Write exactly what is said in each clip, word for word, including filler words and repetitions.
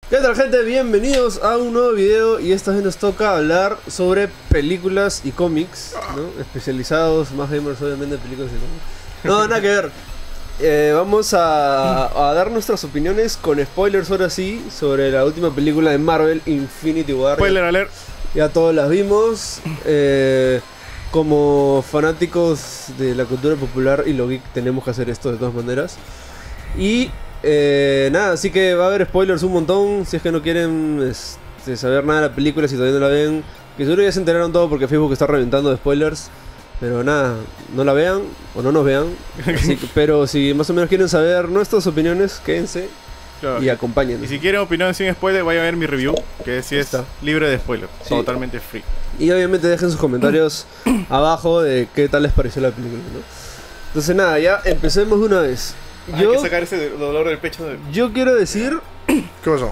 ¿Qué tal, gente? Bienvenidos a un nuevo video y esta vez nos toca hablar sobre películas y cómics, ¿no? Especializados, más gamers obviamente en películas y cómics. No, nada que ver. Eh, vamos a, a dar nuestras opiniones con spoilers ahora sí sobre la última película de Marvel, Infinity War. Spoiler alert. Ya todos las vimos. Eh, como fanáticos de la cultura popular y lo geek tenemos que hacer esto de todas maneras. Y eh, nada, así que va a haber spoilers un montón. Si es que no quieren este, saber nada de la película, si todavía no la ven, que seguro ya se enteraron todo porque Facebook está reventando de spoilers. Pero nada, no la vean o no nos vean. Así que, pero si más o menos quieren saber nuestras opiniones, quédense Claro. y acompáñenos. Y si quieren opinión sin spoiler, vayan a ver mi review, que sí es Está. libre de spoiler, Sí. totalmente free. Y obviamente dejen sus comentarios abajo de qué tal les pareció la película, ¿no? Entonces nada, ya empecemos de una vez. Hay Yo, que sacar ese dolor del pecho de... yo quiero decir ¿Qué pasó?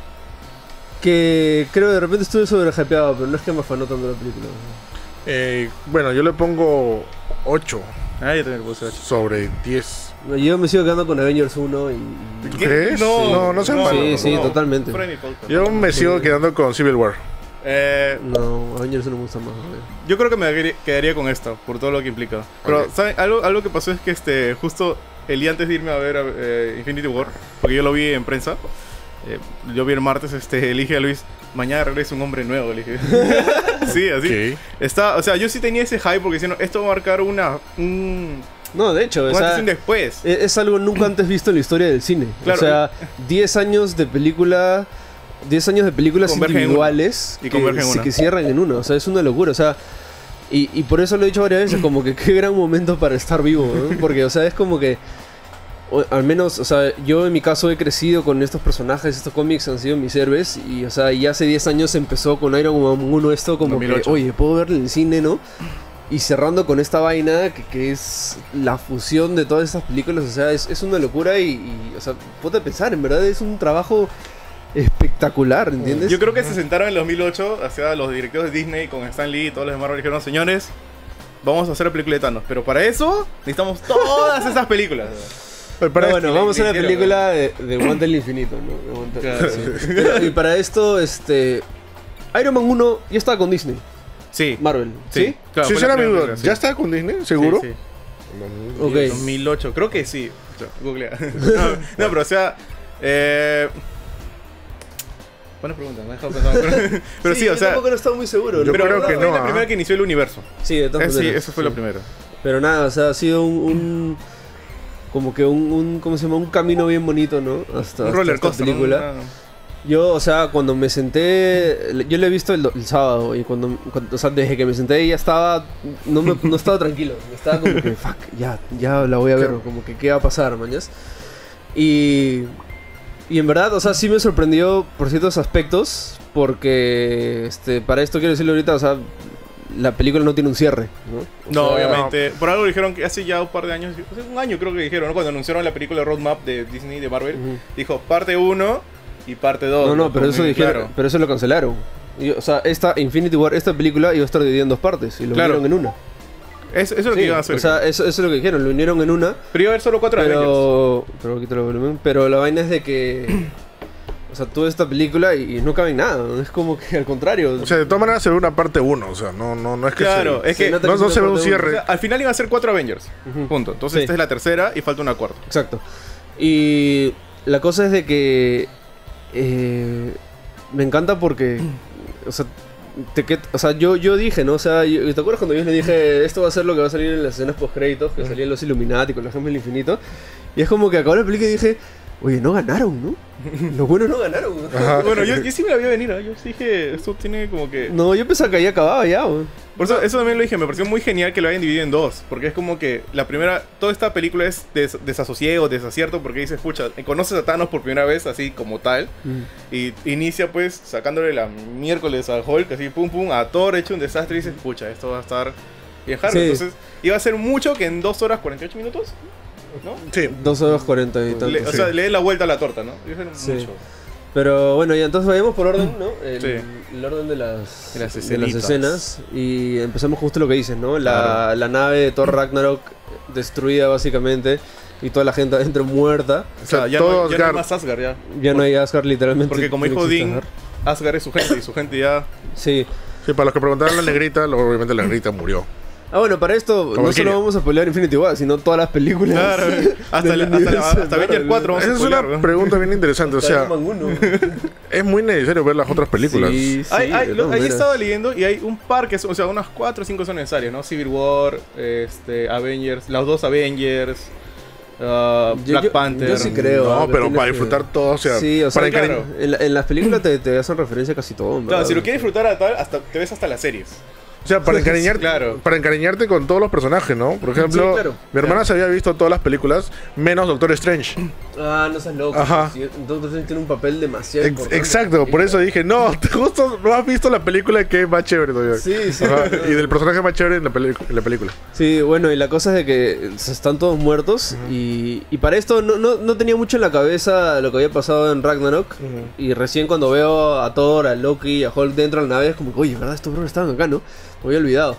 que creo que de repente estuve sobrehypeado, pero no es que me afanó tanto la película. Eh, bueno, yo le pongo ocho Ah, yo también le puse ocho. sobre diez. Yo me sigo quedando con Avengers uno y... ¿Tú ¿Qué? crees? No, no, no sean no. malos. Sí, sí, no. totalmente. Fuera de mi pauta. Yo me sigo Sí. quedando con Civil War. Eh, No, Avengers uno me gusta más. güey. yo creo que me quedaría- quedaría con esto, por todo lo que implica. Pero, Ok. ¿saben? Algo, algo que pasó es que este, justo el día antes de irme a ver eh, Infinity War, porque yo lo vi en prensa, eh, yo vi el martes, este, le dije a Luis, mañana regresa un hombre nuevo, le dije. Sí, así. ¿Qué? Está, o sea, yo sí tenía ese hype porque diciendo, esto va a marcar una, un, No, de hecho, o un sea, antes y un después. es es algo nunca antes visto en la historia del cine. Claro. O sea, diez años de película, diez años de películas Convergen en individuales una. Y que, convergen en sí, una. que cierran en uno. O sea, es una locura. O sea, y, y por eso lo he dicho varias veces, como que qué gran momento para estar vivo, ¿no? Porque, o sea, es como que, o- al menos, o sea, yo en mi caso he crecido con estos personajes, estos cómics han sido mis héroes. Y, o sea, y hace diez años empezó con Iron Man uno esto como dos mil ocho. que, oye, puedo verlo en el cine, ¿no? Y cerrando con esta vaina que, que es la fusión de todas estas películas, o sea, es, es una locura y, y, o sea, ponte a pensar, en verdad es un trabajo espectacular, ¿entiendes? Yo creo que se sentaron en el dos mil ocho hacia los directivos de Disney con Stan Lee y todos los demás dijeron, señores, vamos a hacer la película de Thanos, pero para eso necesitamos todas esas películas. Pero Pero para bueno, le- vamos a le la hicieron, película de, de Guante del Infinito, ¿no? De Guante- Claro. sí. Pero- y para esto, este... Iron Man uno ya estaba con Disney, Sí, Marvel, ¿sí? claro, sí, fue será la mi primera duda. película, sí. ¿Ya está con Disney? ¿Seguro? Sí, sí. No, Ok. dos mil ocho, creo que sí. O sea, googlea. No, no, pero o sea... Eh... Buena pregunta, me ha dejado pensando. Pero sí, o yo sea... tampoco no estaba muy seguro. Yo ¿no? Pero creo no, que fue no, la ¿ah? primera que inició el universo. Sí, de todas Eh, sí, maneras, esa fue sí. la primera. Pero nada, o sea, ha sido un, un- como que un, un ¿cómo se llama? Un camino bien bonito, ¿no? Hasta, Un hasta roller esta coaster, ¿no? película. Una- Yo, o sea, cuando me senté, yo lo he visto el, do- el sábado y cuando, cuando- o sea, desde que me senté ya estaba, no, me, no estaba tranquilo, estaba como que, fuck, ya, ya la voy a ver, Claro. como que qué va a pasar, mañas. Y, y en verdad, o sea, sí me sorprendió por ciertos aspectos, porque, este, para esto quiero decirlo ahorita, o sea, la película no tiene un cierre, ¿no? O No, sea, obviamente. Por algo dijeron que hace ya un par de años, hace un año creo que dijeron, ¿no? Cuando anunciaron la película Roadmap de Disney, de Marvel, Ujú. dijo parte uno y parte dos. No, no, pero eso Muy dijeron, claro. pero eso lo cancelaron. Y, o sea, esta Infinity War, esta película iba a estar dividida en dos partes y lo Claro. unieron en una. Eso, eso es lo Sí, que iban a hacer. o sea, eso, eso es lo que dijeron, lo unieron en una, pero iba a haber solo cuatro Avengers. pero pero quítalo el volumen, pero la vaina es de que o sea, toda esta película y, y no cabe en nada, ¿no? Es como que al contrario. O sea, de todas maneras se ve una parte uno. O sea, no, no, no es que Claro, se... es que nota no- es no una se ve un parte cierre. o sea, al final iban a ser cuatro Avengers. Ujú. Punto. Entonces Sí. esta es la tercera y falta una cuarta. Exacto. Y la cosa es de que eh, me encanta porque, o sea, te que- o sea yo, yo dije, ¿no? O sea, yo- ¿te acuerdas cuando yo le dije esto va a ser lo que va a salir en las escenas post créditos, que salían los Illuminati con la gema del infinito? Y es como que acabó la película y dije, oye, no ganaron, ¿no? Los buenos no ganaron. ¿no? Ajá. Bueno, yo, yo sí me la vi venir, ¿eh? Yo sí dije, esto tiene como que... No, yo pensaba que ahí acababa ya, güey. Por eso, eso también lo dije, me pareció muy genial que lo hayan dividido en dos. Porque es como que la primera, toda esta película es des- desasosiego, desacierto, porque dices, escucha, conoces a Thanos por primera vez, así como tal. Y inicia pues sacándole la miércoles a Hulk, así pum pum, a Thor hecho un desastre y dices, pucha, esto va a estar bien hard. Sí. Entonces, iba a ser mucho que en dos horas cuarenta y ocho minutos, ¿no? Sí. Dos horas cuarenta y tantos. Le- o sí. sea, le dé la vuelta a la torta, ¿no? Iba a ser Sí. mucho. Pero bueno, ya entonces vayamos por orden, ¿no? El, Sí. el orden de las, De las de las escenitas. escenas. Y empezamos justo lo que dices, ¿no? La, Claro. la nave de Thor Ragnarok destruida básicamente. y toda la gente adentro muerta. O sea, ya, todo no, ya no hay Asgard. más Asgard ya. Ya no hay Asgard literalmente. Porque como no dijo existe Dean, Asgard. Asgard es su gente y su gente ya... Sí. Sí, para los que preguntaban la negrita, lo- obviamente la negrita murió. Ah, bueno, para esto Como no solo Valkyria. vamos a pelear Infinity War, sino todas las películas. Claro, hasta, del la- hasta, la- universo hasta de Avengers Marvel. cuatro vamos a Esa es spoilear, una ¿no? pregunta bien interesante. O Hasta sea, Iron Man uno. es muy necesario ver las otras películas. Sí, sí, Hay- hay- de lo- todas ahí maneras. estaba leyendo y hay un par que son, o sea, unas cuatro o cinco son necesarias, ¿no? Civil War, este, Avengers, los dos Avengers, uh, Yo- Black yo- Panther. yo sí creo. No, que pero tienes para que- disfrutar todo, o sea, Sí, o sea, para claro. encari- en, la- en las películas te, te hacen referencia a casi todo, en Claro, verdad. si lo quieres disfrutar a tal, hasta te ves hasta las series. o sea, para encariñarte, Claro. para encariñarte con todos los personajes, ¿no? Por ejemplo, Sí, claro. mi hermana se había visto todas las películas, menos Doctor Strange. Ah, no seas loco. Ajá. Sí, Doctor Strange tiene un papel demasiado Ex- importante. exacto, por eso dije, no, justo no has visto la película que es más chévere todavía. Sí, sí. Ajá, no. y del personaje más chévere en la, peli- en la película. Sí, bueno, y la cosa es de que están todos muertos y, y para esto no, no, no tenía mucho en la cabeza lo que había pasado en Ragnarok. Y recién cuando veo a Thor, a Loki y a Hulk dentro de la nave es como que, oye, ¿verdad? Estos bros estaban acá, ¿no? Me había olvidado.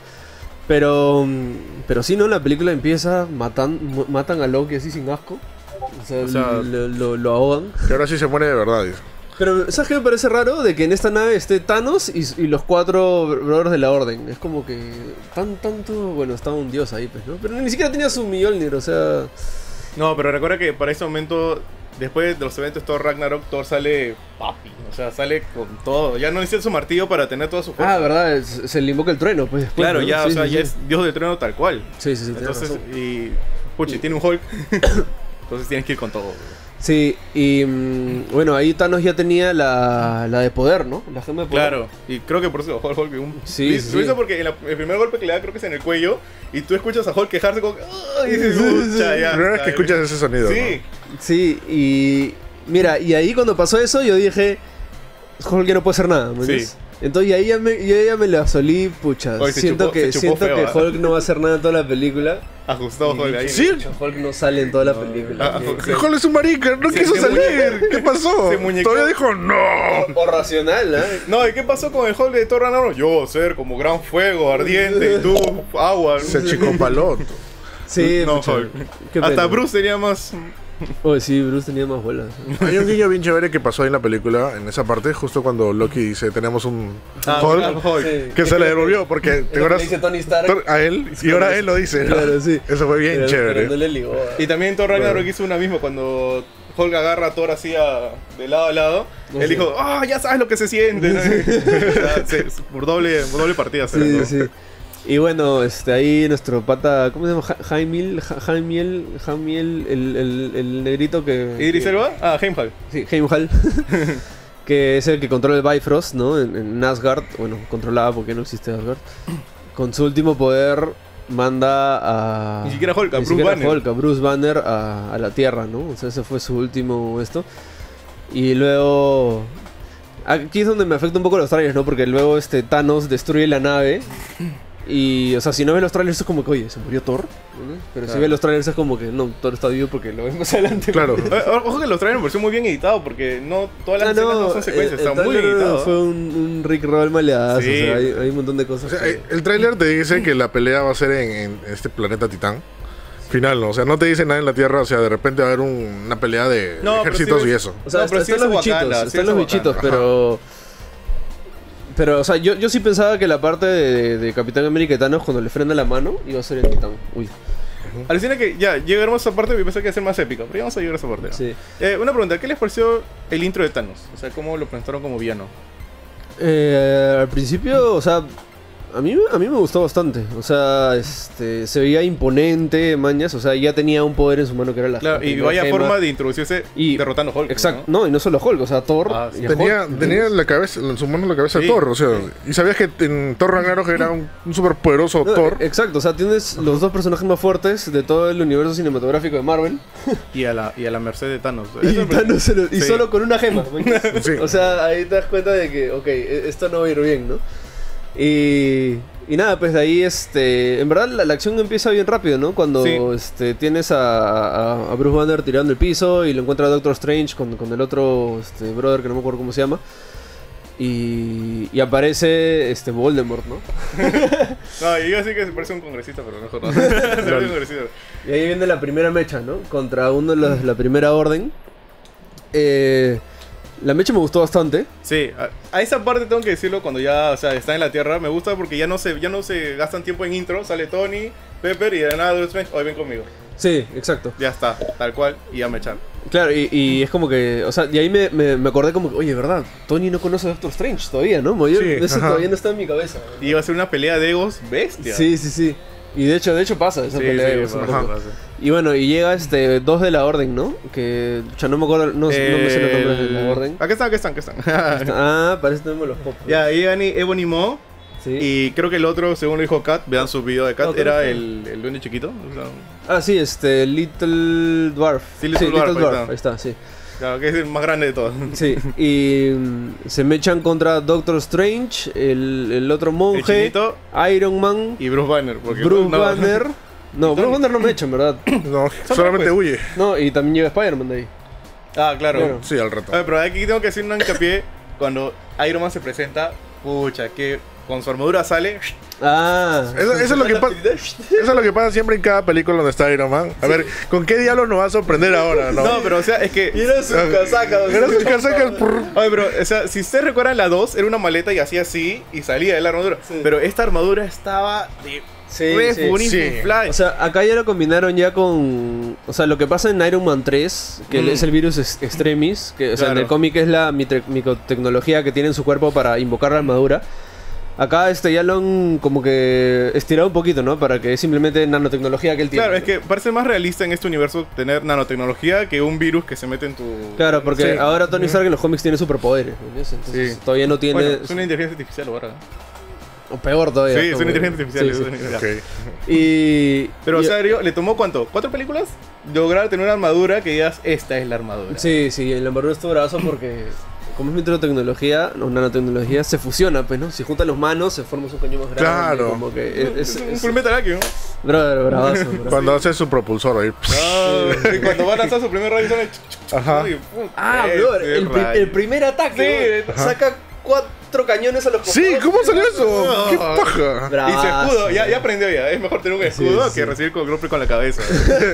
Pero, mm, pero sí, ¿no? La película empieza, matan, mu- matan a Loki así sin asco. O sea, O sea- lo, lo- lo ahogan. Que ahora sí se muere de verdad. dice. Pero, ¿sabes qué me parece raro? De que en esta nave esté Thanos y, y los cuatro brothers de la Orden. Es como que tan tanto... Bueno, estaba un dios ahí, pues, ¿no? Pero ni siquiera tenía su Mjolnir, o sea... No, pero recuerda que para ese momento, después de los eventos Thor Ragnarok, Thor sale papi. O sea, sale con todo. Ya no necesita su martillo para tener toda su fuerza. Ah, ¿verdad? Es- Se le invoca el trueno, pues después, claro, ¿no? ya, Sí, o sea, sí, ya sí. es Dios del trueno tal cual. Sí, sí, sí, tienes Entonces, razón. y... Puchi, tiene un Hulk. Entonces tienes que ir con todo. Sí, y mm, bueno, ahí Thanos ya tenía la, la de poder, ¿no? La gema de poder. Claro, y creo que por eso bajó el Hulk. Un... Sí, Lo- sí, Lo hizo sí. porque en la- el primer golpe que le da creo que es en el cuello. Y tú escuchas a Hulk quejarse como... "Ah", y dices, "Pucha, ya, La primera vez está que escuchas ese sonido. Sí. Sí, y... Mira, y ahí cuando pasó eso yo dije... Hulk ya no puede hacer nada, ¿me Sí. entiendes? Entonces ahí ya me, yo ya me la solí, pucha. Oye, se siento chupó- que, se chupó siento feo, que ¿ah? Hulk no va a hacer nada en toda la película. Ajustado Hulk ahí. Sí. Pucha, Hulk no sale en toda la película. Ah, ¿Qué- Hulk- qué- ¿no? Hulk es un marica, no Se- quiso se salir. muñeca- ¿Qué pasó? se muñequeó. Todavía dijo no. O racional, ¿eh? No, ¿y qué pasó con el Hulk de Thor Ragnarok? Yo voy a ser como gran fuego ardiente y tú agua. Se achicopaló. Sí, No, pucha, Hulk. qué Hasta pena. Bruce tenía más... Oye, sí, Bruce tenía más bolas. Hay un guiño bien chévere que pasó ahí en la película, en esa parte, justo cuando Loki dice, tenemos un Ah, Hulk, ah, Hulk. Sí. que se le devolvió, porque Es te lo que acuerdas dice Tony Stark. Thor- a él, y ahora él lo dice. Claro, sí. Eso fue bien Pero- chévere. pero no le ligó. Y también Thor Ragnarok hizo una misma cuando Hulk agarra a Thor así a- de lado a lado. No él sé. dijo, ah, ya sabes lo que se siente. O sea, se- por, doble, por doble partida. se Sí, ganó. sí. Y bueno, este, ahí nuestro pata, ¿cómo se llama? Ja- Jaimiel, Ja- Jaimiel, Jaimiel, el, el, el negrito que... ¿Idris que- Elba? Ah, Heimdall. Sí, Heimdall. Que es el que controla el Bifrost, ¿no? En, en Asgard. Bueno, controlaba porque no existe Asgard. Con su último poder manda a... Ni siquiera Hulk, a ni Bruce siquiera Banner. Hulk, a Bruce Banner a, a la Tierra, ¿no? O sea, ese fue su último esto. Y luego... Aquí es donde me afecta un poco los trailers, ¿no? Porque luego este Thanos destruye la nave. Y, o sea, si no ves los trailers es como que, oye, ¿se murió Thor? ¿no? Pero si Claro. ves los trailers es como que, no, Thor está vivo porque lo ves más adelante. Claro. Eh, Ojo que los trailers me pareció muy bien editado porque no todas las Ah, escenas no son secuencias, el- el están muy bien tráiler editados. Fue un, un Rick Roll maleadazo, Sí. o sea, hay, hay un montón de O cosas. sea, que- eh, el tráiler te dice que la pelea va a ser en, en este planeta Titán. Final, ¿no? O sea, no te dice nada en la Tierra, o sea, de repente va a haber un- una pelea de, de No, pero ejércitos sí y ves- eso. O sea, No, pero está- sí están es los bichitos, Wakanda, sí están es los Wakanda. bichitos, pero... Pero, o sea, yo, yo sí pensaba que la parte de, de Capitán América y Thanos cuando le frena la mano iba a ser en Titán. Uy. Alucina que ya llegaremos a esa parte y pensé que iba a ser más épica, pero ya vamos a llegar a esa parte. ¿no? Sí. Eh, una pregunta, ¿qué les pareció el intro de Thanos? O sea, ¿cómo lo presentaron como villano? Eh, al principio, o sea, a mí, a mí me gustó bastante. O sea, este, se veía imponente, mañas. O sea, ya tenía un poder en su mano que era la Claro, y la vaya gema. forma de introducirse Y- derrotando a Hulk. Exacto. ¿no? No, y no solo Hulk, o sea, Thor. Ah, sí. y a Tenía, Hulk, tenía en la cabeza, en su mano la cabeza Sí, de Thor, o sea, sí. y sabías que en Thor Ragnarok era un, un super poderoso No, Thor. Exacto, o sea, tienes los dos personajes más fuertes de todo el universo cinematográfico de Marvel. Y a la, y a la merced de Thanos. Y, Eso me- Thanos se lo- y Sí. solo con una gema. ¿me entiendes? Sí. O sea, ahí te das cuenta de que, ok, e- esto no va a ir bien, ¿no? Y, y nada, pues de ahí, este, en verdad la, la acción empieza bien rápido, ¿no? Cuando Sí. este, tienes a, a- a Bruce Banner tirando el piso y lo encuentra Doctor Strange con, con el otro este, brother que no me acuerdo cómo se llama. Y, y aparece este Voldemort, ¿no? No, y yo sí que se parece un congresista, pero mejor no. Se parece un congresista. Y ahí viene la primera mecha, ¿no? Contra uno de los, la primera orden. Eh, la mecha me gustó bastante. Sí, a, a esa parte tengo que decirlo cuando ya, o sea, está en la Tierra. Me gusta porque ya no se, ya no se gastan tiempo en intro. Sale Tony, Pepper y de nada Doctor Strange, hoy ven conmigo. Sí, exacto. Ya está, tal cual, y ya me echan. Claro, y, y es como que, o sea, y ahí me, me, me acordé como que, oye, ¿verdad? Tony no conoce a Doctor Strange todavía, ¿no? Yo, Sí, eso ajá. todavía no está en mi cabeza. Y iba a ser una pelea de egos bestia. Sí, sí, sí. Y de hecho, de hecho pasa esa sí, pelea. sí, de eso egos, pasa, ¿no? pasa. Y bueno, y llega este dos de la orden, ¿no? Que ya no me acuerdo, no, no me sé los nombres de la orden. Aquí están, aquí están, aquí están. Ah, parece que tenemos los pop. Ya, ahí van Ebony Maw. Sí. Y creo que el otro, según lo dijo Kat, vean su video de Kat, No, creo era que- el, el duende chiquito. O sea, Ah, sí, este, Little Dwarf. Sí, Little Dwarf, ahí está. ahí está, sí. claro, que es el más grande de todos. Sí, y mm, se me echan contra Doctor Strange, el, el otro El monje, chinito Iron Man, y Bruce Banner. Porque Bruce no, Banner. No, Bruce Banner no me echan, ¿verdad? No, solamente pues. huye. No, y también lleva Spider-Man de ahí. Ah, claro. Claro. Sí, al rato. A ver, pero aquí tengo que hacer un hincapié. Cuando Iron Man se presenta, pucha, que con su armadura sale. Ah. Eso, eso es lo que pasa. Eso es lo que pasa siempre en cada película donde está Iron Man. A ver, ¿con qué diablos nos va a sorprender ahora? No, No, pero o sea, es que. Mira su casaca. Era su casaca. prr. Oye, pero, o sea, si ustedes recuerdan la dos, era una maleta y hacía así y salía de la armadura. Sí. Pero esta armadura estaba de Sí, re sí. bonito, Sí. fly. O sea, acá ya lo combinaron ya con... O sea, lo que pasa en Iron Man tres, que Mm. es el virus ex- extremis, que o sea, en Claro. el cómic es la mitre- microtecnología que tiene en su cuerpo para invocar la armadura. Acá este ya lo han como que estirado un poquito, ¿no? Para que es simplemente nanotecnología que él tiene. Claro, es que parece más realista en este universo tener nanotecnología que un virus que se mete en tu. Claro, porque Sí. ahora Tony Stark en los cómics tiene superpoderes, ¿me entiendes? Entonces Sí. todavía no tiene... Bueno, es una inteligencia artificial ahora. O peor todavía. Sí, es como una que- inteligencia artificial. sí, sí. es una- Ok. Y... Pero, o y- sea, digo, ¿le tomó cuánto? ¿Cuatro películas? Lograr tener una armadura que digas, esta es la armadura. Sí, sí, el armadura es tu brazo porque como es microtecnología o nanotecnología, se fusiona, pues, ¿no? Si juntan los manos, se forma un cañón más grande. Claro. Como que es... Es es, un es- full metal aquí, ¿no? brother, bravazo, bravazo. Cuando hace su propulsor ahí. Ah, y cuando va a lanzar su primer rayo, sale. Ajá. y, pum, Ah, ese brother, el, pri- rayo. el primer ataque, Sí, ¿no? Saca cuatro cañones a los Sí, costados. ¿cómo salió eso? ¡Qué Ah. paja! Y su Bravazo. escudo, ya, ya aprendió ya. Es mejor tener un Sí, escudo sí. que recibir con golpe con la cabeza.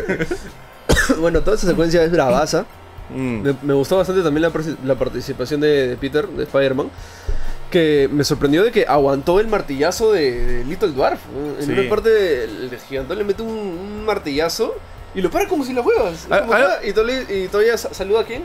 Bueno, toda esa secuencia es bravaza. Mm. Me, me gustó bastante también la, parci- la participación de, de Peter, de Spider-Man. Que me sorprendió de que aguantó el martillazo de, de Little Dwarf, ¿no? En Sí. una parte el gigantón le mete un, un martillazo y lo para como si lo huevas. Ah, Como, ah, ah, y, todavía, y todavía sa- saluda a quién?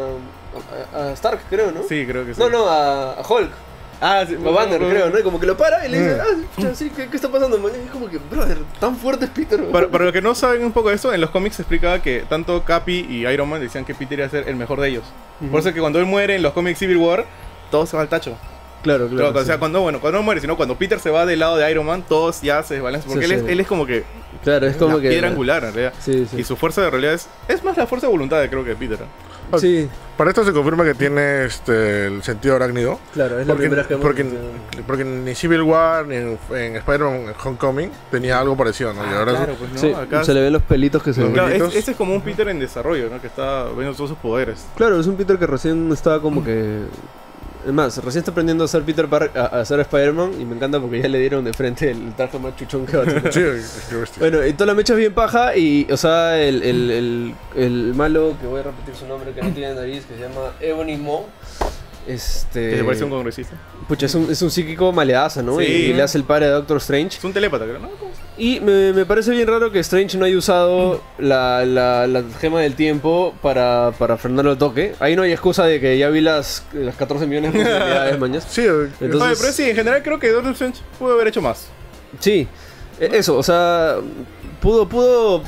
A, a- a Stark, creo, ¿no? Sí, creo que sí. No, no, a, a Hulk. Ah, sí. A Banner, creo, ¿no? Y como que lo para y le dice, Mm. ah, pucha, sí, ¿qué, qué está pasando, man? Y es como que, brother, tan fuerte es Peter. man. Para, para los que no saben un poco de esto, en los cómics se explicaba que tanto Capi y Iron Man decían que Peter iba a ser el mejor de ellos. Ujú. Por eso que cuando él muere en los cómics Civil War, todo se va al tacho. Claro, claro. Claro, o sea, sí. cuando, bueno, cuando no muere, sino cuando Peter se va del lado de Iron Man, todos ya se desbalancean. Porque Sí, él, sí. Es, él es como que Claro, es como la que... piedra angular, en realidad. Sí, sí. Y su fuerza de realidad es, es más la fuerza de voluntad, creo que de Peter. ¿eh? Sí, Para esto se confirma que tiene este, el sentido arácnido. claro, es la Porque, primera vez que vemos porque, que- porque ni Civil War ni en, en Spider-Man Homecoming tenía algo parecido, ¿no? Y ahora claro, pues no, Sí, acá... se le ven los pelitos que se Los ven. Claro, es- pelitos. este es como un Peter en desarrollo, ¿no? Que está viendo todos sus poderes. Claro, es un Peter que recién estaba como que... Es más, recién está aprendiendo a ser Peter Parker, a, a ser Spider-Man, y me encanta porque ya le dieron de frente el traje más chuchón que va a tener. sí, qué bestia. Bueno, y toda la mecha es bien paja, y, o sea, el, el, el, el malo, que voy a repetir su nombre, que no tiene nariz, que se llama Ebony Maw. Este... Que se parece a un congresista. Pucha, es un, es un psíquico maleaza, ¿no? Sí. Y, y le hace el padre a Doctor Strange. Es un telépata, creo, ¿no? ¿Cómo se- Y me, me parece bien raro que Strange no haya usado la, la, la gema del tiempo para, para frenarlo al toque. Ahí no hay excusa de que ya vi las, las catorce millones de posibilidades, mañas. Sí, Entonces- Oye, pero sí, en general creo que Doctor Strange pudo haber hecho más. Sí, e- eso, o sea, pudo, pudo...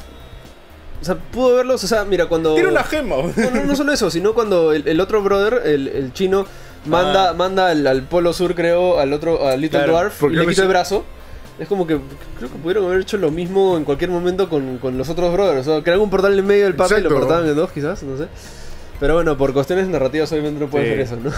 O sea, pudo verlos, o sea, mira, cuando... Tiene una gema. No, no, no solo eso, sino cuando el, el otro brother, el, el chino, manda, Ah. manda al, al polo sur, creo, al otro, al Little Claro, Dwarf, y porque le no quita sé- el brazo. Es como que creo que pudieron haber hecho lo mismo en cualquier momento con, con los otros brothers. O sea, crear un portal en medio del parque y lo Exacto. cortaban en dos, quizás, no sé. Pero bueno, por cuestiones narrativas obviamente no pueden Sí. hacer eso, ¿no?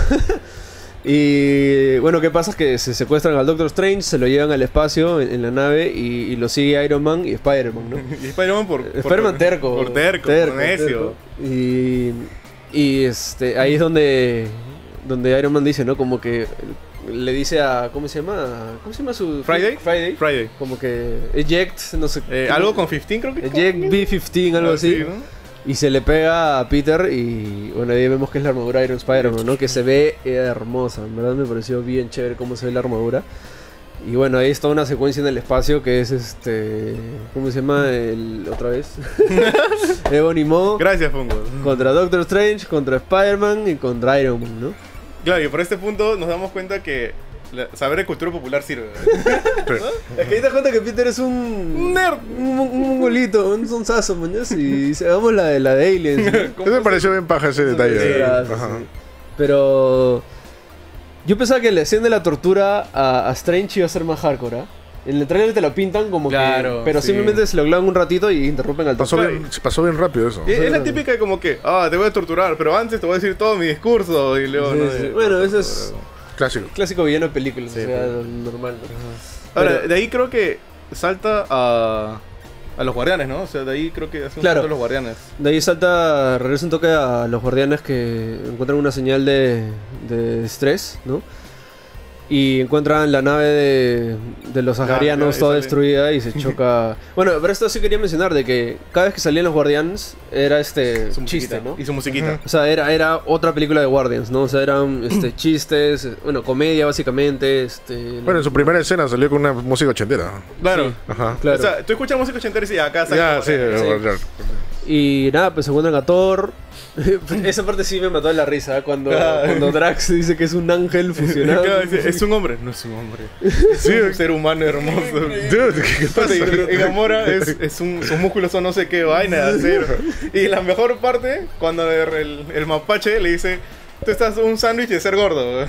Y bueno, ¿qué pasa? Es que se secuestran al Doctor Strange, se lo llevan al espacio en, en la nave y, y lo sigue Iron Man y Spider-Man, ¿no? Y Spider-Man por, por... Spider-Man terco. Por terco, por necio. terco. Y, y este, ahí es donde, donde Iron Man dice, ¿no? Como que le dice a... ¿Cómo se llama? ¿Cómo se llama su... Friday? Friday. Friday. Como que eject, no sé. Eh, algo con quince creo que es. Eject B quince, algo Ah, así. sí, ¿no? Y se le pega a Peter y bueno, ahí vemos que es la armadura de Iron Spider-Man, ¿no? Que se ve hermosa, en verdad me pareció bien chévere cómo se ve la armadura. Y bueno, ahí está una secuencia en el espacio que es este... ¿Cómo se llama? El, otra vez. Ebony Maw Gracias, Fungo. contra Doctor Strange, contra Spider-Man y contra Iron Man, ¿no? Claro, y por este punto nos damos cuenta que la- saber de cultura popular sirve. Es que ahí te das cuenta que Peter es un... Un nerd. Un, un mongolito, un sonsazo, mañas. Y dice, hagamos la de, la de Aliens, ¿no? Eso me pareció bien paja ese detalle. Sí, ¿eh? ah, sí, Ajá. sí. Pero yo pensaba que la escena de la tortura a, a Strange iba a ser más hardcore, ¿ah? En el trailer te lo pintan como Claro, que... Pero sí. simplemente se lo clavan un ratito y interrumpen al Pasó toque. bien, se pasó bien rápido eso. Es, es la típica de como que, ah, te voy a torturar, pero antes te voy a decir todo mi discurso. Y luego, Sí, no, sí. de- Bueno, eso es Clásico. clásico villano de películas, Sí, o sea, pero- normal. Ahora, Pero- de ahí creo que salta a, a los guardianes, ¿no? O sea, de ahí creo que hace un Claro. salto a los guardianes. De ahí salta, regresa un toque a los guardianes que encuentran una señal de, de estrés, ¿no? Y encuentran la nave de, de los Ya, saharianos ya, toda sale. destruida y se choca... Bueno, pero esto sí quería mencionar, de que cada vez que salían los guardianes era este Su chiste, musiquita, ¿no? Y su musiquita. O sea, era, era otra película de Guardians, ¿no? O sea, eran este, chistes, eh, bueno, comedia básicamente, este... Bueno, en su primera escena salió con una música ochentera. Claro. Sí. Ajá. Claro. O sea, tú escuchas música ochentera y dices, acá sale Ya, los sí, guardianes. ya. Y nada, pues se encuentran a Thor. Esa parte sí me mató de la risa, ¿eh? cuando, Ah. cuando Drax dice que es un ángel fusionado. Claro, dice, es un hombre, no es un hombre. Es un ser humano hermoso. Dude, ¿qué pasa? Y, y Gamora es, es un, sus músculos son no sé qué vaina de acero. Y la mejor parte, cuando el, el, el mapache le dice, tú estás un sándwich de ser gordo.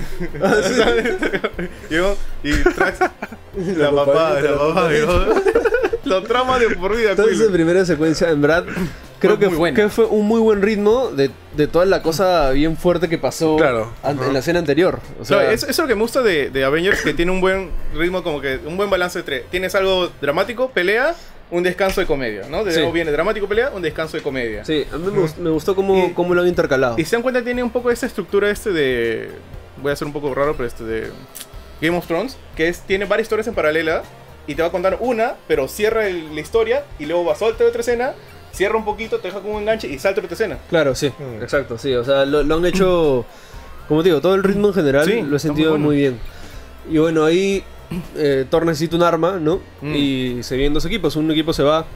y, yo- y Drax, la papá, la papá. y yo, lo trama de por vida. Entonces, Quill. en primera secuencia, en verdad, creo Fue que, muy fu- buena. que fue un muy buen ritmo de, de toda la cosa bien fuerte que pasó Claro. an- Ajá. en la escena anterior. O sea, Claro, eso, eso es lo que me gusta de, de Avengers, que tiene un buen ritmo, como que un buen balance entre... Tienes algo dramático, pelea, un descanso de comedia, ¿no? De Sí. nuevo viene dramático, pelea, un descanso de comedia. sí, a mí me, gust- me gustó cómo, Y- cómo lo han intercalado. Y se dan cuenta, tiene un poco esta estructura este de... Voy a ser un poco raro, pero este de... Game of Thrones, que es tiene varias historias en paralela y te va a contar una, pero cierra el- la historia y luego va a soltar otra escena, cierra un poquito, te deja con un enganche y salta otra escena. Claro, sí, Mm. exacto, sí. O sea, lo, lo han hecho, como te digo, todo el ritmo en general Sí, lo he está sentido muy muy, bueno. bien. Y bueno, ahí eh, Thor necesita un arma, ¿no? Mm. Y se vienen dos equipos. Un equipo se va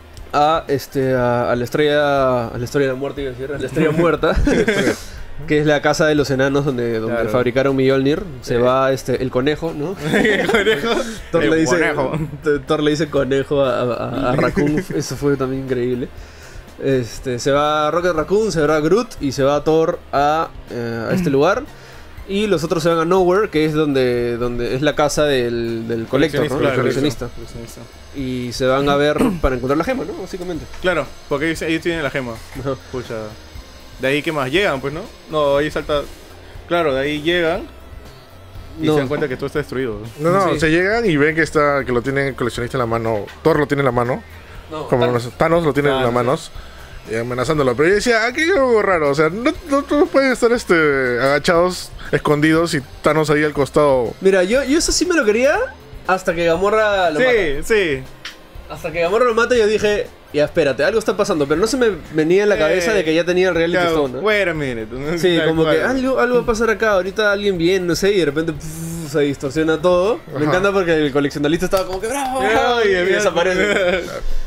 a este a, a la estrella a la estrella de la muerte, iba a decir, a la estrella muerta. Que es la casa de los enanos donde, donde Claro. fabricaron Mjolnir. Se Sí. va este el conejo, ¿no? El conejo. Thor, El le dice, conejo. T- Thor le dice conejo a, a, a Raccoon. Eso fue también increíble. Este, se va Rocket Raccoon, se va Groot y se va Thor a, eh, a este lugar. Y los otros se van a Nowhere, que es donde, donde es la casa del, del Collector, ¿no? Claro, Del coleccionista. coleccionista. Y se van a ver para encontrar la gema, ¿no? Básicamente. Claro, porque ellos, ellos tienen la gema. Ajá. Pucha. De ahí, ¿qué más? Llegan, pues, ¿no? No, ahí salta... Claro, de ahí llegan y No. se dan cuenta que todo está destruido. No, no, Sí. se llegan y ven que está que lo tiene el coleccionista en la mano. Thor lo tiene en la mano. Como Thanos. los- Thanos lo tiene en Thanos, las manos. Y amenazándolo. Pero yo decía, aquí hay algo raro. O sea, no, no, no pueden estar este, agachados, escondidos y Thanos ahí al costado. Mira, yo, yo eso sí me lo quería hasta que Gamorra lo mata. Sí, sí. Hasta que Gamorra lo mata yo dije, ya espérate, algo está pasando. Pero no se me venía en la cabeza Eh, de que ya tenía el reality Ya, stone, ¿no? wait a minute. Sí, Tal como cual. que algo, algo va a pasar acá, ahorita alguien viene, no sé, y de repente pff, se distorsiona todo. Me Ajá. encanta porque el coleccionalista estaba como que bravo, bravo", Ay, y mira, desaparece.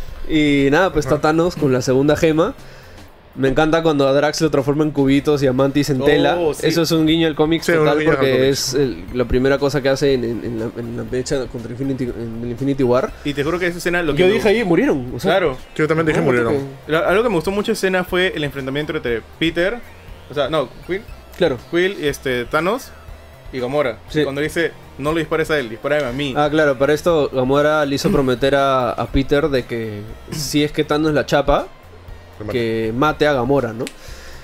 Y nada, pues está Thanos con la segunda gema. Me encanta cuando a Drax lo transforma en cubitos y a Mantis en Oh, tela. sí. Eso es un guiño al cómic Sí, un total guiño al porque cómic. es el- la primera cosa que hace en, en- en la, en la mecha contra Infinity, en el Infinity War. Y te juro que esa escena... Lo que Yo me- dije ahí, murieron. O sea, Claro. Yo también dije no, murieron. porque- La- Algo que me gustó mucho de esa escena fue el enfrentamiento entre Peter... O sea, no, Quill, Claro. Quill este, Thanos y Gamora. Sí. Cuando dice, no lo dispares a él, dispárame a mí. Ah, claro, para esto Gamora le hizo prometer a, a Peter de que si es que Thanos la chapa, que mate a Gamora, ¿no?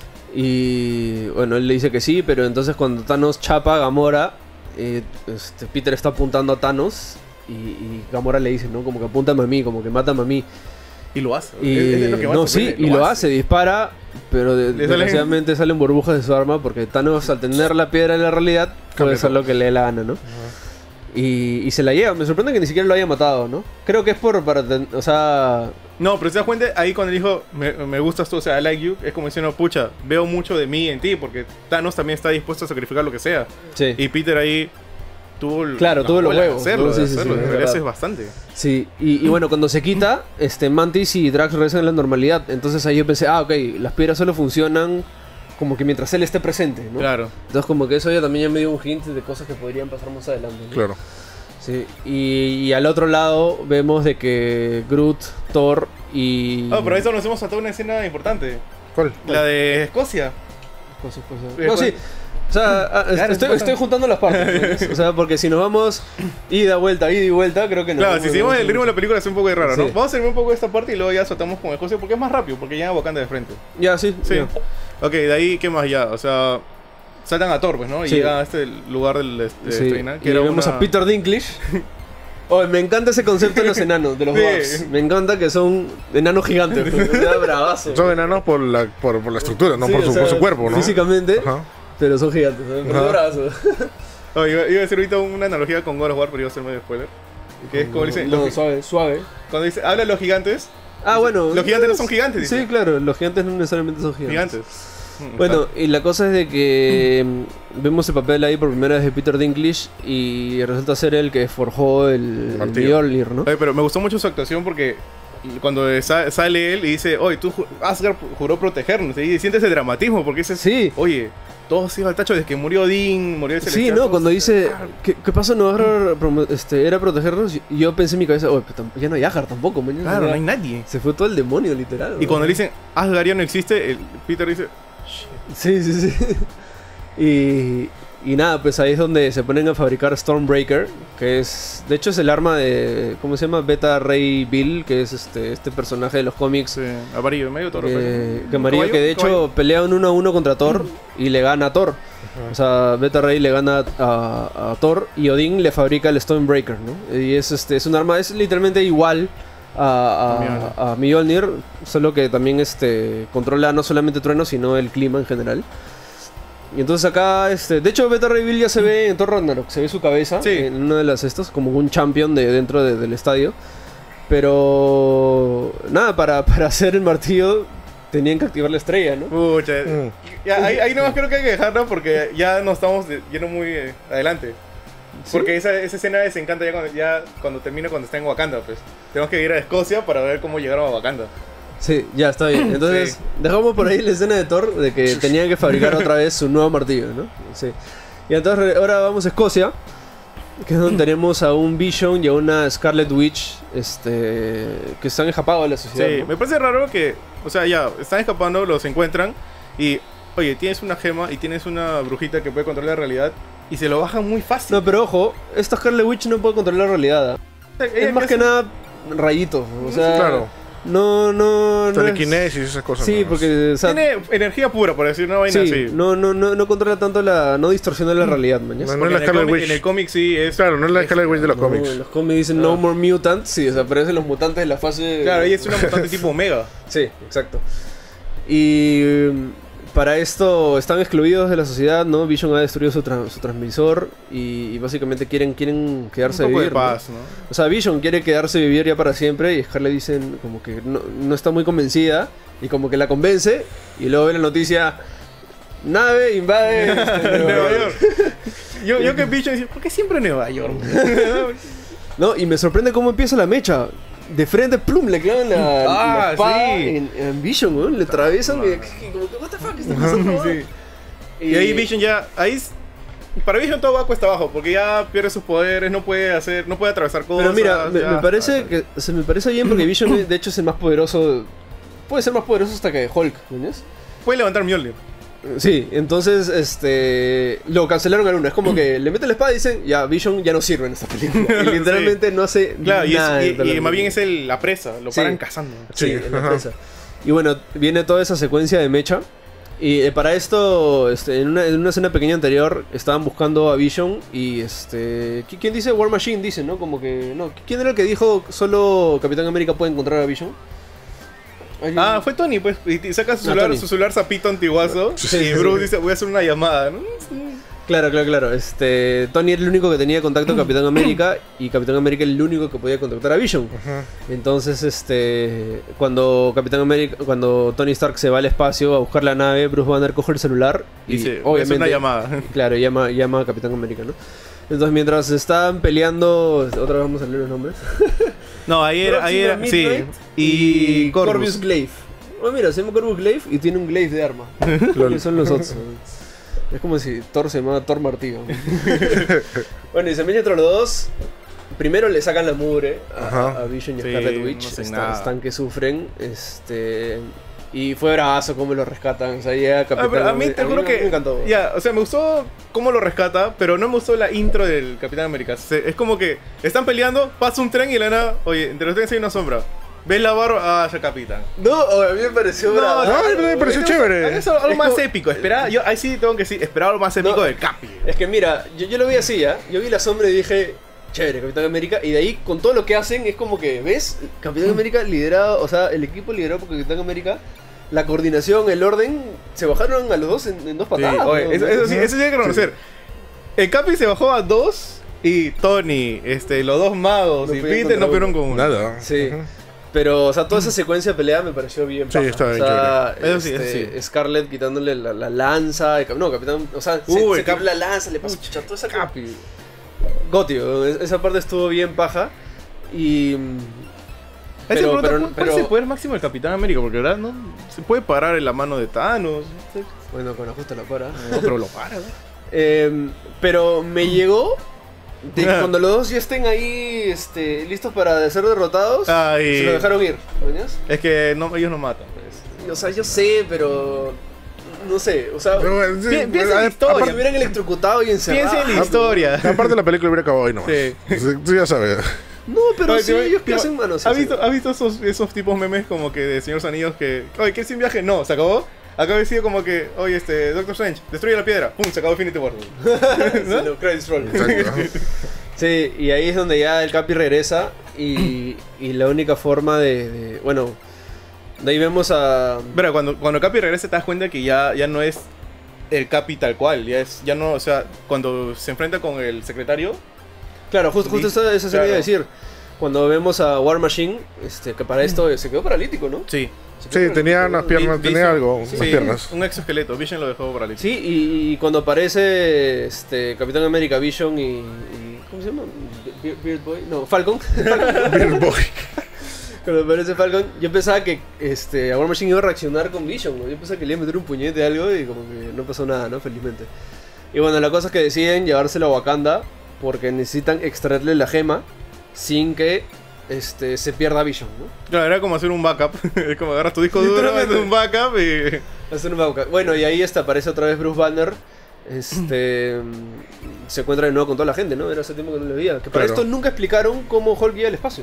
Y bueno, él le dice que sí, pero entonces cuando Thanos chapa a Gamora, eh, este, Peter está apuntando a Thanos y, y Gamora le dice, ¿no? Como que apúntame a mí, como que mátame a mí. Y lo hace. Y, es, es lo que más no, sí, sorprende, y lo hace, dispara, pero de- Le salen- desgraciadamente salen burbujas de su arma porque Thanos, al tener la piedra en la realidad, puede Cambia hacer todo. lo que le dé la gana, ¿no? Y, y se la lleva. Me sorprende que ni siquiera lo haya matado, ¿no? Creo que es por, para, ten- o sea... No, pero se da cuenta ahí cuando él dijo, me, me gustas tú, o sea, I like you, es como diciendo, pucha, veo mucho de mí en ti, porque Thanos también está dispuesto a sacrificar lo que sea. Sí. Y Peter ahí tuvo el- Claro, la tuvo los bola de huevos, hacerlo, ¿no? de Sí, sí, hacerlo, sí, en es realidad verdad. es bastante. Sí, y, y bueno, cuando se quita, este, Mantis y Drax regresan a la normalidad. Entonces ahí yo pensé, ah, ok, las piedras solo funcionan como que mientras él esté presente, ¿no? Claro. Entonces como que eso ya también ya me dio un hint de cosas que podrían pasar más adelante, ¿no? Claro. Sí, y, y al otro lado vemos de que Groot, Thor y... Ah, pero eso nos hemos saltado una escena importante. ¿Cuál? La de Escocia. Cosas, cosas. Eh, No, ¿cuál? sí. O sea, ah, Claro, estoy, es estoy juntando las partes. ¿no? O sea, porque si nos vamos ida, vuelta, ida y vuelta, creo que no. Claro, si seguimos el ritmo de la película es un poco raro, ¿no? Sí. Vamos a servir un poco esta parte y luego ya soltamos con Escocia porque es más rápido, porque ya Wakanda de frente. Ya, sí. Sí. ya. Ok, de ahí, ¿qué más ya? O sea, saltan a Thor, pues, ¿no? Y Sí. llegan a este lugar del este, Sí. Estrena, Y vemos una- a Peter Dinklage. Oh, me encanta ese concepto de los enanos, de los Sí. dwarfs. Me encanta que son enanos gigantes. Pues, o sea, bravazo. Son enanos por la, por, por la estructura, no Sí, por, o su, sea, por su cuerpo, ¿no? Físicamente, Ajá. pero son gigantes. ¿no? Pero Ajá. bravazos. Oh, iba, iba a decir ahorita una analogía con God of War, pero iba a ser medio spoiler. Que es como dice, No, los gi- suave, suave. cuando dice, habla de los gigantes, Ah, bueno. los gigantes no son gigantes, Sí, dice. claro, los gigantes no necesariamente son gigantes. gigantes. Mm, Bueno, y la cosa es de que mm, vemos el papel ahí por primera vez de Peter Dinklage y resulta ser el que forjó el, el Martillo. Mjolnir, ¿no? Oye, pero me gustó mucho su actuación porque cuando sa- sale él y dice, oye, tú ju- Asgard juró protegernos, y sientes el dramatismo porque dices, Sí. oye, todo se iba al tacho desde que murió Odín, murió el Sí, Celestial, no, todo cuando se- dice, ¿qué, qué pasó? No, Asgard promo- este, era protegernos. y Yo pensé en mi cabeza, oye, pero tam- ya no hay Asgard tampoco, man. Claro, Ya- no hay nadie. Se fue todo el demonio, literal. Y ¿no? cuando le dicen, Asgard ya no existe, el Peter dice, Sí, sí, sí. Y, y nada, pues ahí es donde se ponen a fabricar Stormbreaker, que es, de hecho es el arma de, ¿cómo se llama? Beta Ray Bill, que es este, este personaje de los cómics. sí, amarillo, medio toro. Que, pues. que amarillo, ¿Caballo? que de hecho ¿Caballo? pelea un uno a uno contra Thor y le gana a Thor. O sea, Beta Ray le gana a, a Thor y Odín le fabrica el Stormbreaker, ¿no? Y es este es un arma, es literalmente igual a, a, a Mjolnir, solo que también este controla no solamente trueno, sino el clima en general. Y entonces acá, este, de hecho Beta Ray Bill ya se ve en Thor Ragnarok, se ve su cabeza Sí. en una de las estas, como un champion de dentro de- del estadio. Pero nada, para, para hacer el martillo tenían que activar la estrella, ¿no? Pucha, Mm. ya, ahí, ahí nomás creo que hay que dejarlo porque ya nos estamos de- yendo muy eh, adelante. Porque esa, esa escena desencanta ya cuando, ya cuando termina cuando está en Wakanda, pues. Tenemos que ir a Escocia para ver cómo llegaron a Wakanda. Sí, ya está bien. Entonces, Sí. dejamos por ahí la escena de Thor de que tenían que fabricar otra vez su nuevo martillo, ¿no? Sí. Y entonces re- ahora vamos a Escocia, que es donde tenemos a un Vision y a una Scarlet Witch, este, que están escapados de la sociedad. Sí, ¿no? me parece raro que, o sea, ya, están escapando, los encuentran y, oye, tienes una gema y tienes una brujita que puede controlar la realidad y se lo bajan muy fácil. No, pero ojo, esta Scarlet Witch no puede controlar la realidad. ¿ah? Ella Es más que hace- nada rayitos, o sea, Claro. no, no, no es- Telequinesis y esas cosas. Sí, ¿no? porque, o sea, Tiene energía pura, por decir una vaina sí, así. no, no, no, no controla tanto la, no distorsiona la realidad, man. ¿ya? No, no Porque es la en, el Scarlet cómic, Witch. en el cómic sí es... Claro, no es la Scarlet Witch de los No, cómics. en los cómics dicen no more mutants, sí, o sea, aparecen los mutantes de la fase. Claro, ella es una mutante tipo Omega. Sí, exacto. Y mm, para esto están excluidos de la sociedad, ¿no? Vision ha destruido su, tra- su transmisor y, y básicamente quieren, quieren quedarse Un a poco vivir. de ¿no? paz, ¿no? O sea, Vision quiere quedarse a vivir ya para siempre y Scarlet dicen como que no, no está muy convencida y como que la convence y luego ve la noticia, nave invade este, Nueva York. Yo, yo que bicho decía, ¿por qué siempre Nueva York? No, y me sorprende cómo empieza la mecha. De frente, plum, le clavan la, Ah, la espada sí. en, en Vision, weón. Le atraviesan y, y como que, what the fuck, ¿qué está pasando, weón? Sí. Y ahí Vision ya, ahí es- para Vision todo va cuesta abajo, porque ya pierde sus poderes, no puede hacer, no puede atravesar cosas. Pero mira, me, ya. me parece que se me parece bien porque Vision de hecho es el más poderoso. Puede ser más poderoso hasta que Hulk, ¿entiendes? Puede levantar Mjolnir. Sí, entonces este lo cancelaron al uno. Es como que le meten la espada y dicen, ya, Vision ya no sirve en esta película. Y literalmente no hace Claro, y, es- nada. y- dentro de y la más bien película. es el, la presa, lo Sí. paran cazando. Sí, Sí, en la ajá. presa. Y bueno, viene toda esa secuencia de mecha. Y eh, para esto, este, en, una, en una escena pequeña anterior, estaban buscando a Vision y este... ¿qui- ¿Quién dice? War Machine dice, ¿no? Como que... No, ¿quién era el que dijo solo Capitán América puede encontrar a Vision? Ay, Ah, fue Tony, pues. Y y saca su No, celular, Tony. su celular zapito antiguazo. Sí, y sí, Bruce sí. dice, voy a hacer una llamada, ¿no? Claro, claro, claro. Este, Tony era el único que tenía contacto con Capitán América y Capitán América el único que podía contactar a Vision. Ajá. Entonces, este, cuando Capitán América, cuando Tony Stark se va al espacio a buscar la nave, Bruce Banner coge el celular y, Y dice, voy a hacer obviamente, una llamada. claro, llama, llama a Capitán América, ¿no? Entonces, mientras estaban peleando, otra vez vamos a leer los nombres. No, ahí era, ahí era, Proxima sí. Midnight Y, Corvus Corvus. Glaive. Oh, mira, se llama Corvus Glaive y tiene un glaive de arma. ¿Cuáles son los otros? Es como si Thor se llamaba Thor Martillo. Bueno, y se meten entre los dos. Primero le sacan la mugre a, Ajá. a Vision y a Sí, Scarlet Witch. no hacen Está- nada. están que sufren. Este. Y fue bravazo cómo lo rescatan. O sea, ya Ah, Capitán pero a mí te juro me- que. me encantó. Ya, o sea, me gustó cómo lo rescata, pero no me gustó la intro del Capitán América. Se- es como que están peleando, pasa un tren y la nada, oye, entre los trenes hay una sombra. ¿Ves la barba? Ah, ya Capitán. No, a mí me pareció No, bravo. no, a mí me pareció chévere. Es algo Es más como- épico. Esperaba, yo ahí sí tengo que decir, esperaba algo más épico No. del Capi. Es que mira, yo, yo lo vi así, ¿ya? Yo vi la sombra y dije, chévere, Capitán América. Y de ahí, con todo lo que hacen, es como que, ¿ves? Capitán América liderado, o sea, el equipo liderado por Capitán América, la coordinación, el orden, se bajaron a los dos en, en dos Sí, patadas. oye, ¿no? eso, eso sí, eso sí hay que reconocer. El Capi se bajó a dos y Tony, este, los dos magos No y pudieron Peter no contra pudieron con uno. Nada. Sí. Ajá. Pero, o sea, toda esa secuencia de pelea me pareció bien. Sí, paja. está bien o sea, chévere. Eso sí, este, eso sí. Scarlett quitándole la, la lanza. de Cap- No, Capitán. O sea, se, Uy, se Cap- tiró la lanza, le pasó chucha, toda esa Capi. Gotio, esa parte estuvo bien paja. Y. mm, Ahí se Pero, pregunta, pero, ¿cuál- ¿Cuál pero- es el poder máximo del Capitán América? Porque verdad no se puede parar en la mano de Thanos. Bueno, con ajuste la para. No, pero lo para, ¿no? Eh, pero me llegó de que Ah. cuando los dos ya estén ahí este, listos para ser derrotados, Ay. se lo dejaron ir. ¿Entiendes? Es que no, ellos no matan. Pues. O sea, yo sé, pero. No sé, o sea. Pero, bueno, sí, Pi- piensa en a- la historia. Aparte, me hubieran electrocutado y encerrado. Piensa en la historia. Aparte la película hubiera acabado ahí nomás. Sí. Sí, tú ya sabes. No, pero Oye, sí, te- ellos que te- hacen manos. ¿Has visto, ¿Has visto esos, esos tipos memes como que de Señor Anillos que... Oye, ¿qué es sin viaje? No, se acabó. Acá había sido como que, oye, este, Doctor Strange, destruye la piedra. Pum, se acabó Infinity War. ¿No? No, credits roll. Exacto. Sí, y ahí es donde ya el Capi regresa y, y la única forma de, de- bueno, de ahí vemos a... Pero cuando, cuando Capi regresa te das cuenta que ya, ya no es el Capi tal cual. Ya es, ya no, o sea, cuando se enfrenta con el secretario... Claro, justo, justo eso, eso se Claro. quería decir. Cuando vemos a War Machine, este, que para esto se quedó paralítico, ¿no? Sí. Se quedó Sí, tenía paralítico, unas ¿no? piernas, Vi- tenía Vision- algo, sí, unas piernas. Un exoesqueleto. Vision lo dejó paralítico. Sí, y, y cuando aparece este, Capitán América, Vision y, y- ¿cómo se llama? Be- Beard Boy, no, Falcon. Beard Boy. Cuando aparece Falcon, yo pensaba que este, a War Machine iba a reaccionar con Vision, ¿no? Yo pensaba que le iba a meter un puñete algo y como que no pasó nada, ¿no? Felizmente. Y bueno, la cosa es que deciden llevárselo a Wakanda porque necesitan extraerle la gema sin que este, se pierda Vision, ¿no? Claro, era como hacer un backup. Es como agarras tu disco duro, Literalmente. haces un backup y... Hacer un backup. Bueno, y ahí este, aparece otra vez Bruce Banner. Este se encuentra de nuevo con toda la gente, ¿no? Era hace tiempo que no le veía. Que para Claro. esto nunca explicaron cómo Hulk iba al espacio.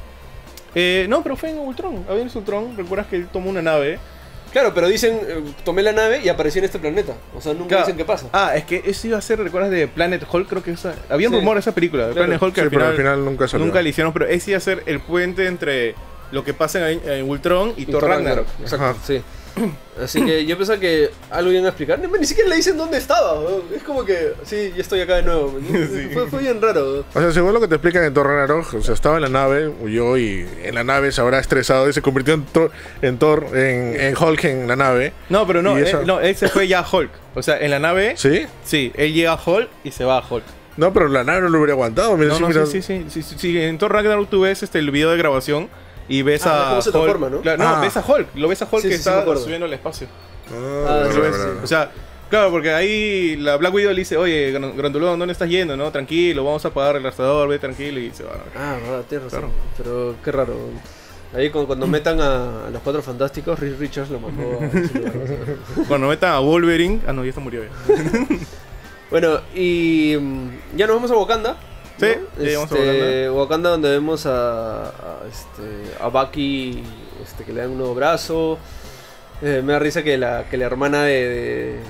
Eh, no, pero fue en Ultron. Había en Ultron, recuerdas que él tomó una nave. Claro, pero dicen, eh, tomé la nave y aparecí en este planeta. O sea, nunca Claro. dicen qué pasa. Ah, es que eso iba a ser, ¿recuerdas de Planet Hulk? Creo que esa... Había un Sí. rumor de esa película, de Claro. Planet Hulk, que Sí, al, pero final, al final nunca salió. nunca le hicieron, pero ese iba a ser el puente entre lo que pasa en, en Ultron y, Y Thor Thor Ragnarok. Exacto, Ajá. sí. Así que yo pensaba que algo iban a explicar. Ni, ni siquiera le dicen dónde estaba. ¿no? Es como que, sí, ya estoy acá de nuevo. Sí. Fue, fue bien raro. O sea, según lo que te explican en Thor Ragnarok, o sea, estaba en la nave, huyó y en la nave se habrá estresado y se convirtió en Thor, en, Thor, en, en Hulk en la nave. No, pero no, Y eh, eso- no, ese fue ya Hulk. O sea, en la nave, sí, ¿Sí? él llega a Hulk y se va a Hulk. No, pero la nave no lo hubiera aguantado. Mira, No, sí, no, mira- sí, sí, sí, sí, sí, en Thor Ragnarok tú ves este, el video de grabación y ves Ah, a ves cómo se Hulk. transforma, ¿no? Claro, no, Ah. ves a Hulk, lo ves a Hulk Sí, que sí, sí, me está acuerdo. subiendo al espacio. Ah, Ah, bueno, sí, bueno, sí. bueno. O sea, claro, porque ahí la Black Widow le dice, oye, Gran- Grandulón, ¿dónde estás yendo? No, tranquilo, vamos a apagar el rastrador, ve tranquilo y se va. Ah, verdad, tienes razón. Claro. Pero qué raro. Ahí cuando, cuando metan a, a los cuatro fantásticos, Reed Richards lo mandó a ese lugar, o sea. Cuando metan a Wolverine, ah no, ya está murió ya. Bueno, y mm, ya nos vamos a Wakanda. Sí, ¿no? ya llegamos a Este, Wakanda donde vemos a, a, este, a Bucky este, que le dan un nuevo brazo. Eh, me da risa que la, que la hermana de, de,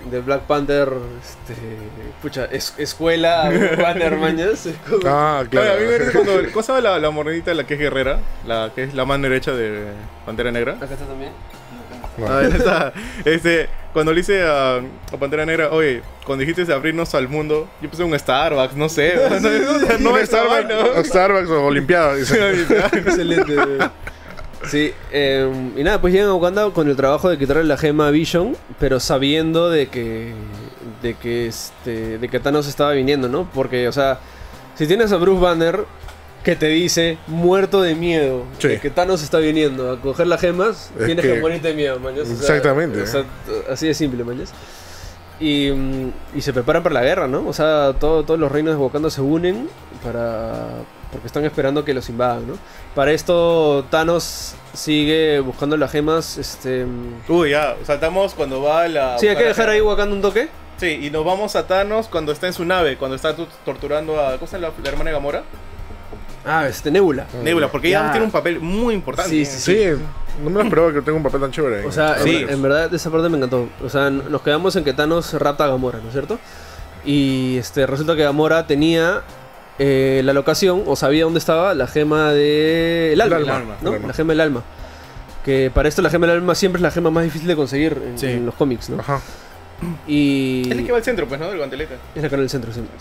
de Black Panther, este, pucha, es, escuela Black Panther, mañas. Es como- Ah, claro. Oye, a mí me parece cuando... ¿Cómo se llama la, la morenita, la que es guerrera? La que es la mano derecha de Pantera Negra. Acá está también. A ver, está. Este, cuando le hice a, a Pantera Negra, oye, cuando dijiste de abrirnos al mundo, yo puse un Starbucks, no sé. No, no, no, no es Starbucks, Starbucks. Starbucks o Olimpiada, dice. Excelente. Sí, eh, y nada, pues llegan a Wakanda con el trabajo de quitarle la gema a Vision, pero sabiendo de que de que este de que Thanos estaba viniendo, ¿no? Porque, o sea, si tienes a Bruce Banner que te dice muerto de miedo Sí. de que Thanos está viniendo a coger las gemas, Es tienes que, que- morirte de miedo, mañas. O sea, Exactamente. o sea, así de simple, mañas. Y, mm, y se preparan para la guerra, ¿no? O sea, todo- todos los reinos de Wakanda se unen para porque están esperando que los invadan, ¿no? Para esto Thanos sigue buscando las gemas, este... Uy, ya, saltamos cuando va a la... Sí, hay que a la dejar gema. ahí Wakanda un toque. Sí, y nos vamos a Thanos cuando está en su nave, cuando está tu- torturando a... ¿Cómo se llama la, la hermana de Gamora? Ah, este, Nebula. Nebula, porque ella Ya. tiene un papel muy importante. Sí, sí, Sí, no me esperaba que tenga un papel tan chévere ahí. O sea, en, Sí. en verdad esa parte me encantó. O sea, n- nos quedamos en que Thanos rapta a Gamora, ¿no es cierto? Y este resulta que Gamora tenía eh, la locación, o sabía dónde estaba, la gema del alma, El alma, ¿no? el alma. La gema del alma. Que para esto la gema del alma siempre es la gema más difícil de conseguir en, Sí. en los cómics, ¿no? Ajá. Y... Es el que va al centro, pues, ¿no? Del guantelete. Es la cara del centro, sí.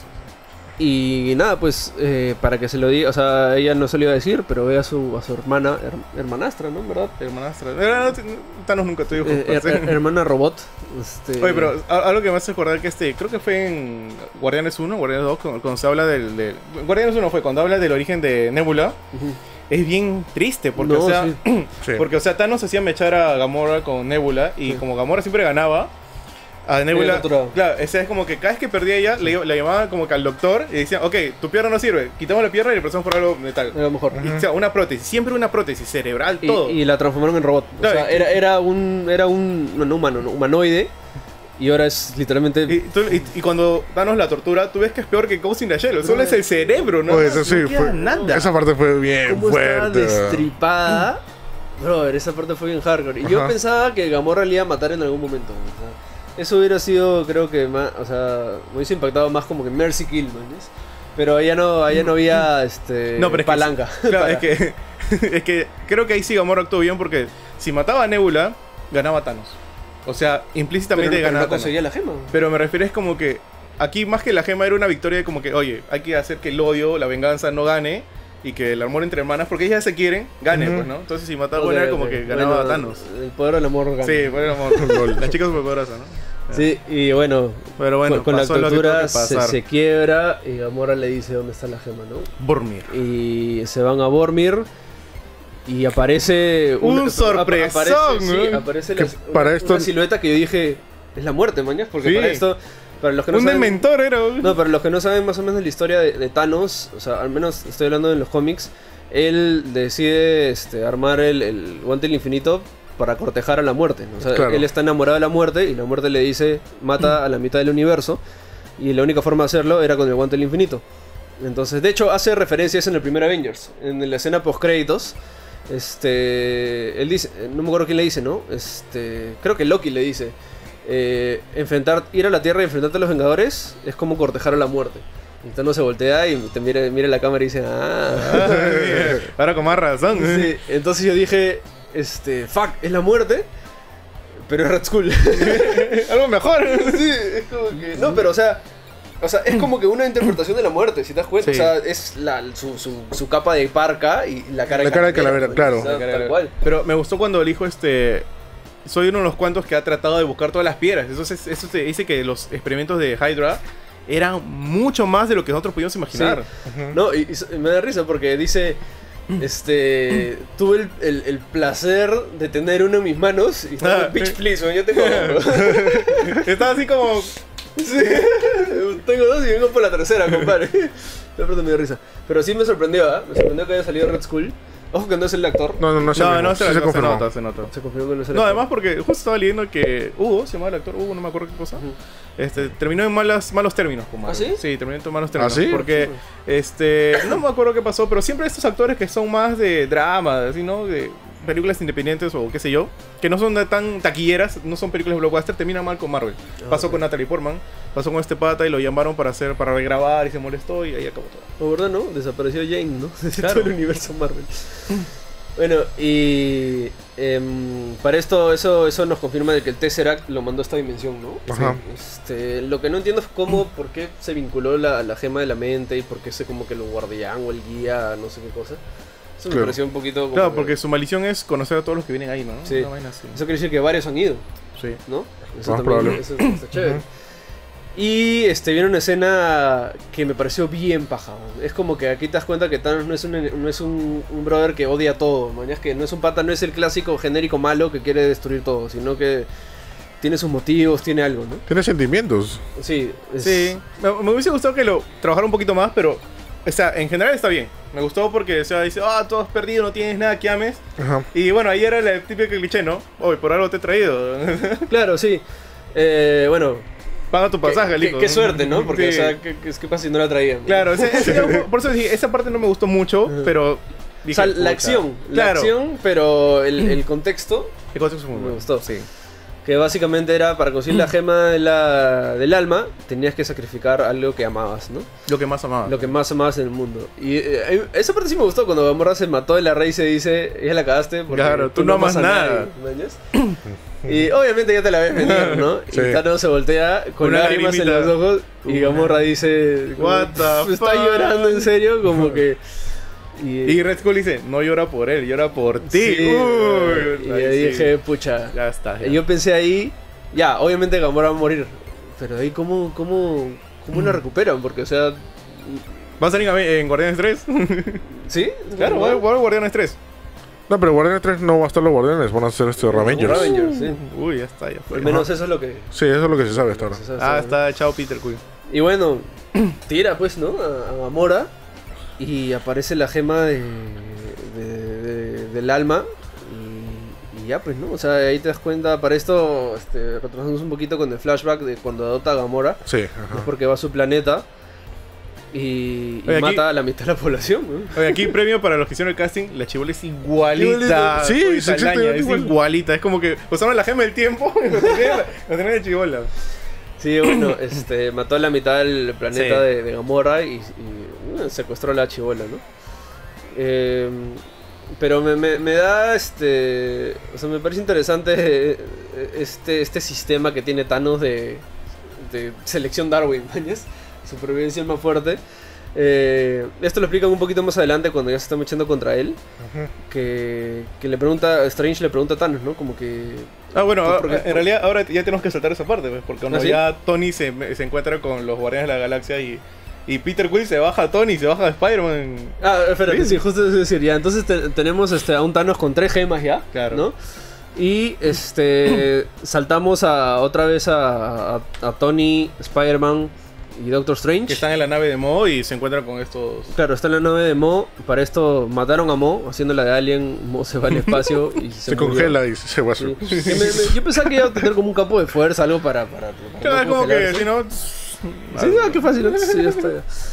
Y nada, pues eh, para que se lo diga, o sea, ella no se lo iba a decir, pero ve a su, a su hermana, her- hermanastra, ¿no? ¿En verdad? Hermanastra. Eh, no, no, Thanos nunca tuvo hijos. Eh, her- pues. her- hermana robot. Este... Oye, pero a- algo que me hace acordar que este, creo que fue en Guardianes uno, Guardianes dos, cuando, cuando se habla del, del... Guardianes uno fue cuando habla del origen de Nebula, Ujú. es bien triste, porque, No, o sea, sí. Sí. porque, o sea, Thanos hacía mechar a Gamora con Nebula, y Sí. como Gamora siempre ganaba, a Nebula, torturado. claro, o sea, es como que cada vez que perdía ella, le, le llamaban como que al doctor, y decían, ok, tu pierna no sirve, quitamos la pierna y le reemplazamos por algo metal. A lo mejor. Y, o sea, una prótesis, siempre una prótesis cerebral, Y, todo. y la transformaron en robot. O Claro, sea, y- era, era un. Era un. No, no humano, no, humanoide. Y ahora es literalmente. Y, tú- y- y cuando Thanos la tortura, tú ves que es peor que Ghost in the Shell, solo es el cerebro, ¿no? Pues eso sí, no queda fue, nada. esa parte fue bien ¿Cómo estaba fuerte. destripada? Brother, esa parte fue bien hardcore. Y yo Ajá. pensaba que Gamora le iba a matar en algún momento. O sea, eso hubiera sido, creo que más. O sea, me hubiese impactado más como que Mercy Kill, man. ¿ves? Pero allá no, allá no había este, No, pero es que- palanca. Claro, Para- es que, es que creo que ahí sí Gamora actuó bien porque si mataba a Nebula, ganaba Thanos. O sea, pero, implícitamente pero ganaba no Thanos. conseguía la gema. Pero me refiero es como que aquí más que la gema era una victoria de como que, oye, hay que hacer que el odio, la venganza no gane y que el amor entre hermanas, porque ellas se quieren, gane, Ujú. pues, ¿no? Entonces si mataba a Ok, una era ok. como que ganaba Bueno, a Thanos. El poder del amor gana. Sí, por el amor. La chica superpoderosa, ¿no? Sí, y bueno, Pero bueno, con, con la pasó lo que tuvo tortura que se, pasar. se quiebra y Gamora le dice dónde está la gema, ¿no? Bormir. Y se van a Vormir y aparece Un apa- sorpresón, aparece, sí, ¿no? aparece Que la- para una, esto- una silueta que yo dije es la muerte, mañas, porque Sí. para esto, para los que no Un saben, dementor era. no, para los que no saben más o menos la historia de, de Thanos, o sea, al menos estoy hablando en los cómics, él decide este, armar el, el guante del infinito para cortejar a la muerte, ¿no? O sea, Claro. él está enamorado de la muerte y la muerte le dice mata a la mitad del universo y la única forma de hacerlo era con el guante del infinito. Entonces, de hecho, hace referencias en el primer Avengers, en la escena post créditos. Este, él dice, no me acuerdo quién le dice, ¿no? Este, creo que Loki le dice, eh, enfrentar, ir a la Tierra y enfrentarte a los Vengadores es como cortejar a la muerte. Y Thanos se voltea y te mira, mira la cámara y dice, ah. Ahora con más razón. Sí, entonces yo dije, este, fuck, es la muerte, pero es Red Skull. Algo mejor. Sí, es como que, no, pero o sea, o sea, es como que una interpretación de la muerte, si te das cuenta. Sí. O sea, es la, su, su, su capa de parca y la cara La cara de calavera, ¿no? claro. O sea, tal cual. Pero me gustó cuando el hijo este. Soy uno de los cuantos que ha tratado de buscar todas las piedras. Entonces, eso te dice que los experimentos de Hydra eran mucho más de lo que nosotros podíamos imaginar. No, y, y me da risa porque dice, este, tuve el, el, el placer de tener uno en mis manos y estaba, Ah, bitch eh. please, man, yo tengo Estaba así como. sí, tengo dos y vengo por la tercera, compadre. De pronto me dio risa. Pero sí me sorprendió, ¿ah? Me sorprendió que haya salido Red Skull. Ojo que no es el actor. No, no, no, se, No, no, sí se, se se confirmó. nota, se nota. Se confirmó que no es el No, actor. además porque justo estaba leyendo que Hugo, se llamaba el actor, Hugo, no me acuerdo qué cosa. Ujú. Este, terminó en malas, malos términos con Marvel. ¿Ah, sí? Sí, terminó en malos términos. ¿Ah, sí? Porque, este, no me acuerdo qué pasó, pero siempre estos actores que son más de drama, así, ¿no? De, películas independientes o qué sé yo, que no son de tan taquilleras, no son películas blockbuster, terminan mal con Marvel. Ah, pasó ok. con Natalie Portman, pasó con este pata y lo llamaron para hacer para regrabar y se molestó y ahí acabó todo. O verdad, ¿no? Desapareció Jane, ¿no? De Claro. todo el universo Marvel. Bueno, y em, para esto eso eso nos confirma de que el Tesseract lo mandó a esta dimensión, ¿no? Ajá. Este, lo que no entiendo es cómo, por qué se vinculó la, la gema de la mente y por qué se como que lo guardián o el guía, no sé qué cosa. Eso me Claro. pareció un poquito como Claro, que- porque su maldición es conocer a todos los que vienen ahí, ¿no? Sí. Una vaina así. Eso quiere decir que varios han ido, Sí. ¿no? Eso Más también probable. eso está chévere. Y este viene una escena que me pareció bien paja. ¿no? Es como que aquí te das cuenta que Thanos no es un, no es un, un brother que odia todo, ¿no? Es que no es un pata, no es el clásico genérico malo que quiere destruir todo, sino que tiene sus motivos, tiene algo, ¿no? Tiene sentimientos. Sí, es- Sí, me, me hubiese gustado que lo trabajara un poquito más, pero, o sea, en general está bien. Me gustó porque, o sea, dice, ah, todo has perdido, no tienes nada que ames. Ajá. Y bueno, ahí era el típico cliché, ¿no? Oye, por algo te he traído. Claro, sí. Eh, bueno, Paga tu pasaje, qué, hijo. qué suerte, ¿no? Porque, Sí. o sea, ¿qué, qué, qué pasa si no la traían? Claro, ese- ese- por eso dije, esa parte no me gustó mucho, pero... O dije, sea, la pucha. acción, la Claro. acción, pero el, el contexto El contexto fue muy me bueno. gustó. Sí. Que básicamente era para conseguir la gema de la, del alma, tenías que sacrificar algo que amabas, ¿no? Lo que más amaba. Lo que más amabas en el mundo. Y eh, esa parte sí me gustó cuando Gamora se mató de la raíz y dice, ella la cagaste porque Claro, tú no amas a nada. nadie", ¿me Y obviamente ya te la ves venir, ¿no? Sí. Y Thanos se voltea con Una lágrimas en lagrimita. los ojos y Gamora dice, como, What the está fuck? llorando en serio, como que... Y, Y Red Skull dice, no llora por él, llora por ti. sí, Uy, y ahí yo sí. dije, pucha, Ya está. ya. yo pensé ahí, ya, obviamente Gamora va a morir, pero ahí cómo, cómo, cómo la recuperan, porque o sea, ¿Va a salir en- en Guardianes tres? ¿sí? Claro, va a va a haber Guardianes tres. No, pero Guardianes tres no va a estar los Guardianes, van a ser este Ravengers. Ravengers, sí. Uy, ya está, ya fue. Al menos eso es lo que... Sí, eso es lo que se sabe hasta ahora. se sabe, Ah, ¿no? está, chao Peter Quill. Y bueno, tira pues, ¿no? A, a Gamora y aparece la gema de, de- de- del alma y, y ya pues, ¿no? O sea, ahí te das cuenta, para esto, este, retrasamos un poquito con el flashback de cuando adopta a Gamora, Sí, es ajá. porque va a su planeta y, y Oye, aquí- mata a la mitad de la población, ¿no? Oye, aquí premio para los que hicieron el casting, la chibola es igualita. Sí, Soy es Saldaña, exactamente es igual. igualita. Es como que usaron la gema del tiempo y lo tenían lo tenían de chibola. Sí, bueno, este, mató a la mitad del planeta Sí. de, de Gamora y, y, bueno, secuestró a la chibola, ¿no? Eh, pero me, me, me da, este, o sea, me parece interesante eh, este, este sistema que tiene Thanos de, de selección Darwin, ¿mañas? Supervivencia el más fuerte. Eh, esto lo explican un poquito más adelante cuando ya se está echando contra él. Ajá. Que, que le pregunta, Strange le pregunta a Thanos, ¿no? Como que... Ah, bueno, ¿Tú ah, por qué? en realidad ahora ya tenemos que saltar esa parte, pues, porque cuando ¿Ah, sí? ya Tony se, se encuentra con los Guardianes de la Galaxia y, y Peter Quill se baja a Tony, se baja a Spider-Man. Ah, espérate, Sí. sí, justo es decir, ya. Entonces te- tenemos este, a un Thanos con tres gemas ya, Claro. ¿no? Y este saltamos a otra vez a, a, a Tony, Spider-Man y Doctor Strange. Que están en la nave de Mo y se encuentran con estos... Claro, está en la nave de Mo. Para esto mataron a Mo, haciendo la de Alien. Mo se va al espacio y se, Se murió. congela y se va a Sí. su... Que me- me- yo pensaba que iba a tener como un campo de fuerza, algo para. para, para Claro, no es como que, congelarse. si no... Sí, ah, qué fácil, ¿no? Sí, ya está.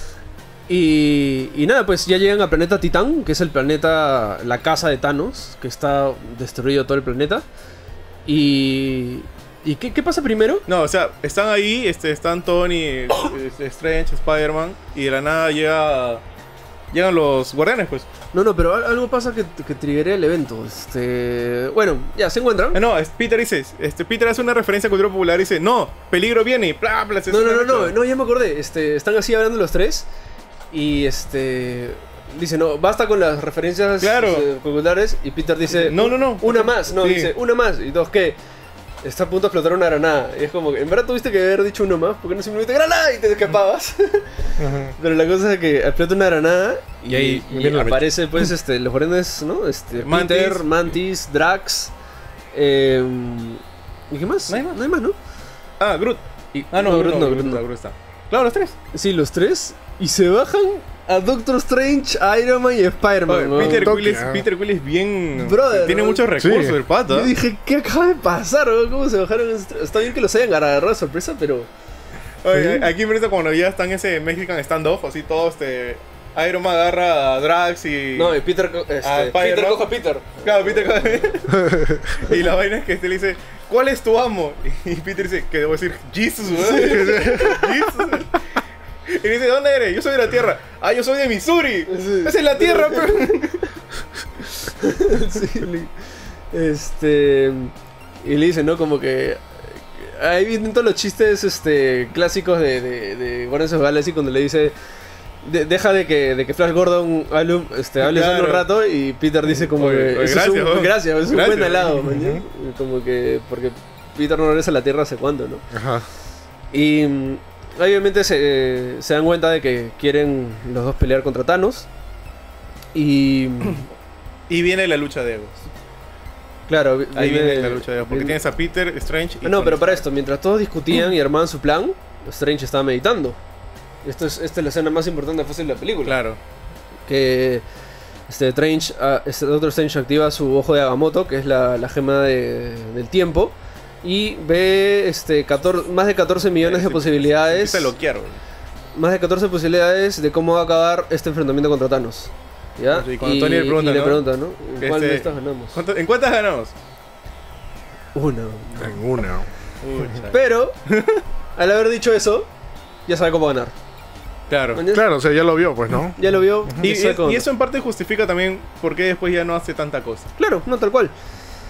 Y, y nada, pues ya llegan al planeta Titán, que es el planeta, la casa de Thanos, que está destruido todo el planeta. Y... ¿Y qué, qué pasa primero? No, o sea, están ahí, este, están Tony, este, Strange, Spider-Man, y de la nada llega, llegan los guardianes, pues. No, no, pero al- algo pasa que, que triggerea el evento. Este... Bueno, ya, se encuentran. Ah, no, es- Peter dice, este, Peter hace una referencia a cultura popular y dice, no, peligro viene y bla, bla, se No, no, hace no, una no, lucha. no, ya me acordé. Este, están así hablando los tres. Y este... Dice, no, basta con las referencias Claro. eh, populares. Y Peter dice, No, no, no. Una más, no, Sí. dice, una más. Y dos, ¿qué? Está a punto de explotar una granada. Y es como que, en verdad tuviste que haber dicho uno más, porque no simplemente granada y te escapabas. Ajá. Pero la cosa es que explota una granada y, Y ahí y viene la mecha. aparece pues este, los grandes, ¿no? Este, Mantis. Peter, Mantis, Drax. Eh, ¿Y qué más? No hay más. No hay más, ¿no? Ah, Groot. Y- ah, no, No, Groot, Groot no, no, Groot Groot no, no. Groot está. Claro, los tres. Sí, los tres. Y se bajan a Doctor Strange, Iron Man y Spider-Man. Oye, ¿no? Peter, toque, Quill es, ah. Peter Quill es bien... Brother, tiene ¿no? muchos recursos, Sí. el pata. Yo dije, ¿qué acaba de pasar? ¿no? ¿Cómo se bajaron? esos tres? Está bien que los hayan agarrado de sorpresa, pero... Oye, aquí me parece cuando ya están en ese Mexican standoff, así todos, este... Iron Man agarra a Drax y... No, y Peter, co- este, Ah, Spider-Man. Peter coge a Peter. Claro, Peter coge- Y la vaina es que este le dice, ¿cuál es tu amo? Y Peter dice, que debo decir, Jesus, weón. Jesus. Y le dice, ¿dónde eres? Yo soy de la Tierra. Ah, yo soy de Missouri. Sí. Esa es la Tierra, pero... Sí, li- este y le dice, ¿no? Como que ahí vienen todos los chistes este clásicos de, de, de Guardians of the Galaxy cuando le dice de- deja de que, de que Flash Gordon hable, este, hable solo un Claro. rato y Peter dice como Oye, que oye, "Eso gracias, es un, weón. gracias, es un Gracias, buen halago, weón. man, ¿ya? Y como que porque Peter no regresa a la Tierra hace cuándo, ¿no? Ajá. Y mm, obviamente se, se dan cuenta de que quieren los dos pelear contra Thanos y Y viene la lucha de egos. claro, Ahí viene- viene la lucha de egos. Porque viene- tienes a Peter, Strange y... Ah, no, Tony pero para Stark. esto, mientras todos discutían y armaban su plan, Strange estaba meditando. Esto es, esta es la escena más importante fácil de la película. Claro. Que este Strange, ah, este Doctor Strange activa su ojo de Agamotto, que es la, la gema de- del tiempo, y ve este catorce, más de catorce millones de Se- posibilidades. Se empieza a loquear, weón. Más de catorce posibilidades de cómo va a acabar este enfrentamiento contra Thanos. ¿Ya? Y cuando Tony le pregunta, y le ¿no? pregunta, ¿no? ¿En ¿Cuál Este- de estas ganamos? ¿Cuánto- ¿En cuántas ganamos? Una. En una. Pucha. Pero, al haber dicho eso, ya sabe cómo ganar. Claro. ¿Mañas? Claro, o sea, ya lo vio, pues, ¿no? Ya lo vio. Y, ya sabe cómo y ganar. eso en parte justifica también por qué después ya no hace tanta cosa. Claro, no tal cual.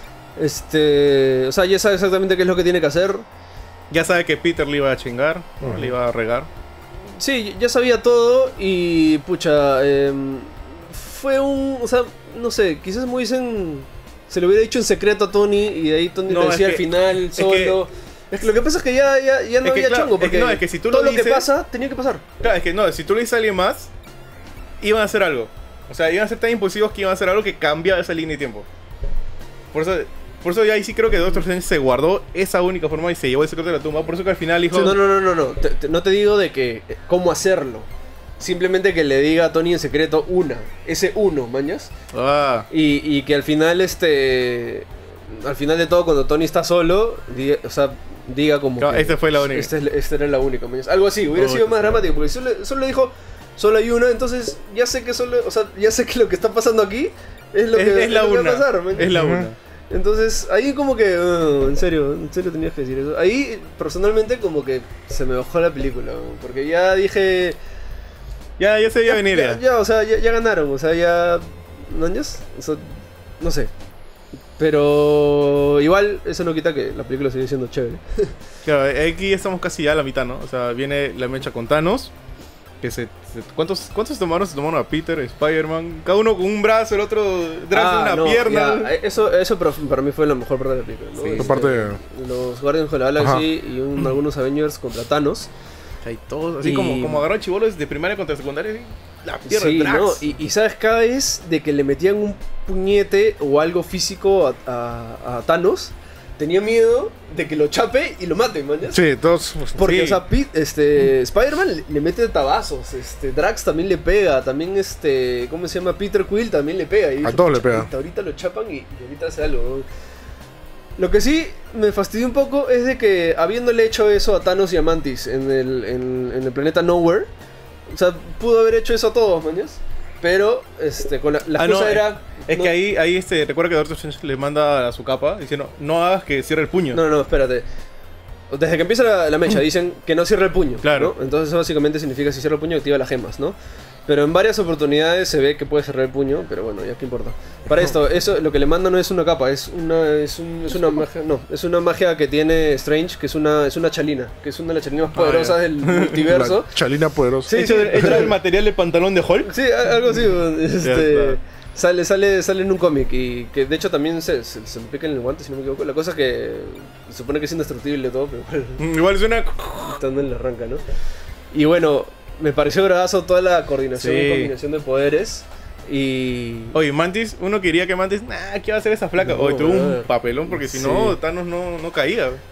Este, o sea, ya sabe exactamente qué es lo que tiene que hacer. Ya sabe que Peter le iba a chingar, ¿no? Ujú. Le iba a regar. Sí, ya sabía todo y pucha, em, fue un, o sea, no sé, quizás me hubiesen, se lo hubiera dicho en secreto a Tony y de ahí Tony No, le es decía que- al final es que- solo. Es que lo que pasa es que ya, ya, ya no Es que había claro, chongo, es que porque no, es que si tú todo lo lo que dices- pasa tenía que pasar. Claro, es que no, si tú le dices a alguien más, iban a hacer algo. O sea, iban a ser tan impulsivos que iban a hacer algo que cambia esa línea de tiempo. Por eso, por eso ya ahí sí creo que Doctor Strange se guardó esa única forma y se llevó el secreto de la tumba. Por eso que al final dijo... Sí, no, no, no, no, no, te- te- no te digo de que eh, cómo hacerlo. Simplemente que le diga a Tony en secreto una, ese uno, mañas. Ah, Y, y que al final, este. Al final de todo, cuando Tony está solo, diga, o sea, diga como. Claro, que esta fue la única. Esta, es- esta era la única. mañas. Algo así, hubiera Oh, sido esta más fue la dramático, porque solo, solo dijo, solo hay una, entonces ya sé que solo. O sea, ya sé que lo que está pasando aquí es lo es, que, es la lo que una. va a pasar. mañas. Es la Ujú. una. Entonces, ahí como que. uh, en serio, en serio tenías que decir eso. Ahí, personalmente, como que se me bajó la película, porque ya dije. Ya, ya se veía venir Ya, ya. ya, o sea, ya, ya ganaron, o sea, ya... ¿Naños? O sea, no sé. Pero igual eso no quita que la película sigue siendo chévere. Claro, aquí estamos casi ya a la mitad, ¿no? O sea, viene la mecha con Thanos. Que se, se- ¿cuántos, ¿Cuántos se tomaron? Se tomaron a Peter, Spider-Man. Cada uno con un brazo, el otro Drax Ah, una no, pierna. ya, eso, eso pero para mí fue la mejor parte de la película, ¿no? Sí. Este, Aparte- los Guardians of the Galaxy y un- algunos Avengers contra Thanos. Hay todos, así Y- como, como agarró chibolos de primaria contra secundaria. así, La pierna Sí, Drax. ¿no? Y, y sabes, cada vez de que le metían un puñete o algo físico a, a- a Thanos, tenía miedo de que lo chape y lo mate, man. ¿ya? Sí, todos. Porque, Sí. o sea, Pete- este, Spider-Man le, le mete tabazos, este, Drax también le pega, también este, ¿cómo se llama? Peter Quill también le pega. Y A dice, todos le "Pucha, pega". ahorita- Ahorita lo chapan y, y ahorita hace algo. ¿no? Lo que sí me fastidió un poco es de que habiéndole hecho eso a Thanos y a Mantis en el, en, en el planeta Nowhere, o sea, pudo haber hecho eso a todos, mañas. Pero, este, con la, la Ah, excusa no, era... Es no- que ahí, ahí este, recuerda que Doctor Strange le manda a su capa diciendo, no hagas que cierre el puño. No, no, espérate. Desde que empieza la, la mecha dicen que no cierra el puño. Claro. ¿no? Entonces eso básicamente significa si cierra el puño activa las gemas, ¿no? Pero en varias oportunidades se ve que puede cerrar el puño, pero bueno, ya qué importa. Para esto, eso lo que le manda no es una capa, es una es, un- es una magia, no, es una magia que tiene Strange, que es una es una chalina, que es una de las chalinas más Ah, poderosas ya. del multiverso. La Chalina poderosa. Sí, hecho, sí. hecho el material de pantalón de Hulk. Sí, a- algo así. Este, está. sale, sale, sale en un cómic y que de hecho también se, se, se implica en el guante, si no me equivoco. La cosa es que se supone que es indestructible todo, pero igual Mm, Igual suena... estando en la arranca, ¿no? Y bueno, me pareció bravazo toda la coordinación Sí. y combinación de poderes. Y. Oye, Mantis, uno quería que Mantis, nah, ¿qué va a hacer esa flaca? No, Oye, tuvo un brother. papelón porque si Sí. no, Thanos no, no caía.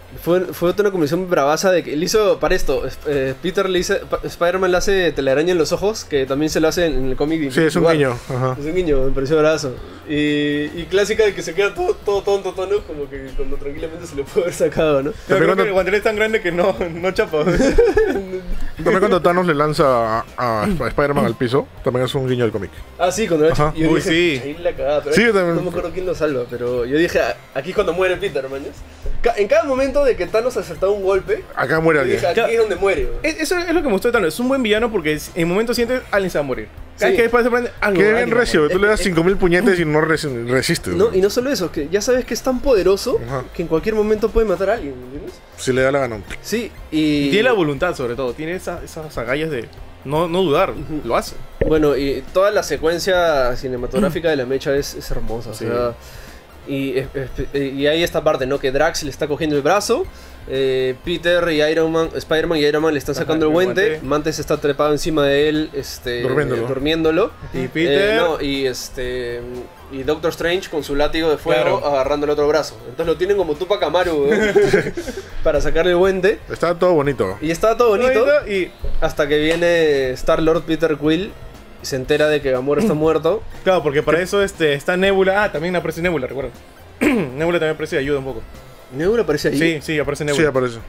Fue, fue otra combinación bravaza de que le hizo, para esto, eh, Peter le dice, pa- Spider-Man le hace telaraña en los ojos, que también se lo hace en el cómic. Sí, es un igual. guiño. Ajá. Es un guiño, me pareció bravazo. Y, y clásica de que se queda todo, todo tonto, tono, como que cuando tranquilamente se le puede haber sacado, ¿no? Yo creo cuando- que el guantelete es tan grande que no, no chapa. También cuando Thanos le lanza a, a Spider-Man al piso, también es un guiño del cómic. Ah, sí, cuando lo Ajá. yo Uy, dije, sí. ahí la cagada, pero Sí, ahí yo también. no me acuerdo quién lo salva, pero yo dije, "Ah, aquí es cuando muere Peter, mañas. Ca- En cada momento de que Thanos acertaba un golpe, Acá muere yo alguien. dije, aquí Claro. es donde muere. ¿no? Es- Eso es lo que me gustó de Thanos. Es un buen villano porque es- en momentos sientes alguien se va a morir. Cada Sí. vez que después se prende algo. Qué bien alguien va a recio, morir. tú le das cinco mil puñetes y no res- resistes. No, güey. y no solo eso, que ya sabes que es tan poderoso Ajá. que en cualquier momento puede matar a alguien, ¿entiendes? Si le da la gana. Sí, y... Y tiene la voluntad, sobre todo. Tiene esa- esas agallas de no, no dudar. Lo hace. Bueno, y toda la secuencia cinematográfica de la mecha es, es hermosa, Sí. o sea... Y, es- es- y hay esta parte, ¿no? Que Drax le está cogiendo el brazo, eh, Peter y Iron Man, Spider-Man y Iron Man le están Ajá, sacando el el guante, guante. Mantis está trepado encima de él, este, Durmiéndolo. eh, durmiéndolo. Y Peter. Eh, no, y este y Doctor Strange con su látigo de fuego Claro. agarrando el otro brazo. Entonces lo tienen como Tupac Amaru, weón, para sacarle el guante. Está todo bonito. Y estaba todo bonito Y hasta que viene Star Lord Peter Quill y se entera de que Gamora está muerto. claro, porque para eso este, está Nebula. Ah, también aparece Nebula, recuerdo. Nebula también aparece y ayuda un poco. Nebula aparece ahí. Sí, sí, aparece Nebula. Sí, aparece.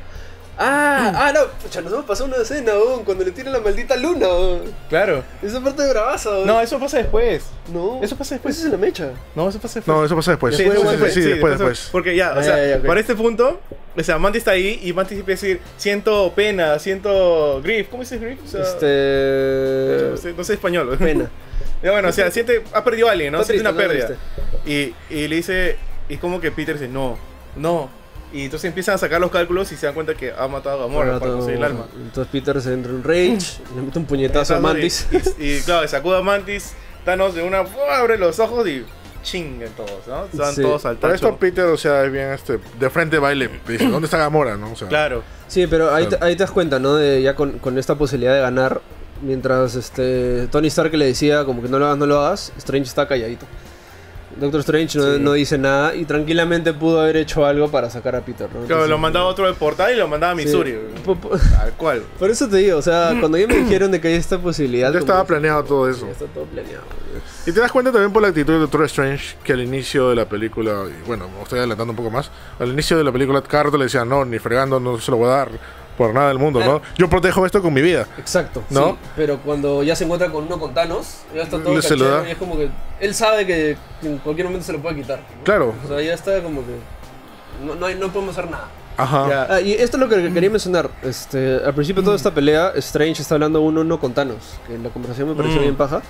Ah, ah, no, pucha, nos hemos pasado una escena, weón, cuando le tiran la maldita luna, weón. Claro. Esa parte de bravaza, weón. No, eso pasa después. no. eso pasa después. Eso es en la mecha. No, eso pasa después. No, eso pasa después. Sí, Después, eso sí, pasa sí, sí, después, después. Porque ya, o Ah, sea, ya, ya, ok. para este punto, o sea, Mantis está ahí y Mantis empieza a decir, siento pena, siento grief. ¿Cómo dices grief? O sea, Este... no, sé, no sé español. Pena. Ya, bueno, o sea, siente, ha perdido a alguien, ¿no? Está Siente triste, una está pérdida. Y, y le dice, y como que Peter dice, no, no. Y entonces empiezan a sacar los cálculos y se dan cuenta que ha matado a Gamora para conseguir el alma. Entonces Peter se entra en rage, le mete un puñetazo a Mantis. Y, y, y, claro, sacude a Mantis, Thanos de una, abre los ojos y chinguen todos, ¿no? Se van Sí. todos al Para esto tacho. Peter, o sea, es bien este, de frente baile. Dice, ¿dónde está Gamora? ¿No? O sea, Claro. Sí, pero ahí, te, Claro. ahí te das cuenta, ¿no? De ya con, con esta posibilidad de ganar, mientras este Tony Stark le decía como que no lo hagas, no lo hagas, Strange está calladito. Doctor Strange no, Sí. no dice nada y tranquilamente pudo haber hecho algo para sacar a Peter, ¿no? Claro, Entonces, lo mandaba otro del portal y lo mandaba a sí. Missouri. Po- po- Tal cual. Por eso te digo, o sea, cuando ya me dijeron de que hay esta posibilidad... ya como estaba que- planeado todo Sí, eso. ya está todo planeado. Y te das cuenta también por la actitud de Doctor Strange que al inicio de la película, y bueno, me estoy adelantando un poco más, al inicio de la película Carter le decía, no, ni fregando, no se lo voy a dar por nada del mundo, ¿no? Yo protejo esto con mi vida. Exacto, ¿No? sí, pero cuando ya se encuentra con uno con Thanos, ya está todo Le- se lo cachero da. y es como que él sabe que en cualquier momento se lo puede quitar. ¿no? Claro. O sea, ya está como que no, no, hay- no podemos hacer nada. Ajá. Ya. Ah, y esto es lo que quería mencionar. Este, al principio de toda esta pelea, Strange está hablando uno a uno con Thanos, que la conversación me pareció Mm. bien paja.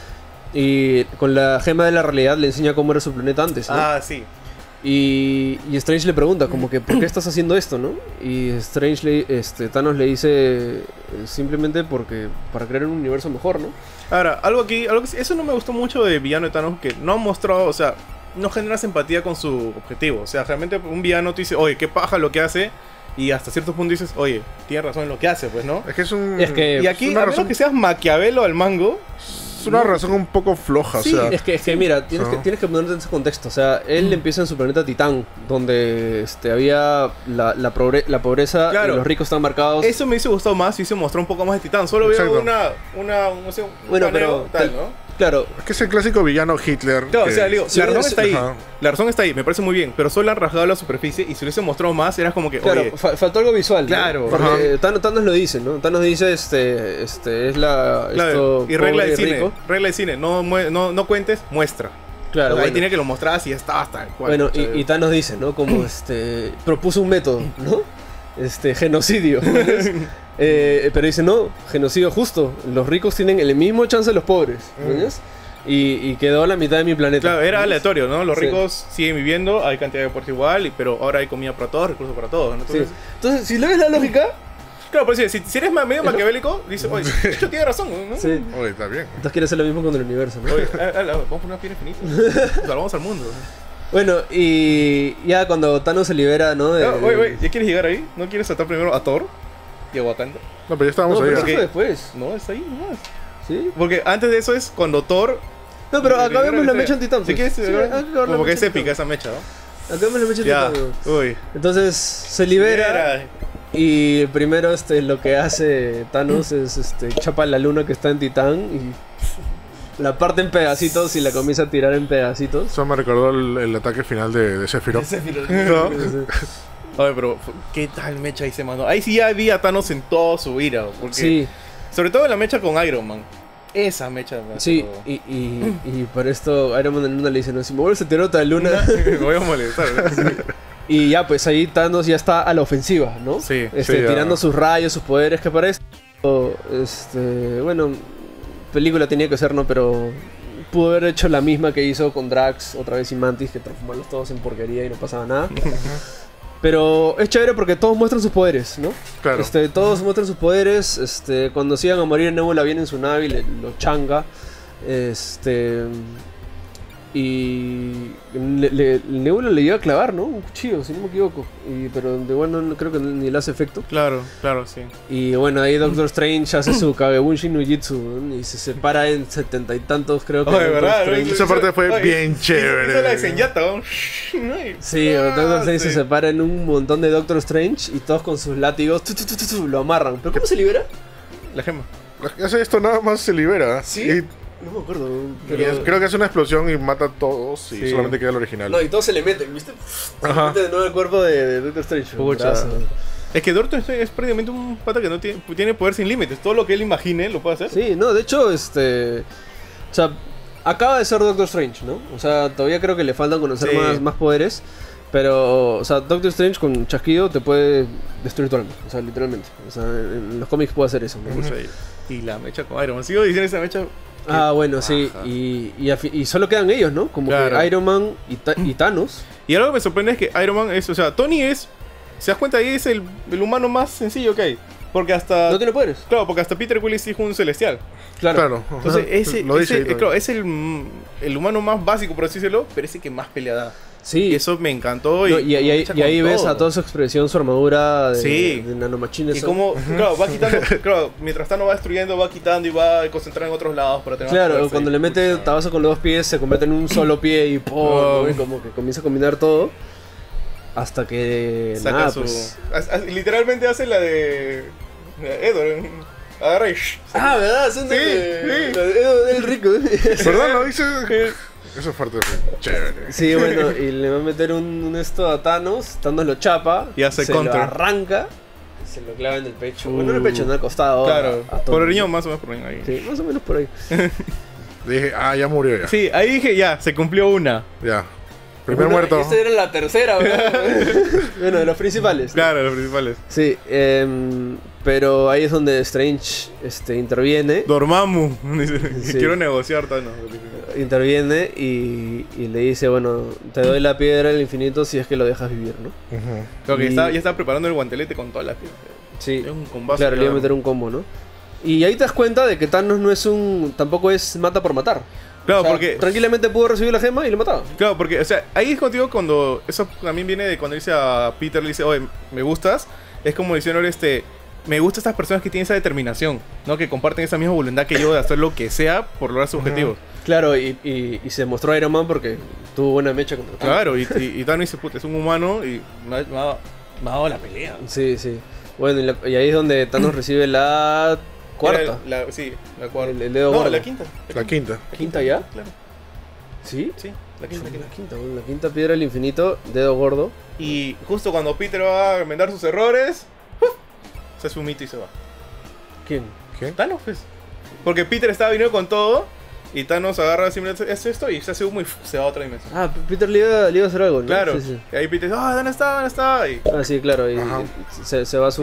Y con la gema de la realidad le enseña cómo era su planeta antes, ¿no? Ah, sí. Y, y Strange le pregunta como que ¿por qué estás haciendo esto, no? Y Strange le, este, Thanos le dice eh, simplemente porque para crear un universo mejor, ¿no? Ahora, algo aquí, algo que- eso no me gustó mucho de villano de Thanos, que no ha mostrado, o sea, no genera simpatía con su objetivo. O sea, realmente un villano te dice, oye, qué paja lo que hace, y hasta cierto punto dices, oye, tiene razón en lo que hace, pues, ¿no? Es que es un... Es que- Y aquí, es una a menos razón, que seas Maquiavelo al mango, es una razón un poco floja, Sí, o sea... es que, es que mira, tienes, que Ajá. tienes que ponerte en ese contexto. O sea, él empieza en su planeta Titán, donde este, había la, la, pobre- la pobreza Claro. y los ricos están marcados. eso me hubiese gustado más si se mostró un poco más de Titán. Solo veo Exacto. una, una, no sé, un Bueno, paneo, pero tal, tal- ¿no? Claro, Es que es el clásico villano Hitler. Claro, que- o sea, digo, sí, la razón es- está ahí. ajá. La razón está ahí, me parece muy bien. Pero solo han rasgado la superficie y si lo hubiese mostrado más, era como que, claro, oye, fa- faltó algo visual. ¿no? Claro. Porque Ajá. eh, Thanos, Thanos lo dice, ¿no? Thanos dice, este, este, es la... claro, esto y regla pobre de cine, rico. regla de cine, no, mue- no, no cuentes, muestra. Claro, O sea, ahí bueno. tiene que lo mostrabas y ya estaba hasta el cual. Bueno, o sea, y, y Thanos dice, ¿no? Como este propuso un método, ¿no? Este genocidio. ¿ves? Eh, pero dice, no, genocidio justo. Los ricos tienen el mismo chance de los pobres. ¿ves? Y, y quedó a la mitad de mi planeta. Claro, era ¿ves? aleatorio, ¿no? Los Sí. ricos siguen viviendo, hay cantidad de deporte igual, y- pero ahora hay comida para todos, recursos para todos. ¿no? Sí. Entonces, Entonces, si le ves la lógica, claro, pues sí, si, si eres ma- medio maquiavélico, dices, oye, yo tiene razón, ¿no? sí. Oye, está bien. Entonces quiere hacer lo mismo con el universo, ¿no? Oye, ah, ah, vamos a poner una piedra infinita. Salvamos al mundo. Bueno, y ya cuando Thanos se libera, ¿no? De- Ah, Oye, oye, ¿ya quieres llegar ahí? ¿No quieres saltar primero a Thor y a Wakanda? No, pero ya estábamos No, ahí. pero ¿eh? eso fue después. No, es ahí nomás. ¿Sí? Porque antes de eso es cuando Thor. No, pero libera acabemos la estrella. mecha en Titán. Si pues. quieres, Sí, eh, hay que acabar la como que mecha es en épica Titán. esa mecha, ¿no? Acabemos la mecha de Ya, Thanos. uy. Entonces se libera. Y primero este, lo que hace Thanos es este, chapa la luna que está en Titán y la parte en pedacitos y la comienza a tirar en pedacitos. Eso me recordó el, el ataque final de, de Sephiroth. ¿No? Oye, pero ¿qué tal mecha ahí se mandó? Ahí sí ya vi a Thanos en toda su ira. Porque, Sí, sobre todo la mecha con Iron Man. Esa mecha. me sí, acuerdo. y, y, y por esto Iron Man en una le dice, no, si me vuelves a tirar otra luna. Me voy a molestar. Y ya, pues ahí Thanos ya está a la ofensiva, ¿no? Sí, Este, sí, ya. tirando sus rayos, sus poderes, que para esto, este, bueno, película tenía que ser, ¿no? Pero pudo haber hecho la misma que hizo con Drax, otra vez y Mantis, que transformarlos todos en porquería y no pasaba nada. Pero es chévere porque todos muestran sus poderes, ¿no? Claro. Este, todos muestran sus poderes, este, cuando se iban a morir Nebula viene en su nave y le, lo changa. Este... Y le, le, Nebula le iba a clavar, ¿no? Un cuchillo, si no me equivoco. Y, pero de bueno no creo que ni le hace efecto. Claro, claro, sí. Y bueno, ahí Doctor Strange hace su Kagebunshin no Jutsu, ¿no? Y se separa en setenta y tantos, creo que. Oye, Doctor ¿verdad? Strange. Esa parte fue Oye, bien chévere. Esa es la de Senyata, ¿no? Sí, Ah, Doctor Strange sí. se separa en un montón de Doctor Strange y todos con sus látigos tu, tu, tu, tu, tu, lo amarran. ¿Pero cómo se libera? La gema. Hace esto nada más se libera. ¿Sí? Y, No me acuerdo. y Pero... es- creo que hace una explosión y mata a todos y Sí. solamente queda el original. No, y todos se le meten, ¿viste? Se Ajá. le mete de nuevo el cuerpo de, de Doctor Strange. Pucha. Brazo. Es que Doctor Strange es prácticamente un pata que no tiene, tiene poder sin límites. Todo lo que él imagine lo puede hacer. Sí, no, de hecho, este. O sea, acaba de ser Doctor Strange, ¿no? O sea, todavía creo que le faltan conocer Sí. más, más poderes. Pero, o sea, Doctor Strange con un chasquido te puede destruir tu alma. O sea, literalmente. O sea, en, en los cómics puede hacer eso, ¿no? Pucha, y, y la mecha con Iron Man. Sigo diciendo esa mecha. Ah, bueno, sí. paja. Y, y, a fi- y solo quedan ellos, ¿no? Como Claro. que Iron Man y, Ta- y Thanos. Y algo que me sorprende es que Iron Man es, o sea, Tony es, se das cuenta ahí, es el, el humano más sencillo que hay. Porque hasta, No tiene poderes. claro, porque hasta Peter Quill es hijo de un celestial. Claro. Claro. Entonces, Ajá. ese, Lo dice ese- ahí eh, también. claro, es el, mm, el humano más básico, por así decirlo, pero ese que más pelea da. Sí. Y eso me encantó. Y, No, y, y ahí, mecha y ahí con ves todo. a toda su expresión, su armadura de, Sí. de nanomachines. Y como, claro, va quitando, claro, mientras Thanos va destruyendo, va quitando y va a concentrar en otros lados para tener más Claro, fuerza. cuando Y, le mete pucha. tabazo con los dos pies, se convierte en un solo pie y ¡pum! Oh. ¿no? Y como que comienza a combinar todo. Hasta que. Saca nada, su... pues. haz- haz- literalmente hace la de... de Edward. Agarra y... shh, Ah, ¿verdad? Son de- Sí, de- sí. de- El rico. ¿Verdad? ¿Lo dice? Eso es parte de chévere. Sí, bueno, y le va a meter un, un esto a Thanos. Thanos lo chapa. Y hace se counter. lo arranca. Se lo clava en el pecho. Bueno, no en el pecho, en el costado. Claro, a- a por Tony. el riñón más o menos por el riñón ahí. Sí, más o menos por ahí. Dije, ah, ya murió ya. Sí, ahí dije ya, se cumplió una. Ya. Primer Bueno, muerto. Esta era la tercera, ¿verdad? Bueno, de los principales. Claro, los principales. Sí, em, pero ahí es donde Strange este, interviene. Dormammu. Dice, Sí. quiero negociar, Thanos. Interviene y, y le dice, bueno, te doy la piedra del infinito si es que lo dejas vivir, ¿no? Ujú. Creo que Y- está, ya está preparando el guantelete con todas las piezas. Sí, Es un combazo. claro, le iba a meter un combo, ¿no? Y ahí te das cuenta de que Thanos no es un... tampoco es mata por matar. Claro, O sea, porque... tranquilamente pudo recibir la gema y le mataba. Claro, porque, o sea, ahí es contigo cuando... Eso también viene de cuando dice a Peter, le dice, oye, me gustas. Es como diciéndole, este... Me gustan estas personas que tienen esa determinación, ¿no? Que comparten esa misma voluntad que yo de hacer lo que sea por lograr sus objetivos. Claro, y, y, y se mostró Iron Man porque tuvo buena mecha contra Thanos. Claro, y, y, y Thanos dice, puta, es un humano y me ha, me ha- me ha dado la pelea. Sí, sí. Bueno, y, la- y ahí es donde Thanos recibe la cuarta. Era la- sí, la cuarta. El- el dedo no, gordo. la quinta. La quinta. ¿Quinta ya? Claro, ¿Sí? sí, la quinta, La quinta. quinta, bueno, la quinta piedra del infinito, dedo gordo. Y justo cuando Peter va a enmendar sus errores, ¡uf! Se hace un mito y se va. ¿Quién? ¿Qué? Thanos, pues. Porque Peter estaba viniendo con todo y Thanos agarra simplemente es esto y se hace humo y ¡fuf! Se va a otra dimensión. Ah, P- Peter le iba, le iba a hacer algo, ¿no? Claro. Sí, sí. Y ahí Peter dice, ah, ¿dónde está? ¿Dónde está? Y, Ah, sí, claro. Y Ajá. se, se va a su,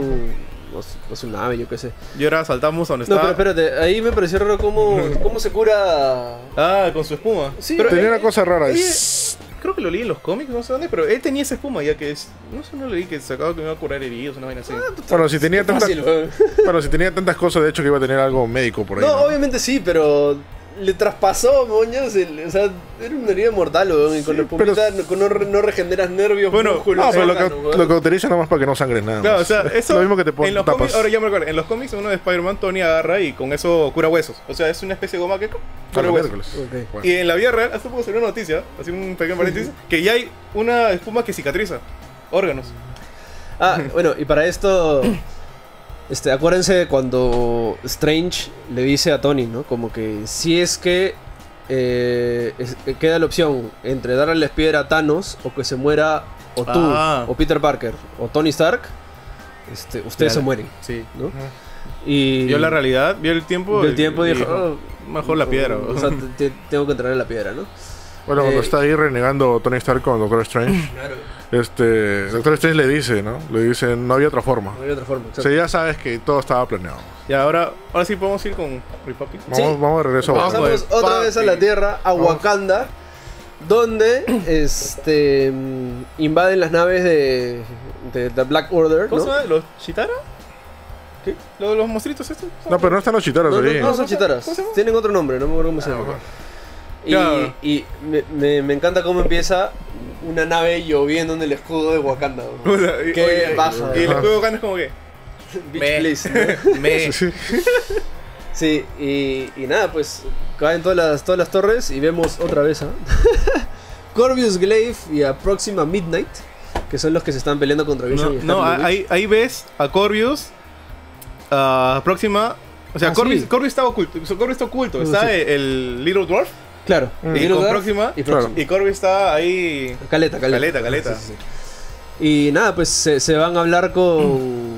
a su, a su nave, yo qué sé. y ahora saltamos a donde No, está. pero espérate, ahí me pareció raro cómo, cómo se cura. Ah, con su espuma. Sí, pero Tenía él- una cosa rara. él- creo que lo leí en los cómics, no sé dónde, pero él tenía esa espuma ya que es. No sé, no leí que se acaba que me iba a curar heridos, una vaina así. Bueno, si tenía tantas, Fácil, weón. bueno, si tenía tantas cosas, de hecho que iba a tener algo médico por ahí. No, ¿no? obviamente sí, pero le traspasó, moños, el- o sea, era una herida mortal, weón, y con la pero- espumita no, no, no regeneras nervios, Bueno, músculos, No, pero lo órganos, que, weón. lo que utiliza nada más para que no sangre nada. Claro, o más. sea, eso. Lo mismo que te en pones los tapas. cómics, ahora ya me recuerdo, en los cómics uno de Spider-Man, Tony agarra y con eso cura huesos. O sea, es una especie de goma que A cura los huesos. miércoles. Ok. Bueno. Y en la vida real, hace poco salió una noticia, así un pequeño paréntesis, que ya hay una espuma que cicatriza órganos. Ah, bueno, y para esto, este, acuérdense cuando Strange le dice a Tony, ¿no? Como que si es que eh, es- eh, queda la opción entre darle la piedra a Thanos o que se muera o tú, Ah. o Peter Parker, o Tony Stark, este, ustedes Ya, se mueren, Sí. ¿no? Y Vio la realidad, vio el tiempo. vio el tiempo y dijo, dijo, "Oh, mejor la piedra. O sea, te- te- tengo que entrar en la piedra, ¿no? Bueno, cuando Eh, está ahí renegando Tony Stark con Doctor Strange, Claro. este, Doctor Strange le dice, ¿no? Le dice, no había otra forma. No hay otra forma. O exacto. sea, ya sabes que todo estaba planeado. Y ahora, ahora sí podemos ir con Republic. Vamos, Sí. vamos de regreso a Vamos, Wakanda. Pasamos Wakanda. otra vez a la Tierra, a Vamos. Wakanda, donde este mm, invaden las naves de, de The Black Order, ¿Cómo ¿no? se llama? ¿Los Chitara? ¿Qué? ¿Los, los monstruitos estos? No, pero no están los chitaros No, no, ahí. no son chitaras, ¿Cómo se llama? tienen otro nombre, no me acuerdo cómo se llama. bueno. Y, Claro. y me, me- me encanta cómo empieza una nave lloviendo en el escudo de Wakanda. ¿no? O sea, y- Qué oye, baja, Y el Ajá. juego gana es como que. Bitch, Me. please, ¿no? Me. Sí, sí. Sí, y, y nada, pues caen todas las, todas las torres y vemos otra vez a Corvus Glaive y a Proxima Midnight, que son los que se están peleando contra No, Vision y no, Scarlet Witch. ahí, ahí ves a Corvius, a Próxima. O sea, Ah, Corvus, sí. Corvus está oculto. Corvus está oculto. No, Está sí. el, el Little Dwarf. Claro, Mm. Y Little con Dwarf Próxima. y Proxima. Y Corvus está ahí. Caleta, caleta. Caleta, caleta. Sí, sí, sí. Y nada, pues se, se van a hablar con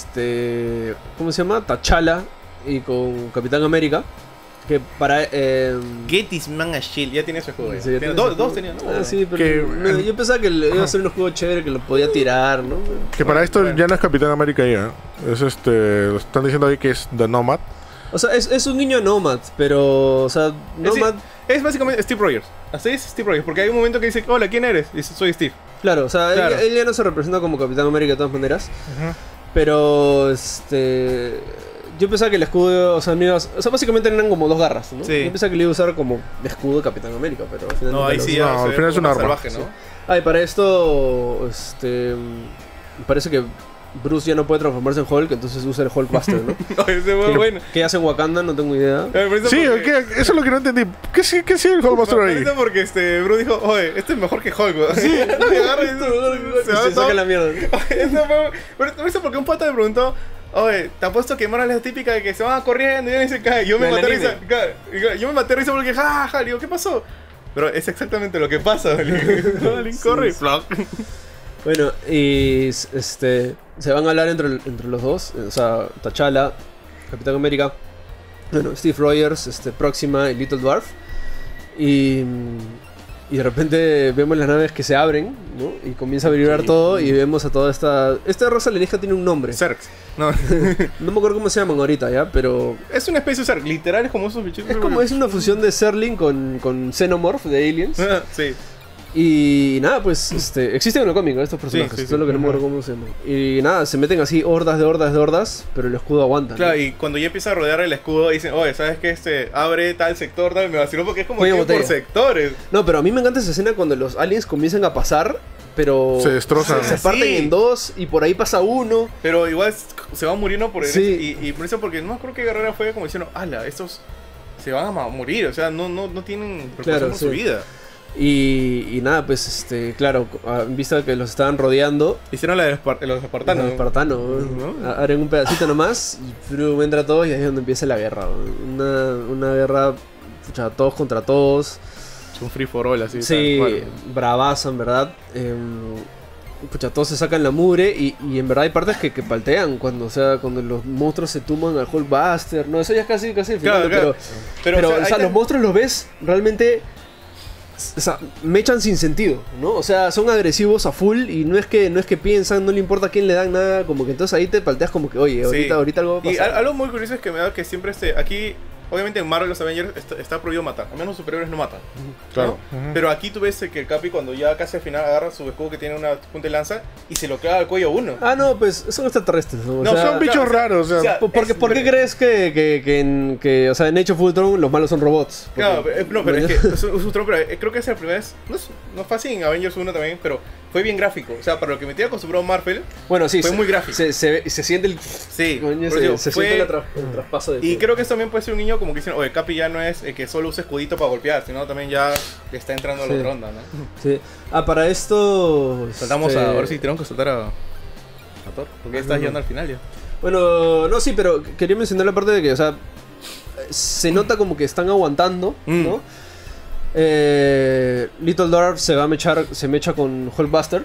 este, ¿cómo se llama? T'Challa y con Capitán América, que para eh, Get this man a shield. Ya tiene su juego. ya. sí, ya Tiene- tiene dos, su dos juego. tenían, ¿no? Ah, sí, pero Que- no, yo pensaba que le iba a ser un juego chévere que lo podía tirar, ¿no? Que para esto Bueno. ya no es Capitán América ya. Es este. Lo están diciendo ahí que es The Nomad. O sea, es, es un niño Nomad, pero, o sea, Nomad, Es básicamente Steve Rogers. Así es Steve Rogers. Porque hay un momento que dice, hola, ¿quién eres? Dice, soy Steve. claro, o sea, Claro. Él, él ya no se representa como Capitán América de todas maneras, pero, este, yo pensaba que el escudo, o sea, no iba a- o sea, básicamente eran como dos garras, ¿no? Sí. Yo pensaba que le iba a usar como escudo de Capitán América, pero al final No, nunca ahí lo sí usó. ya No, se al ve final es como un más arma. salvaje, ¿no? Ah, y para esto, este, mm, parece que Bruce ya no puede transformarse en Hulk, entonces usa el Hulkbuster, ¿no? No, ese fue bueno. ¿Qué hace en Wakanda? No tengo idea. Me parece Sí, porque- ¿qué? Eso es lo que no entendí. ¿Qué sí qué sí el Hulkbuster Me ahí? parece porque este Bruce dijo, oye, este es mejor que Hulk. ¿no? Sí, agarra y se, Se, va se todo. saca la mierda. Eso fue- Pero ¿no viste porque un pata me preguntó, oye, te apuesto que Marvel es la típica de que se van corriendo y vienen y se cae. Yo me Del maté anime. risa. Claro, y claro, yo me maté risa porque, ja, ja, le digo, ¿qué pasó? Pero es exactamente lo que pasa. Le digo, no, Link corre y Sí, sí. flock. Bueno, y s- este se van a hablar entre, entre los dos, o sea, T'Challa, Capitán América, bueno, Steve Rogers, este, Próxima y Little Dwarf. Y, y de repente vemos las naves que se abren, ¿no? Y comienza a vibrar Sí. todo y vemos a toda esta... Esta raza alienígena tiene un nombre. Zergs. No, No me acuerdo cómo se llaman ahorita, ¿ya? Pero... es una especie de Zerg. Literal es como esos bichitos. Es como es una fusión de Serling con, con Xenomorph de Aliens. Ah, sí. Y nada, pues este, existen en el cómic, ¿no? Estos personajes, sí, sí. solo que no me acuerdo cómo se llaman. Y nada, se meten así hordas de hordas de hordas, pero el escudo aguanta. ¿no? Claro, y cuando ya empieza a rodear el escudo, dicen, oye, ¿sabes qué? Este, abre tal sector, tal, me vaciló porque es como Cuello que por botella. sectores. No, pero a mí me encanta esa escena cuando los aliens comienzan a pasar, pero Se destrozan. se parten Sí. en dos y por ahí pasa uno. Pero igual se van muriendo por Sí. y, y por eso porque no creo que Guerrera fue como diciendo, ala, estos se van a ma- morir, o sea, no, no, no tienen preocupación Claro, por sí. su vida. Y, y nada, pues este, claro, a- en vista de que los estaban rodeando, Hicieron la de Espar- los espartanos. los espartanos, ¿no? a- abren un pedacito nomás y Perú entra a todos y ahí es donde empieza la guerra. ¿no? Una, una guerra, pucha, todos contra todos. Es un free for all así. Sí, tal cual. bravazo, en verdad. Eh, pucha, todos se sacan la mugre y, y en verdad hay partes que, que paltean cuando, o sea, cuando los monstruos se tuman al Hulkbuster, no, eso ya es casi, casi el final, Claro, claro. pero, pero, o sea, o ahí sea, te- los monstruos los ves realmente, o sea, mechan sin sentido, ¿no? O sea, son agresivos a full y no es que no es que piensan, no le importa a quién le dan nada, como que entonces ahí te palteas como que, oye, ahorita, Sí. ahorita algo va a Y pasar. al- algo muy curioso es que me da que siempre este, aquí obviamente en Marvel los Avengers está, está prohibido matar, al menos los superhéroes no matan. Claro. ¿no? Ujú. Pero aquí tú ves que el Capi cuando ya casi al final agarra su escudo que tiene una punta de lanza y se lo clava al cuello a uno. Ah, no, pues son extraterrestres. ¿no? O No, sea, Son bichos claro, o sea, raros, o sea. o sea, ¿Por, por qué, es- por qué crees que, que, que, en, que, o sea, en Age of Ultron los malos son robots? Porque- Claro, pero- no, pero es que es un- es un tronco, pero eh, creo que es la primera vez, no, es- no fue así en Avengers uno también, pero fue bien gráfico. O sea, para lo que me tenía acostumbrado Marvel, Bueno, sí, fue se, muy gráfico. Se, se, ve- se siente el... sí, Coño, por se, eso se fue- siente la tra- el traspaso de... y creo que eso también puede ser un niño como que dicen, oye, Capi ya no es el que solo usa escudito para golpear, sino también ya le está entrando a la Sí. otra onda, ¿no? Sí. Ah, para esto... Saltamos este, a, ahora sí tenemos que saltar a, a Thor, porque ya estás no. llegando al final ya. Bueno, no, sí, pero quería mencionar la parte de que, o sea, se nota como que están aguantando, Mm. ¿no? Eh, Little Dwarf se va a mechar, se mecha con Hulkbuster.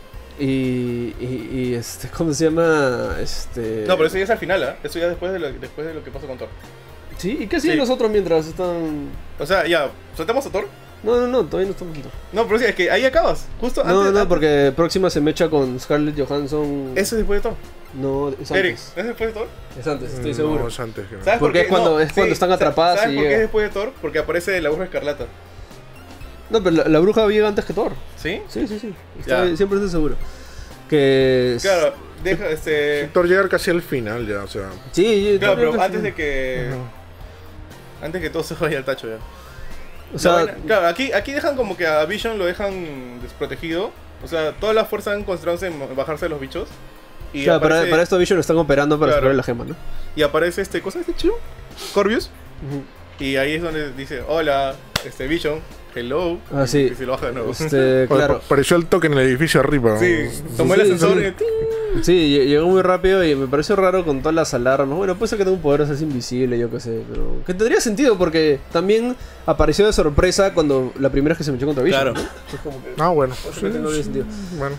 Y, y, y, este, ¿cómo se llama? Este... No, pero eso ya es al final, ¿ah? Eso ya después de lo, después de lo que pasó con Thor. Sí, ¿y qué siguen Sí. los otros mientras están...? O sea, ya, ¿saltamos a Thor? No, no, no, todavía no estamos en Thor. No, pero sí, es que ahí acabas, justo No, antes. no, antes- porque próxima se mecha con Scarlett Johansson. Eso es después de Thor. No, es Eric, antes. ¿no es después de Thor? Es antes, estoy No, seguro. es antes que no. ¿Sabes Porque por qué? es cuando- es cuando están sa- atrapadas ¿Sabes y por qué llega. es después de Thor? Porque aparece la bruja escarlata. No, pero la, la bruja llega antes que Thor. ¿Sí? Sí, sí, sí. Estoy- Ya. siempre estoy seguro. Que. es- Claro, deja este. Thor llegar casi al final ya, o sea. Sí, sí, Claro, Thor llega pero al antes de final. que. Ujú. Antes que todo se vaya al tacho ya. O sea, La vaina- claro, aquí, aquí dejan como que a Vision lo dejan desprotegido. O sea, todas las fuerzas han concentrado en bajarse de los bichos. Y, claro, para, aparece, para esto Vision lo están operando para Claro. recuperar la gema, ¿no? y aparece este. ¿Cosa este chido? Corvius. Ujú. Y ahí es donde dice: Hola, este Vision, hello. Ah, sí. Y se lo baja de nuevo. Este, Oye, claro. pa- Pareció el toque en el edificio arriba. Sí, tomó el Sí, ascensor sí. y. ¡ting! Sí, lle- llegó muy rápido y me pareció raro con todas las alarmas. Bueno, puede ser que tenga un poder, es invisible, yo qué sé, pero que tendría sentido porque también apareció de sorpresa cuando la primera vez que se me echó contra Vision. Claro. ¿no? Es como que- Ah, bueno. Por eso que no tiene sentido. Bueno.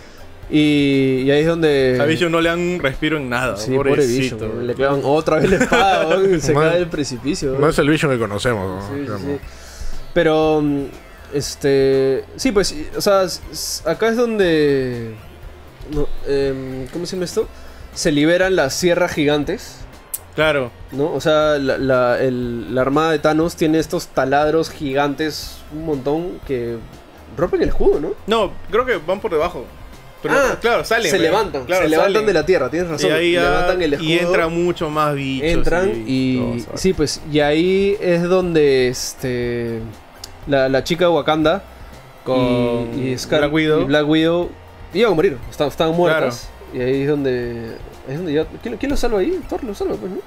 Y, y ahí es donde... A Vision no le dan respiro en nada. Sí, pobre pobrecito. Vision, le clavan otra vez la espada, weón, y se Man. cae del precipicio. No es el Vision que conocemos. ¿no? Sí, sí, Digamos. sí. Pero, mm, este... Sí, pues, y- o sea, s- s- acá es donde... no, em, ¿Cómo se llama esto? Se liberan las sierras gigantes, Claro. ¿no? O sea, la, la- el- la armada de Thanos tiene estos taladros gigantes, un montón, que rompen el escudo, ¿no? No, creo que van por debajo. Pero Ah, claro, salen. se pero- levantan, claro, se levantan salen. de la tierra, tienes razón. Y ahí ya- levantan el escudo. y entran mucho más bichos. Entran todo y eso. sí, pues y ahí es donde este la, la chica de Wakanda Con y, y Scar- Black Widow. y Black Widow iban a morir, estaban, estaban muertas y ahí es donde es donde ya ¿quién, quién lo salva ahí? Thor lo salva, pues, ¿no?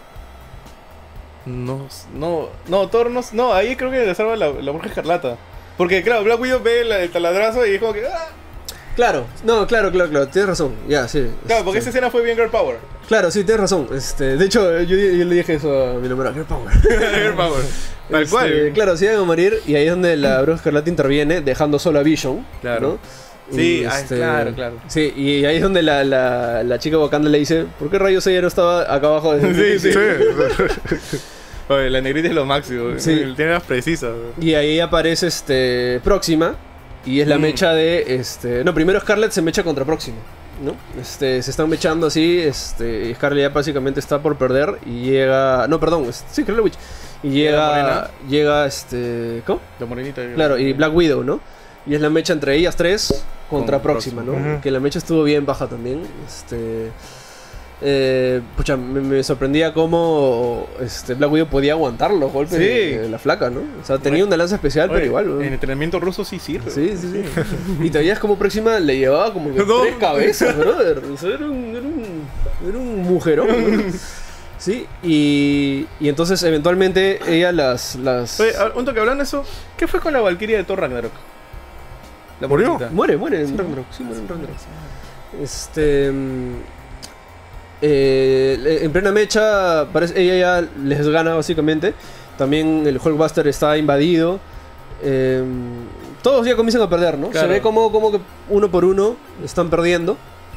No, no, no, Thor no, no, ahí creo que le salva la, la bruja escarlata. Porque claro, Black Widow ve la- el taladrazo y es como que... ¡ah! Claro, no, claro, claro, claro, tienes razón, ya, sí. Claro, porque este, esa escena fue bien Girl Power. claro, sí, tienes razón. Este, de hecho, yo, yo le dije eso a mi número, Girl Power. Girl Power. Tal Este, cual. Claro, sí iban a morir y ahí es donde la bruja escarlata interviene, dejando solo a Vision. Claro. ¿no? Sí, Y, ah, claro, claro. Sí, y ahí es donde la, la, la chica Wakanda le dice, ¿por qué rayos ella no estaba acá abajo? De Sí, sí. Sí. Oye, la negrita es lo máximo. Sí. Tiene las precisas. Y ahí aparece este Próxima y es la Mm. mecha de este, no, primero Scarlett se mecha contra Próxima, ¿no? Este, se están mechando así, este, y Scarlett ya básicamente está por perder y llega, no, perdón, es- sí, Scarlet Witch. Y Llega llega Morena. llega este, ¿cómo? La morenita. Claro, y Black Widow, ¿no? Y es la mecha entre ellas tres contra Con Próxima, ¿no? Próxima. Ujú. Que la mecha estuvo bien baja también. Este. Eh, pucha, me, me sorprendía cómo este, Black Widow podía aguantar los golpes Sí. de, de la flaca, ¿no? O sea, tenía una lanza especial, Oye, pero igual, ¿no? En entrenamiento ruso sí sirve. Sí, sí, sí. Y te veías como Próxima le llevaba como que No. tres cabezas, brother. O sea, era un, era un, era un mujerón, ¿no? Sí, y, y entonces eventualmente ella las... las... Oye, a- un toque hablando de eso, ¿qué fue con la Valkyria de Thor Ragnarok? La ¿Murió? morenita. Muere, muere en Ragnarok. Sí, muere en Ragnarok. Este. mm, eh, en plena mecha, parece, ella ya les gana básicamente. También el Hulkbuster está invadido. Eh, todos ya comienzan a perder, ¿no? Claro. Se ve como, como que uno por uno están perdiendo.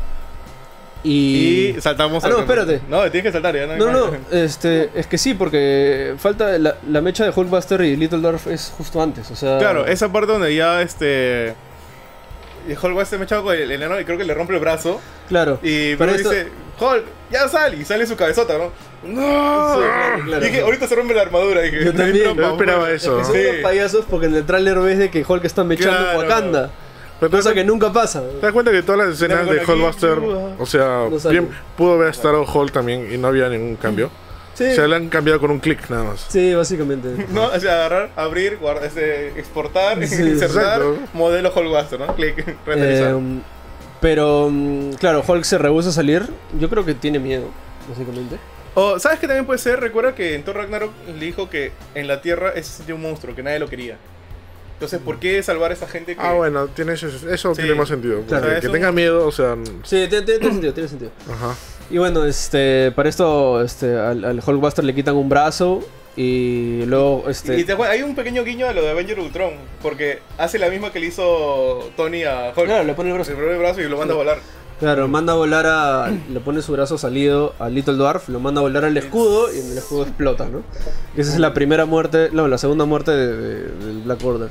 Y. Y saltamos Ah, no, al- espérate. No, tienes que saltar ya. hay No, más. no, este, es que sí, porque falta la, la mecha de Hulkbuster y Little Dwarf es justo antes, o sea... Claro, esa parte donde ya este. Y Hulk se me echaba con el enano y creo que le rompe el brazo. Claro. Y Pero Bruce esto- dice: Hulk, ya sale, y sale su cabezota, ¿no? ¡No! Sí, claro, claro. Dije, ahorita se rompe la armadura. Dije, Yo también. Yo esperaba Es eso. que son Sí. unos payasos porque en el tráiler ves de que Hulk está mechando Claro. en Wakanda. Pero te Cosa das, que nunca pasa. te das cuenta que todas las escenas de Con aquí, Hulkbuster, uh, o sea, no sale. bien, pudo haber estado Hulk también y no había ningún cambio. Sí, O sea, le han cambiado con un clic nada más. sí, básicamente. No, o sea, agarrar, abrir, guardar, este, exportar, Sí, insertar, exacto. modelo Hulkbuster, ¿no? Clic, renderizar. Eh, pero, mm, claro, Hulk se rehúsa a salir. Yo creo que tiene miedo, básicamente. O, ¿sabes qué también puede ser? Recuerda que en Thor Ragnarok le dijo que en la Tierra ese sentía un monstruo, que nadie lo quería. Entonces, ¿por qué salvar a esa gente que... Ah, bueno, tiene eso, eso Sí. tiene más sentido. Claro. Porque Eso- que tenga miedo, o sea, Sí, tiene, tiene- tiene sentido, tiene sentido. ajá. Y bueno, este, para esto, este, al, al Hulkbuster le quitan un brazo y luego, este... Y te acuerdas, hay un pequeño guiño a lo de Avenger Ultron, porque hace la misma que le hizo Tony a Hulk. Claro, le pone el brazo. Se pone el brazo y lo manda a volar. Claro, manda a volar a... Le pone su brazo salido a Little Dwarf, lo manda a volar al escudo y en el escudo explota, ¿no? Y esa es la primera muerte, no, la segunda muerte de, de- del Black Order.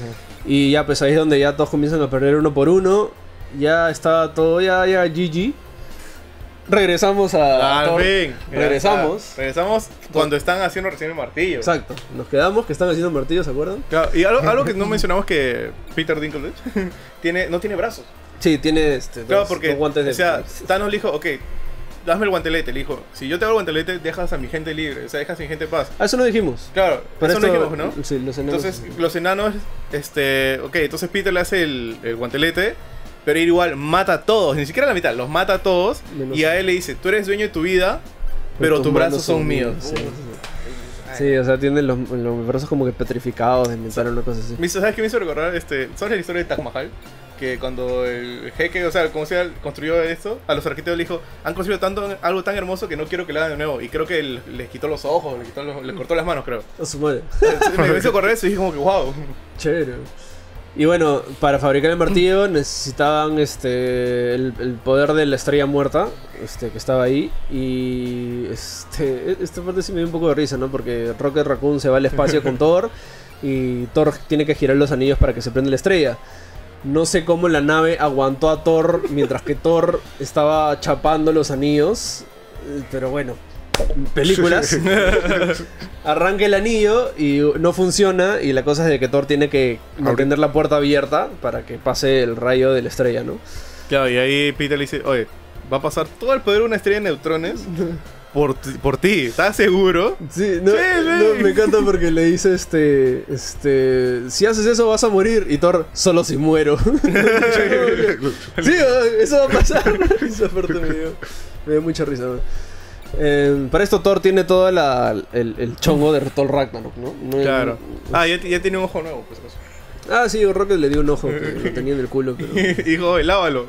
Y ya, pues ahí es donde ya todos comienzan a perder uno por uno. Ya está todo, ya, ya, G G. Regresamos a... Al Thor. fin. Regresamos. Regresamos cuando están haciendo recién el martillo. Exacto, nos quedamos que están haciendo martillo, ¿se acuerdan? Claro, y algo, algo que no mencionamos que Peter Dinklage tiene, no tiene brazos. Sí, tiene este, Claro, dos- porque dos guantes de... o sea, Thanos le dijo, ok, dame el guantelete. Le dijo, si yo te hago el guantelete, dejas a mi gente libre. O sea, dejas a mi gente en paz. Ah, eso no dijimos. Claro, Pero eso no esto- dijimos, ¿no? Sí, los enanos. Entonces, los enanos, este, ok, entonces Peter le hace el, el guantelete, pero él igual mata a todos, ni siquiera a la mitad, los mata a todos, Menos- y a él le dice, tú eres dueño de tu vida, pero tus manos brazos son míos. Sí, sí, sí. Ay. Sí, o sea, tiene los, los brazos como que petrificados de inventar una cosa así. Me hizo- ¿Sabes qué me hizo recordar? Este, ¿sabes la historia de Taj Mahal? Que cuando el jeque, o sea, como sea, construyó esto, a los arquitectos le dijo, han construido tanto, algo tan hermoso que no quiero que lo hagan de nuevo. Y creo que él- les quitó los ojos, les, quitó los- les cortó las manos, creo. A su madre. Entonces, me hizo correr eso y dije como que, wow. Chévere. Y bueno, para fabricar el martillo necesitaban este el, el poder de la estrella muerta, este que estaba ahí. Y este esta parte sí me dio un poco de risa, ¿no? Porque Rocket Raccoon se va al espacio con Thor y Thor tiene que girar los anillos para que se prenda la estrella. No sé cómo la nave aguantó a Thor mientras que Thor estaba chapando los anillos, eh, pero bueno, películas. Arranca el anillo y no funciona y la cosa es de que Thor tiene que mantener la puerta abierta para que pase el rayo de la estrella, ¿no? Claro, y ahí Peter le dice, oye, va a pasar todo el poder de una estrella de neutrones por, ti- por ti, ¿estás seguro? Sí, no, Sí, sí. no, me encanta porque le dice este, este, si haces eso vas a morir y Thor, solo si muero. Sí, eso va a pasar. Esa parte me dio, me dio mucha risa, ¿no? Eh, para esto Thor tiene todo la, el, el chongo de Thor Ragnarok, ¿no? No- Claro. Ah, ya, ya tiene un ojo nuevo, pues. pues. Ah, sí, Rocket le dio un ojo que lo tenía en el culo, pero... Y dijo, oye, lávalo.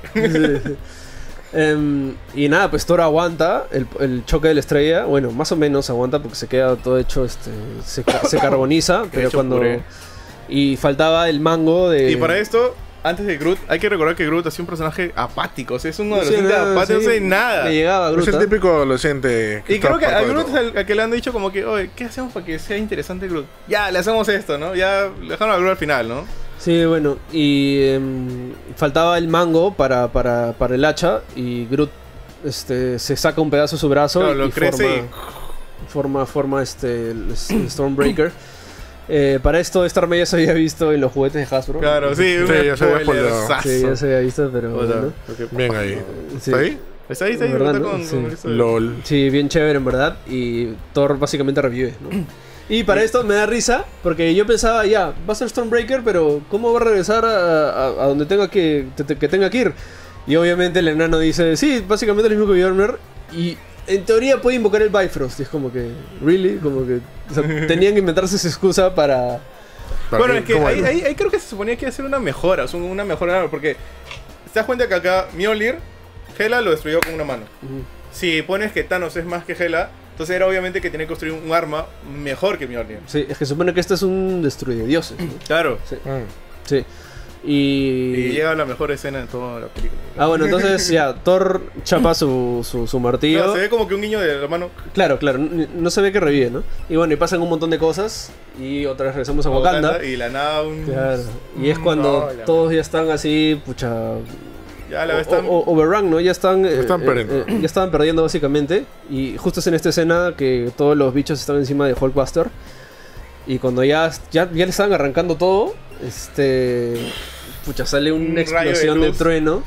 Em, y nada, pues Thor aguanta el, el choque de la estrella. Bueno, más o menos aguanta porque se queda todo hecho, este, se, ca- se carboniza. Pero Hecho cuando... puré. Y faltaba el mango de... Y para esto, antes de Groot, hay que recordar que Groot es un personaje apático. O sea, es un No adolescente hacía nada, apático, sí. no hace nada. Le llegaba a Es Groot. el típico adolescente. Y está creo que a apartado de Groot es todo. al, al que le han dicho como que, oye, ¿qué hacemos para que sea interesante Groot? Ya, le hacemos esto, ¿no? Ya le dejaron a Groot al final, ¿no? Sí, bueno, y em, faltaba el mango para, para, para el hacha y Groot este, se saca un pedazo de su brazo Claro, lo y crece forma, forma, forma este, el, el Stormbreaker. Eh, para esto, esta arma ya se había visto en los juguetes de Hasbro. Claro, sí, Sí, un ya se había spoilerzazo. spoileado. Sí, ya se había visto, pero O sea, bueno. ok. Bien ahí. Sí. ¿Está ahí? Está ahí, está ahí, ¿Verdad, está no? con, Sí. con eso de- LOL. Sí, bien chévere en verdad. Y Thor básicamente revive, ¿no? Y para esto me da risa, porque yo pensaba, ya, va a ser Stormbreaker, pero ¿cómo va a regresar a, a- a donde tenga que, te- te- que tenga que ir? Y obviamente el enano dice, sí, básicamente lo mismo que Bjornir. Y en teoría puede invocar el Bifrost. Y es como que, ¿really? Como que o sea, tenían que inventarse esa excusa para... Para Bueno, mí, es que ¿cómo ahí, es? ahí, ahí creo que se suponía que iba a ser una mejora, o sea, una mejora, porque te das cuenta que acá Mjolnir, Hela lo destruyó con una mano. Ujú. Si pones que Thanos es más que Hela, entonces era obviamente que tenía que construir un arma mejor que Mjolnir. Sí, es que supone que este es un destruye dioses, ¿no? Claro. Sí, Mm. sí. Y... Y llega la mejor escena de toda la película. Ah, bueno, entonces ya, Thor chapa su, su, su martillo. Claro, se ve como que un guiño de la mano. Claro, claro, n- no se ve que revive, ¿no? Y bueno, y pasan un montón de cosas y otra vez regresamos a Wakanda. Y la nada un... Claro, y es cuando No, la- todos ya están así, pucha, Ya la o- están... o- overrun, ¿no? Ya están, eh, Están eh, perdiendo. eh, ya estaban perdiendo básicamente. Y justo es en esta escena que todos los bichos están encima de Hulkbuster. Y cuando ya, ya, ya le estaban arrancando todo, este. Pucha, sale Un una rayo de explosión de, luz. trueno.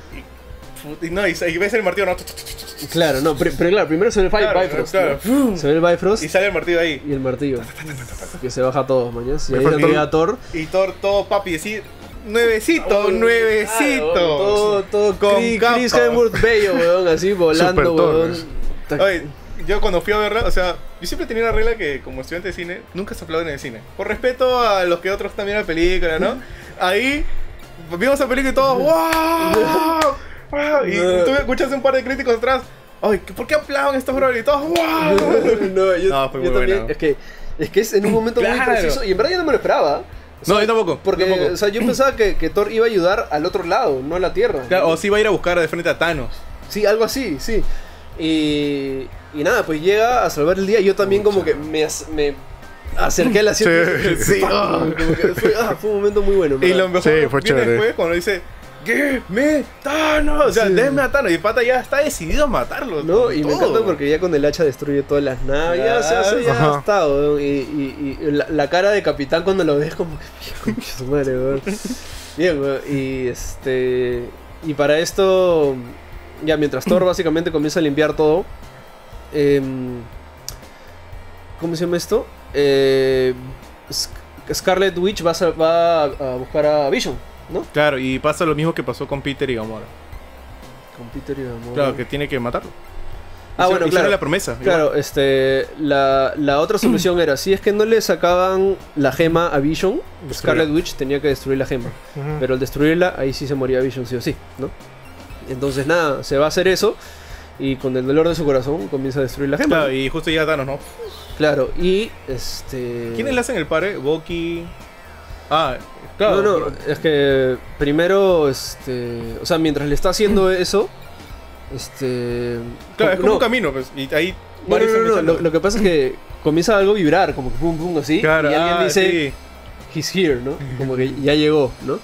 Y no, y, y ves el martillo, ¿no? Claro, no, pero, pero claro, primero se ve el Claro, Bifrost. claro. ¿no? Se ve el Bifrost Y sale el martillo ahí. y el martillo. Que se baja a todos, mañas. Y ahí es Bifrost. donde llega Thor. Y Thor, todo papi, decir, nuevecito, nuevecito. Claro, todo, todo Con Chris, capa. Chris Hemsworth bello, weón, así volando, Super Thor, weón. es. Oye, yo cuando fui a verla, o sea, yo siempre tenía una regla que como estudiante de cine, nunca se aplauden en el cine. Por respeto a los que otros también la película, ¿no? Ahí vimos la película y todos, ¡wow! ¡Wow! Y tú escuchas un par de críticos atrás, ¡ay, ¿por qué aplauden estos brothers? Y todos, ¡wow! No, yo, No, fue yo muy también, buena. es que, es que es en un momento muy Claro. preciso. Y en verdad yo no me lo esperaba. O sea, No, yo tampoco. Porque, tampoco. o sea, yo pensaba que, que Thor iba a ayudar al otro lado, no a la Tierra. Claro, ¿no? o si iba a ir a buscar de frente a Thanos. Sí, algo así, sí. Y, y nada, pues llega a salvar el día. Yo también como que me, as- me acerqué a la Sí. sí, ah, como que fue, ah, fue un momento muy bueno. Y ¿verdad? lo mejor Sí, viene fue chévere. después cuando dice, ¡que me Thanos! O sea, Sí. déjeme a Thanos. Y el pata ya está decidido a matarlo. No, con y me todo. encanta porque ya con el hacha destruye todas las naves. Ya se hace, ya Ajá. está, weón. Y, y, y la, la cara de capitán cuando lo ves como que "Concha su madre, weón". Bien, weón. Y este. Y para esto. Ya mientras Thor básicamente comienza a limpiar todo. em, ¿Cómo se llama esto? Eh, Sc- Scarlet Witch va a, sa- va a buscar a Vision, ¿no? Claro, y pasa lo mismo que pasó con Peter y Gamora. Con Peter y Gamora. Claro, que tiene que matarlo. Ah, bueno, Hicieron claro. la promesa. Claro, este, la, la otra solución era, si es que no le sacaban la gema a Vision, Scarlet Witch tenía que destruir la gema. Ujú. Pero al destruirla, ahí sí se moría Vision sí o sí, ¿no? Entonces nada, se va a hacer eso y con el dolor de su corazón comienza a destruir la gema. Claro, y justo llega Thanos, ¿no? Claro, y este... ¿Quiénes le hacen el pare? Bucky. Ah, claro. No, no, es que primero, este... O sea, mientras le está haciendo eso, este... Claro, es como no, un camino, pues. Y ahí. No, no, varios no, no, están lo, lo que pasa es que comienza algo a vibrar, como que pum, pum, así, Claro, y alguien ah, dice, sí. he's here, ¿no? Como que ya llegó, ¿no?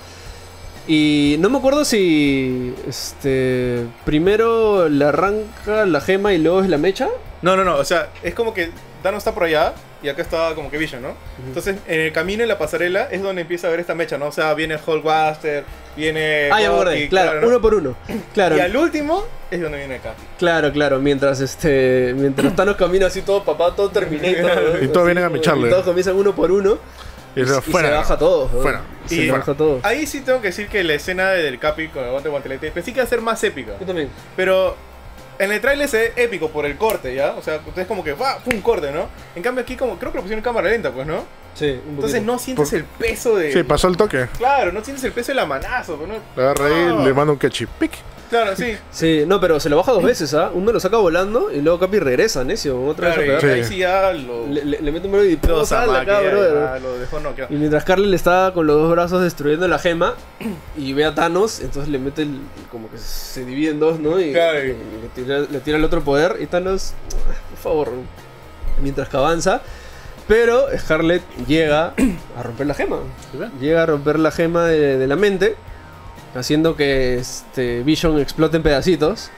Y no me acuerdo si, este, primero le arranca la gema y luego es la mecha. No, no, no. O sea, es como que Thanos está por allá y acá está como que Vision, ¿no? Entonces, en el camino, en la pasarela, es donde empieza a ver esta mecha, ¿no? O sea, viene Hulkbuster, viene. Ah, ya me acordé, Bucky, claro, ¿no? uno por uno. Claro, Y al último es donde viene acá. claro, claro, mientras, este, mientras Thanos camina así todo papá, todo Terminator. Y ¿no? todos Así, vienen a como- mecharle. Y todos comienzan uno por uno. Y Y, se y fuera. se baja todo. ¿no? Fuera. Se Y- baja todo. Ahí sí tengo que decir que la escena del Capi con el guante de guantelete pensé que iba a ser más épica. Yo también. Pero en el trailer se ve épico por el corte, ¿ya? O sea, entonces como que ¡va! ¡Pum! Corte, ¿no? En cambio aquí como creo que lo pusieron en cámara lenta, pues, ¿no? Sí, un poquito. Entonces no sientes Por- el peso de... Sí, pasó el toque. Claro, no sientes el peso del amanazo, pues, ¿no? Le agarra ahí, Ah. le manda un ketchup. Pic. Claro, sí. Sí, no, pero se lo baja dos veces, ¿ah? Uno lo saca volando y luego Capi regresa, necio. Otra Claro, vez y a pegar. ahí sí ya lo... Le, le- le mete un brother y lo ¡pum! sale zamaquea, acá, brother. ya, lo dejó no, Y mientras Carly le está con los dos brazos destruyendo la gema y ve a Thanos, entonces le mete el. Como que se divide en dos, ¿no? Y, Claro. y le, tira, le tira el otro poder y Thanos, por favor, mientras que avanza. Pero Scarlet llega a romper la gema. Llega a romper la gema de, de la mente, haciendo que este Vision explote en pedacitos.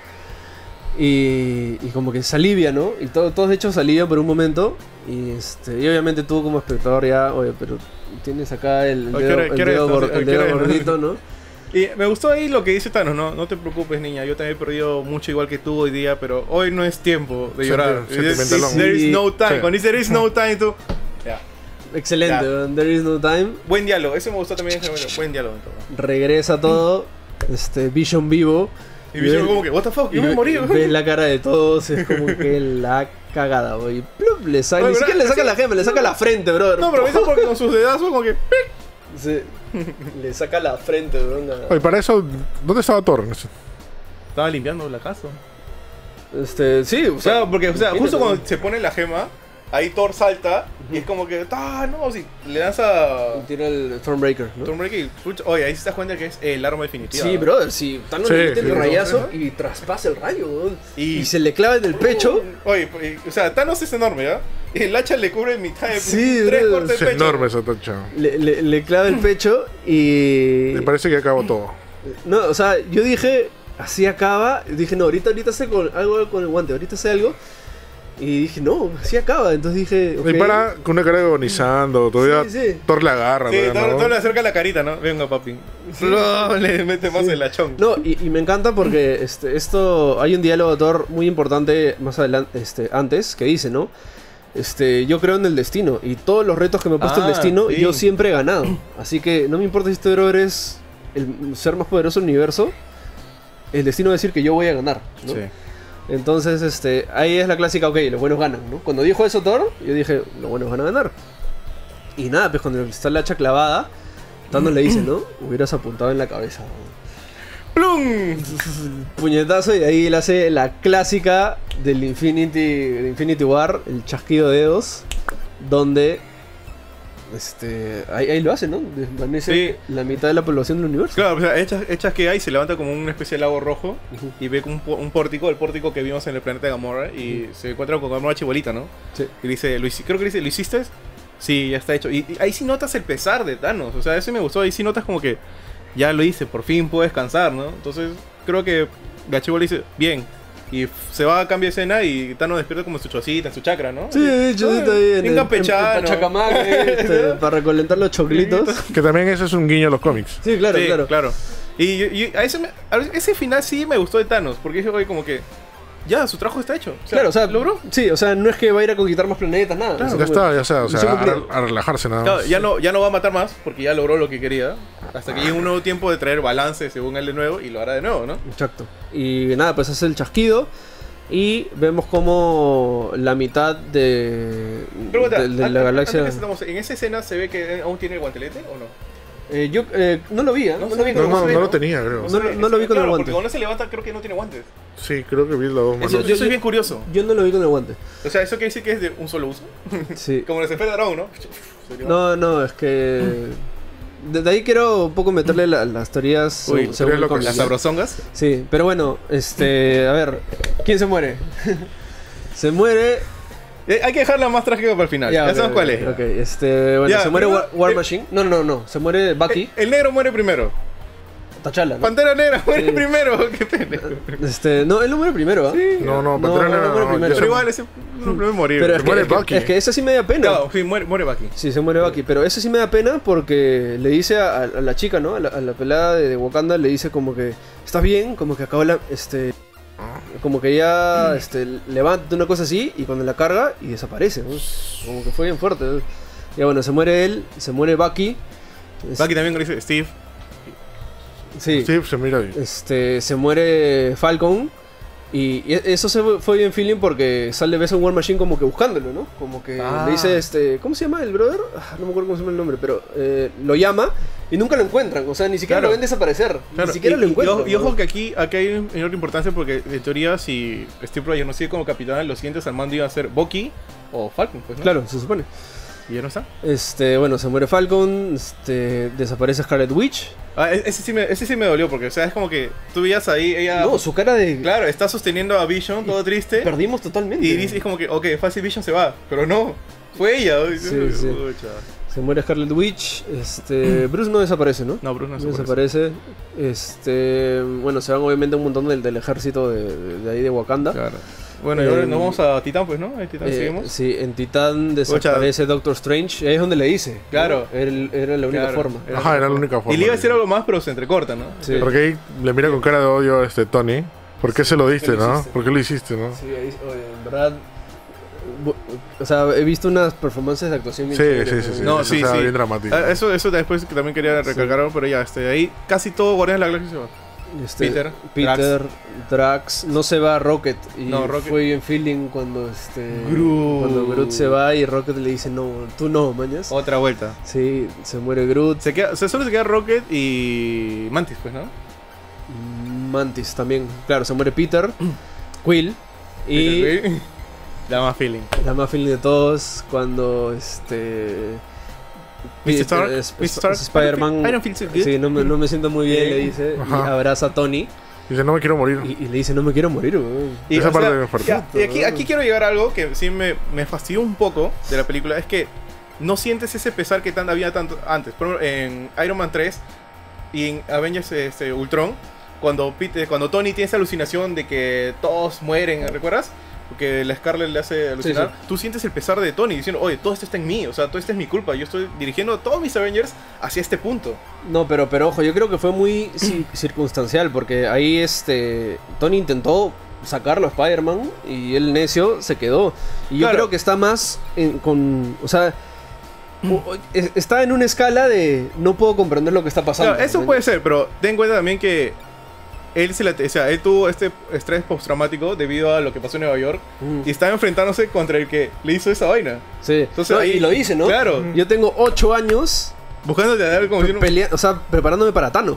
Y, y como que se alivia, ¿no? Y todo, todos de hecho se alivian por un momento. Y, este, y obviamente tú como espectador ya, oye, pero tienes acá el, el Oye, dedo, ¿qué hora- el qué hora dedo es? gor- Oye, el ¿qué dedo hora es? gordito, ¿no? Y me gustó ahí lo que dice Thanos, ¿no? No te preocupes, niña, yo también he perdido mucho igual que tú hoy día, pero hoy no es tiempo de Senti- llorar. sentimentalón. There is no time. Sí. Cuando dice there is no time, tú... Ya. Excelente, Ya. weón, There is no time. Buen diálogo, eso me gustó también. Bueno, buen diálogo en todo. Regresa todo. Este, Vision vivo. Y Vision ve- como que, what the fuck, yo y me ve- morí. Ve la cara de todos, es como que la cagada, güey. Y plum, le saca, Oye, ni siquiera le ¿verdad? saca la gema, le saca la frente, brother. No, pero me hizo porque con sus dedazos como que... Sí, le saca la frente, bro. Oye, para eso, ¿dónde estaba Thor? Estaba limpiando la casa. Este, sí, o O sea, sea, porque, o sea, imagínate, justo cuando ¿no? se pone la gema, ahí Thor salta y es como que, ¡ah, no! Sí, le lanza Y tira el Stormbreaker, ¿no? Stormbreaker y, pucha, oye, ahí se das cuenta que es el arma definitiva. Sí, ¿no? brother, sí. Thanos Sí, le mete el sí. rayazo y traspasa el rayo, weón. Y- Y... se le clava en el pecho. Oye, pues, o sea, Thanos es enorme, ¿ya? Y el hacha le cubre mitad de Sí, tres brother. cortes Es de pecho. enorme esa tacha. Le, le, le clava el pecho y. Me parece que acabó todo. No, o sea, yo dije, así acaba. Dije, no, ahorita, ahorita sé con, algo con el guante, ahorita sé algo. Y dije, no, así acaba. Entonces dije, Y para con una cara agonizando, todavía Sí, sí. Thor le agarra. Sí, todavía, todo, ¿no? todo le acerca la carita, ¿no? Venga, papi. No, le mete más el lachón. No, y, y me encanta porque este, esto hay un diálogo de Thor muy importante más adelante, este, antes, que dice, ¿no? Este, yo creo en el destino y todos los retos que me ha puesto Ah, el destino, sí. yo siempre he ganado. Así que no me importa si este héroe es el ser más poderoso del universo, el destino va a decir que yo voy a ganar, ¿no? Sí. Entonces, este, ahí es la clásica, ok, los buenos ganan, ¿no? Cuando dijo eso Thor, yo dije, los buenos van a ganar. Y nada, pues cuando está la hacha clavada, Thanos le dice, ¿no? Hubieras apuntado en la cabeza, ¿no? ¡Plum! Puñetazo y ahí él hace la clásica del Infinity, del Infinity War, el chasquido de dedos, donde este ahí, ahí lo hace, ¿no? Desvanece Sí. la mitad de la población del universo. Claro, o sea, echas, echas que hay, se levanta como una especie de lago rojo Ujú. y ve como un, po- un pórtico, el pórtico que vimos en el planeta de Gamora, y se encuentra con Gamora chibolita, ¿no? Sí. Y le dice, ¿Lo hici- creo que le dice, ¿lo hiciste? Sí, ya está hecho. Y, y ahí sí notas el pesar de Thanos, o sea, eso me gustó, ahí sí notas como que ya lo hice, por fin puedo descansar, ¿no? Entonces creo que la chibola dice, bien. Y f- se va a cambio de escena y Thanos despierta como en su chocita, en su chakra, ¿no? Sí, de hecho, Ah, está ahí en, bien el- campechano. en Pachacamac, eh, este, para recolectar los choclitos. Que también ese es un guiño a los cómics. Sí, claro, Sí, claro. Y, y a ese, me- a ese final sí me gustó de Thanos, porque dije, oye, como que ya, su trabajo está hecho. O sea, Claro, o sea, logró. Sí, o sea, no es que va a ir a conquistar más planetas, nada. Claro, O sea, Ya como- está, ya está. O sea, misión a, cumplida. a relajarse nada Claro, más. ya no, ya no va a matar más, porque ya logró lo que quería. Hasta que llegue un nuevo tiempo de traer balance según él de nuevo, y lo hará de nuevo, ¿no? Exacto. Y nada, pues hace el chasquido. Y vemos como la mitad de, Pregunta, de, de antes- la galaxia. antes que estamos- ¿en esa escena se ve que aún tiene el guantelete o no? Eh, yo eh, no lo vi, ¿eh? No no, se lo ve, vi No, con no, el no ¿no? lo tenía, creo. No, se no, ve, no lo vi con el claro, guante. Porque cuando se levanta creo que no tiene guantes. Sí, creo que vi las dos manos. Eso, yo- eso es bien curioso. Yo no lo vi con el guante. O sea, eso quiere decir que es de un solo uso. Sí. Como los efectos de Dragon, ¿no? Se No, no, es que. Desde ahí quiero un poco meterle la- las teorías Uy, según- según el locas. cómic, Las ¿no? sabrosongas. Sí, pero bueno, este. A ver, ¿quién se muere? Se muere. Eh, hay que dejarla más trágica para el final. Ya, ok, sabes cuál es. Ok, este. Bueno, Ya, se muere primero, War, War eh, Machine. No, no, no, se muere Bucky. El, el negro muere primero. T'Challa, ¿no? Pantera negra muere Sí. primero. Qué pena. Este, no, él no muere primero, ¿ah? No, no, No, Pantera no, Negra no muere no, primero. ya Pero se- igual ese no puede morir. Pero Se es que, muere es, que, Bucky. es que ese sí me da pena. Claro, sí, muere, muere Bucky. Sí, se muere Bucky, pero ese sí me da pena porque le dice a, a la chica, ¿no? A la, a la pelada de, de Wakanda, le dice como que, ¿estás bien? Como que acaba la, este, como que ya, este, levanta una cosa así y cuando la carga y desaparece, ¿no? Como que fue bien fuerte, ¿no? Ya bueno, se muere él, se muere Bucky. Es- Bucky también le dice Steve. sí, Sí, se mira ahí. este, se muere Falcon. Y y eso se fue- fue bien feeling porque sale ves a un War Machine como que buscándolo, ¿no? Como que Ah. le dice, este, ¿cómo se llama el brother? Ah, no me acuerdo cómo se llama el nombre, pero eh, lo llama y nunca lo encuentran, o sea, ni siquiera Claro. lo ven desaparecer, Claro, ni siquiera y, lo y- encuentran. y ojo, y ojo ¿no? que aquí, aquí hay menor importancia porque en teoría si Steve Rogers no sigue como capitán, los siguientes al mando iban a ser Bucky o Falcon, pues, ¿no? Claro, se supone. Y ya no está. Este, bueno, se muere Falcon, este, desaparece Scarlet Witch. Ah, e- ese sí me, ese sí me dolió porque, o sea, es como que tú veías ahí, ella... No, su cara de... Claro, está sosteniendo a Vision, todo triste. Perdimos totalmente. Y dice, es como que, ok, fácil Vision se va. Pero no, fue ella. Sí, sí. Pucha. Se muere Scarlet Witch, este, Bruce no desaparece, ¿no? No, Bruce no No se desaparece. desaparece. Este, bueno, se van obviamente un montón del, del ejército de, de- de ahí de Wakanda. Claro. Bueno, y ahora Eh, nos vamos a Titán, pues, ¿no? En Titán Eh, seguimos. sí, en Titán desaparece Doctor Strange. Ahí es donde le dice. ¿no? Claro. Era, el- era la única Claro. forma. Era- Ajá, era la única forma. Y le iba a decir algo más, pero se entrecorta, ¿no? Sí. Porque ahí le mira con cara de odio a este Tony. ¿Por qué se lo diste, ¿Por qué lo no? hiciste? ¿Por qué lo hiciste, no? Sí, ahí, oye, en verdad. bu- O sea, he visto unas performances de actuación bien Sí, chéveres, sí, sí, sí. No, Eso sí, estaba sí. bien dramático. Ah, Eso, eso después que también quería recalcar, pero ya, este, ahí casi todo Guardianes de la Galaxia se va. Este, Peter, Peter, Drax. no se va Rocket. Y No, Rocket- fue bien feeling cuando este. Groot. Cuando Groot se va y Rocket le dice, no, tú no, mañas. Otra vuelta. Sí, se muere Groot. Se queda, o sea, solo se queda Rocket y Mantis, pues, ¿no? Mantis también. Claro, se muere Peter, Quill. Y Peter Quill. La más feeling. la más feeling de todos cuando este. mister Stark, Peter es- mister es- Stark, es Spider-Man. I don't feel so good. Sí, no me, no me siento muy bien, le dice. Y Ajá. abraza a Tony. Dice, no me quiero morir. Y, y le dice, no me quiero morir, weón. Y, Esa o parte sea, me fuerte. ya, y aquí, aquí quiero llegar a algo que sí me, me fastidió un poco de la película. Es que no sientes ese pesar que tan, había tanto antes. Por ejemplo, en Iron Man tres, y en Avengers este, Ultron, cuando, Peter, cuando Tony tiene esa alucinación de que todos mueren, ¿recuerdas? Porque la Scarlet le hace alucinar. Sí, sí. Tú sientes el pesar de Tony diciendo, oye, todo esto está en mí, o sea, todo esto es mi culpa. Yo estoy dirigiendo a todos mis Avengers hacia este punto. No, pero, pero ojo, yo creo que fue muy sí, circunstancial, porque ahí este Tony intentó sacarlo a Spider-Man y el necio se quedó. Y yo claro. creo que está más en, con... O sea, está en una escala de no puedo comprender lo que está pasando. Claro, eso puede ser, pero ten en cuenta también que él, se la, o sea, él tuvo este estrés postraumático debido a lo que pasó en Nueva York mm. y estaba enfrentándose contra el que le hizo esa vaina. Sí, entonces, no, ahí, y lo dice, ¿no? Claro. Yo tengo ocho años buscándote a dar como si no... pelea, o sea, preparándome para Thanos.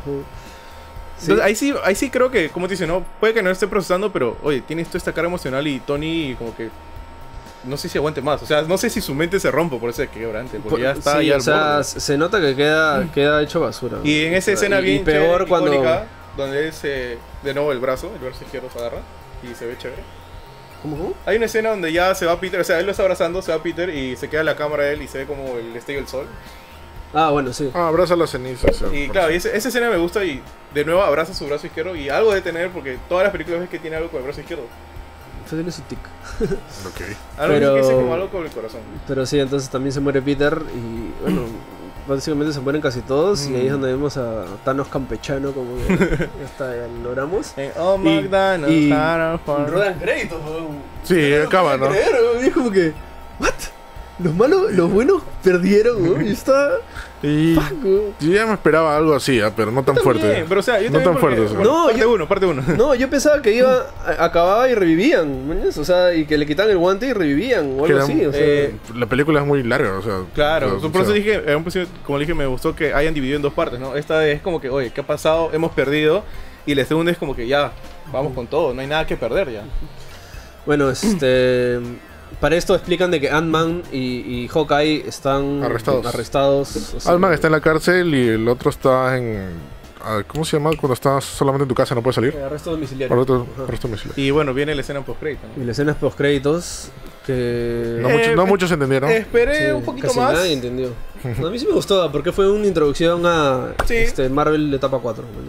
Sí. Entonces, ahí sí, ahí sí creo que, como te dice, no, puede que no esté procesando, pero oye, tienes toda esta carga emocional y Tony como que no sé si aguante más, o sea, no sé si su mente se rompe por ese quebrante, porque ya está sí, ahí al o sea, borde. se nota que queda, queda hecho basura. Y en esa escena y, bien y peor chévere, cuando icónica, donde es eh, de nuevo el brazo, el brazo izquierdo se agarra y se ve chévere. ¿Cómo, cómo? Hay una escena donde ya se va Peter, o sea, él lo está abrazando, se va Peter y se queda la cámara de él y se ve como el destello del sol. Ah, bueno, sí. Ah, abraza las cenizas. Y claro, y ese, esa escena me gusta y de nuevo abraza su brazo izquierdo y algo de tener, porque todas las películas ves que tiene algo con el brazo izquierdo. Eso tiene su tic. Ok. Algo pero, que dice como algo con el corazón. Pero sí, entonces también se muere Peter y bueno, básicamente se mueren casi todos mm. y ahí es donde vemos a Thanos campechano como que ya está, ya lo logramos. En oh, McDonald's, y, y for... rodan créditos, sí, acaba, ¿no? Creer, y es como que, ¿what? Los malos, los buenos perdieron, ¿no? Y está... Y fuck, yo ya me esperaba algo así, ¿eh? Pero no tan también, fuerte. Pero o sea, yo no tan porque, fuerte. O sea. Bueno, no, parte yo, uno, parte uno. No, yo pensaba que iba, a, acababa y revivían, ¿mañas? O sea, y que le quitaban el guante y revivían, o algo era, así, o sea... Eh, la película es muy larga, o sea... Claro, o sea, por eso dije, como le dije, me gustó que hayan dividido en dos partes, ¿no? Esta es como que, oye, ¿qué ha pasado? Hemos perdido. Y la segunda es como que ya, vamos con todo, no hay nada que perder ya. Bueno, este... Para esto explican de que Ant-Man y, y Hawkeye están arrestados. arrestados o sea, Ant-Man está en la cárcel y el otro está en... ¿Cómo se llama? Cuando estás solamente en tu casa no puedes salir. Arresto domiciliario. Arresto, arresto domiciliario. Y bueno, viene la escena post-crédito, ¿no? Y la escena post-créditos que... No, eh, muchos, no muchos entendieron. Esperé sí, un poquito casi más. Nadie entendió. No, a mí sí me gustó porque fue una introducción a sí. este, Marvel de etapa cuatro, ¿no?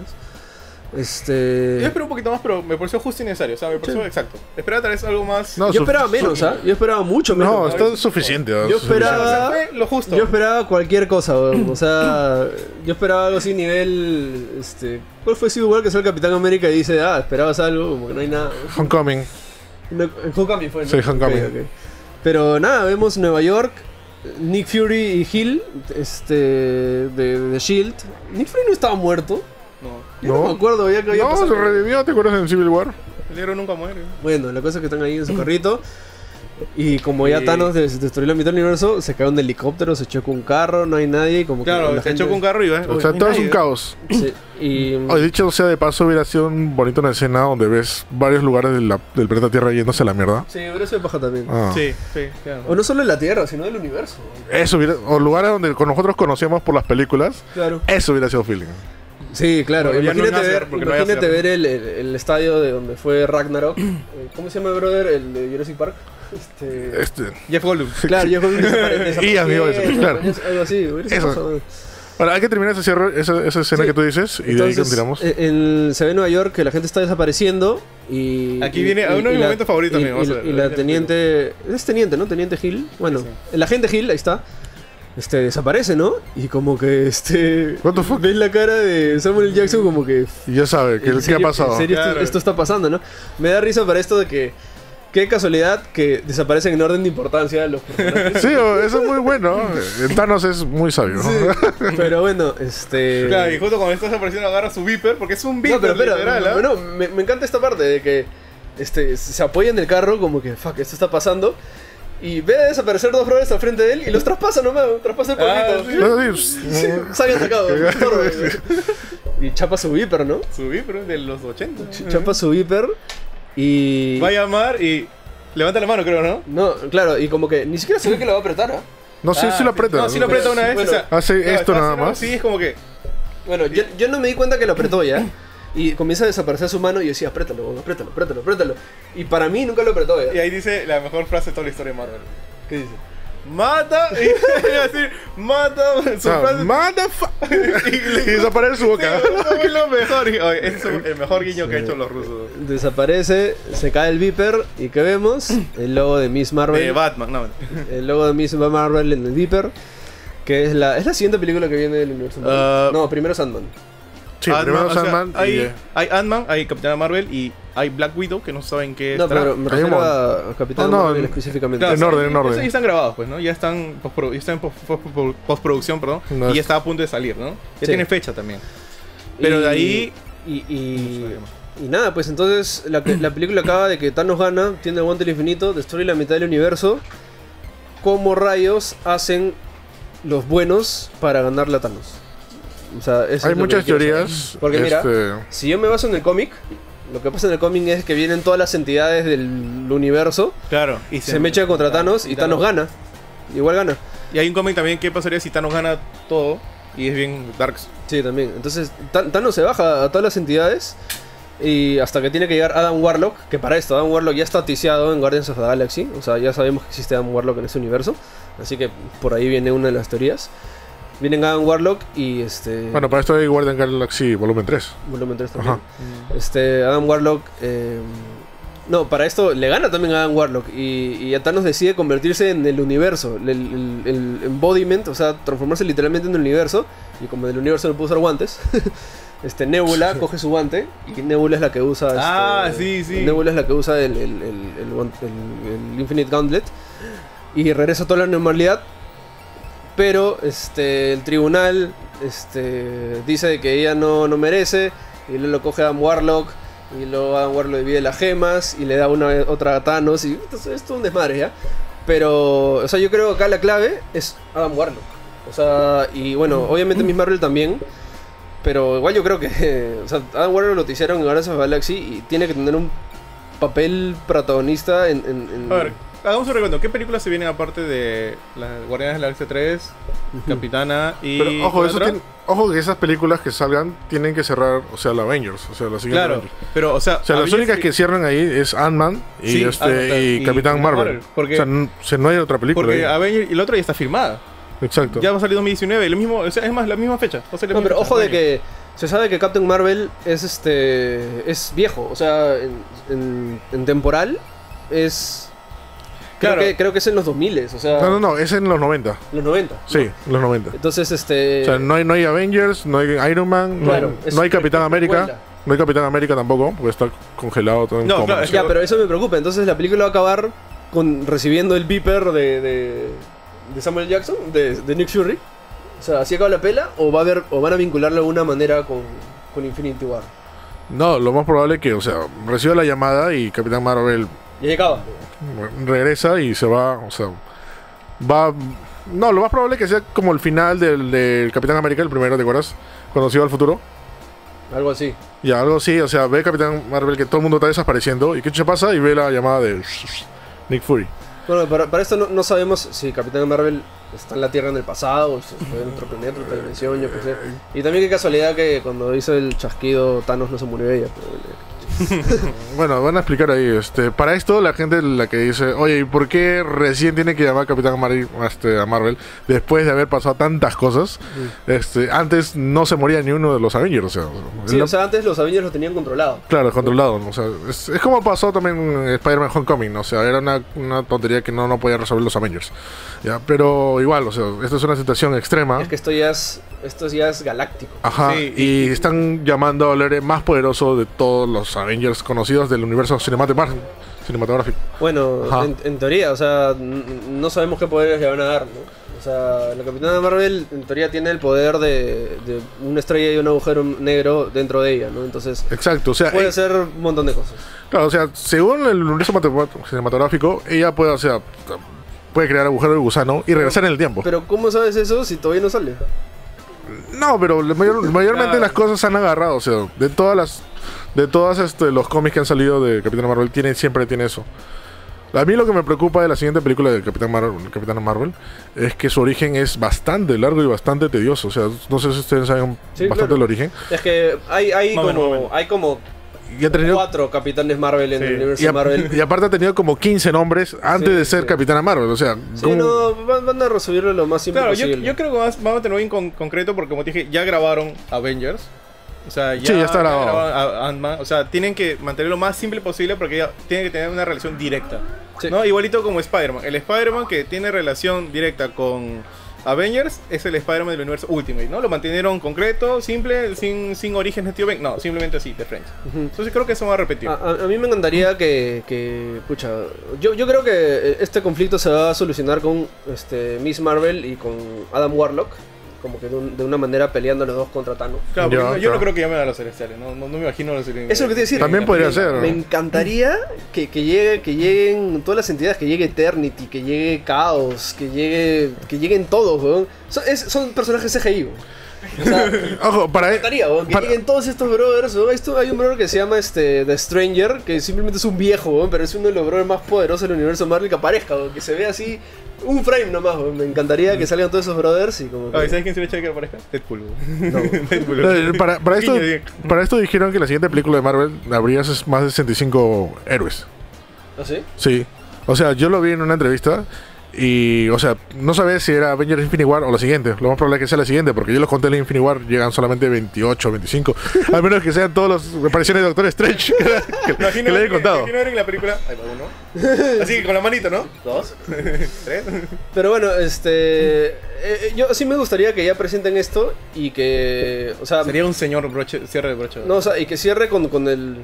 Este... Yo esperé un poquito más, pero me pareció justo y necesario. O sea, me pareció sí. exacto. Esperaba tal vez algo más. No, yo esperaba menos, ¿ah? ¿eh? Yo esperaba mucho menos. No, está suficiente. Yo esperaba. Lo justo. Yo esperaba cualquier cosa, weón. O sea, yo esperaba algo así, nivel. Este. ¿Cuál fue Civil War que salió el Capitán América y dice, ah, esperabas algo? Como que no hay nada. Homecoming. No, Homecoming fue, ¿no? Sí, Homecoming. Okay, okay. Pero nada, vemos Nueva York. Nick Fury y Hill, este. De, de Shield. Nick Fury no estaba muerto. No. Yo no, no me acuerdo, ya que había No, pasado. se revivió, ¿te acuerdas en Civil War? El negro nunca muere. Bueno, la cosa es que están ahí en su carrito. Y como ya Thanos des destruyó la mitad del universo, se cae un helicóptero, se chocó un carro, no hay nadie. Y como claro, que se gente... chocó un carro y va. O sea, todo es un caos. Sí, y... Hoy dicho sea de paso, hubiera sido un bonito una escena donde ves varios lugares de la, del planeta Tierra yéndose a la mierda. Sí, hubiera sido paja también. Ah. Sí, sí, claro. O no solo de la Tierra, sino del universo. Eso hubiera, o lugares donde nosotros conocíamos por las películas. Claro. Eso hubiera sido feeling. Sí, claro. Bueno, imagínate no ver, no imagínate ver el, el, el estadio de donde fue Ragnarok. ¿Cómo se llama, brother? El de Jurassic Park. Este... este. Jeff Goldblum. Claro, Jeff Goldblum desapare Y amigo, eso, claro. Algo así. Eso. Bueno, hay que terminar ese cierre, esa, esa escena sí. que tú dices y entonces, de ahí continuamos. El, se ve en Nueva York que la gente está desapareciendo y... Aquí viene a uno de mis momentos favoritos. Y, y, y, y la teniente... Es teniente, ¿no? Teniente Hill. Bueno, sí, sí. el agente Hill, ahí está. Este, desaparece, ¿no? Y como que, este... What the fuck? Ves la cara de Samuel L. Jackson como que... Y ya sabe, ¿qué, ¿qué ha pasado? En serio, claro. esto, esto está pasando, ¿no? Me da risa para esto de que... Qué casualidad que desaparecen en orden de importancia los personajes. Sí, eso es muy bueno. El Thanos es muy sabio. Sí, pero bueno, este... Claro, y justo cuando estás apareciendo agarra su Viper, porque es un Viper, no, pero espera, literal, ¿eh? Bueno, me, me encanta esta parte de que este, se apoya en el carro como que, fuck, esto está pasando. Y ve a desaparecer dos brothers al frente de él y los traspasa nomás, traspasa el polvito. Ah, sí. Sí, salgan sacado. Y chapa su Viper, ¿no? Su Viper de los ochenta. Ch chapa su Viper y... Va a llamar y... Levanta la mano, creo, ¿no? No, claro, y como que ni siquiera se ve que lo va a apretar, ¿eh? No, sí, ah, sí lo aprieta. No, sí lo aprieta una vez. Bueno, o sea, hace no, esto nada hace, más. Sí, es como que... Bueno, yo, yo no me di cuenta que lo apretó ya. Y comienza a desaparecer su mano y yo decía, apriétalo, apriétalo, apriétalo, apriétalo. Y para mí nunca lo apretó ya. Y ahí dice la mejor frase de toda la historia de Marvel. ¿Qué dice? mata, y iba a decir, mata, su Ah, frase- motherfucker. y desaparece su boca. Sí, eso fue lo mejor. y- oye, ese es el mejor guiño que han hecho los rusos. Desaparece, se cae el Viper y ¿qué vemos? El logo de Miss Marvel. De Batman, no. El logo de Miss Marvel en el Viper. Que es la, es la siguiente película que viene del universo Marvel. Ah. No, primero Sandman. Sí, Ant-Man, primero o sea, Sandman y... hay, eh, hay Ant-Man, hay Capitana Marvel y hay Black Widow, que no saben qué No, estará. pero me Hay un refiero mon- a Capitán No, no, Marvel en- específicamente. Claro, en sí, orden, en orden. esos ya están grabados, pues, ¿no? Ya están, postprodu- ya están en post- post- postproducción, perdón. No y es- ya está a punto de salir, ¿no? Ya Sí. tiene fecha también. Pero de ahí... Y, y, No sabemos. y nada, pues entonces la, que- la película acaba de que Thanos gana, tiene el guante del infinito, destruye la mitad del universo. ¿Cómo rayos hacen los buenos para ganarle a Thanos? O sea, eso es Hay lo que muchas quiero saber. teorías. Porque mira, este, si yo me baso en el cómic, lo que pasa en el cómic es que vienen todas las entidades del universo, Claro. Y se mecha contra Thanos y Thanos gana. Igual gana. Y hay un cómic también, ¿qué pasaría si Thanos gana todo? Y es bien Darks. Sí, también. Entonces, Than- Thanos se baja a todas las entidades y hasta que tiene que llegar Adam Warlock, que para esto Adam Warlock ya está ticiado en Guardians of the Galaxy, o sea, ya sabemos que existe Adam Warlock en ese universo, así que por ahí viene una de las teorías. Vienen Adam Warlock y este... Bueno, para esto hay Guardian Galaxy volumen tres. volumen tres también. Ajá. Este, Adam Warlock... eh, no, para esto le gana también a Adam Warlock y, y a Thanos decide convertirse en el universo, el, el- el embodiment, o sea, transformarse literalmente en el universo. Y como del universo no puede usar guantes, este Nebula coge su guante y Nebula es la que usa. este, Ah, sí, sí. Nebula es la que usa el, el, el, el guante- el- el Infinite Gauntlet y regresa a toda la normalidad. Pero este el tribunal este dice que ella no, no merece y luego lo coge a Adam Warlock. Y luego Adam Warlock divide las gemas y le da una otra a Thanos. Y esto es todo un desmadre, ¿ya? Pero, o sea, yo creo que acá la clave es Adam Warlock. O sea, y bueno, obviamente Miss Marvel también. Pero igual yo creo que, o sea, Adam Warlock lo hicieron en Guardians of the Galaxy y tiene que tener un papel protagonista en... en- en- A ver, hagamos un recuento. ¿Qué películas se vienen aparte de las Guardianes de la Galaxia tres, Capitana y... Pero ojo, ¿cuál eso otra? tiene- ojo que esas películas que salgan tienen que cerrar, o sea, la Avengers, o sea, la siguiente Claro, Avengers. pero o sea... O sea, las Avengers únicas y- que cierran ahí es Ant-Man y, Sí, este, Ant-Man y, y Capitán Capitán Marvel. Marvel, porque- O sea, n- o sea, no hay otra película Porque ahí. Avengers y la otra ya está filmada. Exacto. Ya va a salir dos mil diecinueve, lo mismo, o sea, es más, la misma fecha. Va a ser la No, misma pero fecha, ojo de año. que se sabe que Captain Marvel es este es viejo, o sea, en, en- en temporal es creo Claro. que creo que es en los dos mil, o sea, No, no, no, es en los noventa. los noventa. Sí, los noventa. Entonces este O sea, no hay, no hay Avengers, no hay Iron Man, no, Claro, hay, es no hay Capitán pre- América. precuela. No hay Capitán América tampoco, porque está congelado todo en No, coma. claro, es ya, pero eso me preocupa. Entonces la película va a acabar con recibiendo el beeper de, de, de Samuel Jackson, de, de Nick Fury. O sea, ¿así acaba la pela? ¿O va a haber, o van a vincularlo de alguna manera con, con Infinity War? No, lo más probable es que, o sea, reciba la llamada y Capitán Marvel Y ahí acaba. regresa y se va, o sea, va... No, lo más probable es que sea como el final del, del Capitán América, el primero, ¿te acuerdas? Cuando se iba al futuro. Algo así. Y algo así, o sea, ve Capitán Marvel que todo el mundo está desapareciendo y qué chucha pasa y ve la llamada de Nick Fury. Bueno, para, para esto no, no sabemos si Capitán Marvel está en la Tierra en el pasado, o si fue en otro planeta, otra dimensión, yo qué sé. Y también qué casualidad que cuando hizo el chasquido Thanos no se murió ella. Pero, bueno. Bueno, van a explicar ahí, este, para esto la gente la que dice, oye, ¿y por qué recién tiene que llamar Capitán Marvel, este, a Marvel después de haber pasado tantas cosas? Este, antes no se moría ni uno de los Avengers, o sea, Sí, la- o sea, antes los Avengers lo tenían controlado. claro, controlado, ¿no? O sea, es, es como pasó también en Spider-Man Homecoming, ¿no? O sea, era una, una tontería que no, no podía resolver los Avengers, ¿ya? Pero igual, o sea, esto es una situación extrema. Es que esto ya es, esto ya es galáctico. Ajá, Sí, y, y- están llamando al héroe más poderoso de todos los Avengers conocidos del universo cinematográfico. cinematográfico. Bueno, Ajá. en, en teoría, o sea, n- no sabemos qué poderes le van a dar, ¿no? O sea, la Capitana Marvel en teoría tiene el poder de, de una estrella y un agujero negro dentro de ella, ¿no? Entonces Exacto, o sea, puede eh, ser un montón de cosas. claro, o sea, según el universo matema- cinematográfico, ella puede, o sea, puede crear agujero de gusano y regresar en el tiempo. Pero ¿cómo sabes eso si todavía no sale? No, pero la mayor- mayormente Claro. las cosas se han agarrado, o sea, de todas las de todas este, los cómics que han salido de Capitán Marvel tiene siempre tiene eso. A mí lo que me preocupa de la siguiente película de Capitán Marvel, Capitana Marvel es que su origen es bastante largo y bastante tedioso, o sea, no sé si ustedes saben Sí, bastante claro. el origen. Es que hay, hay Más o menos, como más o menos. hay como y ha tenido... Cuatro Capitanes Marvel en Sí. el universo Y, a- Marvel. y aparte ha tenido como quince nombres antes Sí, de ser sí. Capitana Marvel. O sea, Sí, ¿cómo- no, van, van a resolverlo lo más simple Claro, yo, posible. yo creo que vas- vamos a tenerlo bien con- concreto porque, como te dije, ya grabaron Avengers. O sea, ya, Sí, ya está grabado. grabaron a- Ant-Man. O sea, tienen que mantenerlo lo más simple posible porque ya tienen que tener una relación directa. Sí. ¿No? Igualito como Spider-Man. El Spider-Man que tiene relación directa con Avengers es el Spider-Man del universo Ultimate, ¿no? Lo mantuvieron concreto, simple, sin, sin orígenes de tío Ben. No, simplemente así, de frente. Ujú. Entonces creo que eso va a repetir. A, a- a mí me encantaría que, que pucha, yo, yo creo que este conflicto se va a solucionar con este, Miss Marvel y con Adam Warlock, como que de, un- de una manera peleando los dos contra Thanos. Claro, Ya, porque no- yo claro. no creo que llamen a los celestiales, no, no, no me imagino a los celestiales. Eso es lo que te iba a decir. También podría ser, ¿no? Me encantaría que, que llegue, que lleguen todas las entidades, que llegue Eternity, que llegue Chaos, que llegue, que lleguen todos, weón. Son, es- son personajes C G I, weón. O sea, me Ojo, para... encantaría, weón, que para- lleguen todos estos brothers, weón. Esto, hay un brother que se llama este, The Stranger, que simplemente es un viejo, weón, pero es uno de los brothers más poderosos del universo Marvel que aparezca, weón, que se ve así, un frame nomás, weón. Me encantaría que salgan todos esos brothers y como que... Ay, ¿sabes quién se le echa que aparezca? Deadpool. No. Deadpool. Eh, Para, para, esto, Guiño, para esto dijeron que la siguiente película de Marvel habría ses- más de sesenta y cinco héroes. ¿Ah, sí? Sí. O sea, yo lo vi en una entrevista y, o sea, no sabía si era Avengers Infinity War o la siguiente. Lo más probable es que sea la siguiente, porque yo los conté en Infinity War, llegan solamente veintiocho, veinticinco. Al menos que sean todas las apariciones de Doctor Strange que, que- que Imagino le he contado. imagino ver en la película. Ahí va uno. Así que con la manito, ¿no? Dos. Tres. Pero bueno, este... eh, eh, yo sí me gustaría que ya presenten esto y que... O sea, Sería un señor broche, cierre de broche. no, o sea, y que cierre con, con el...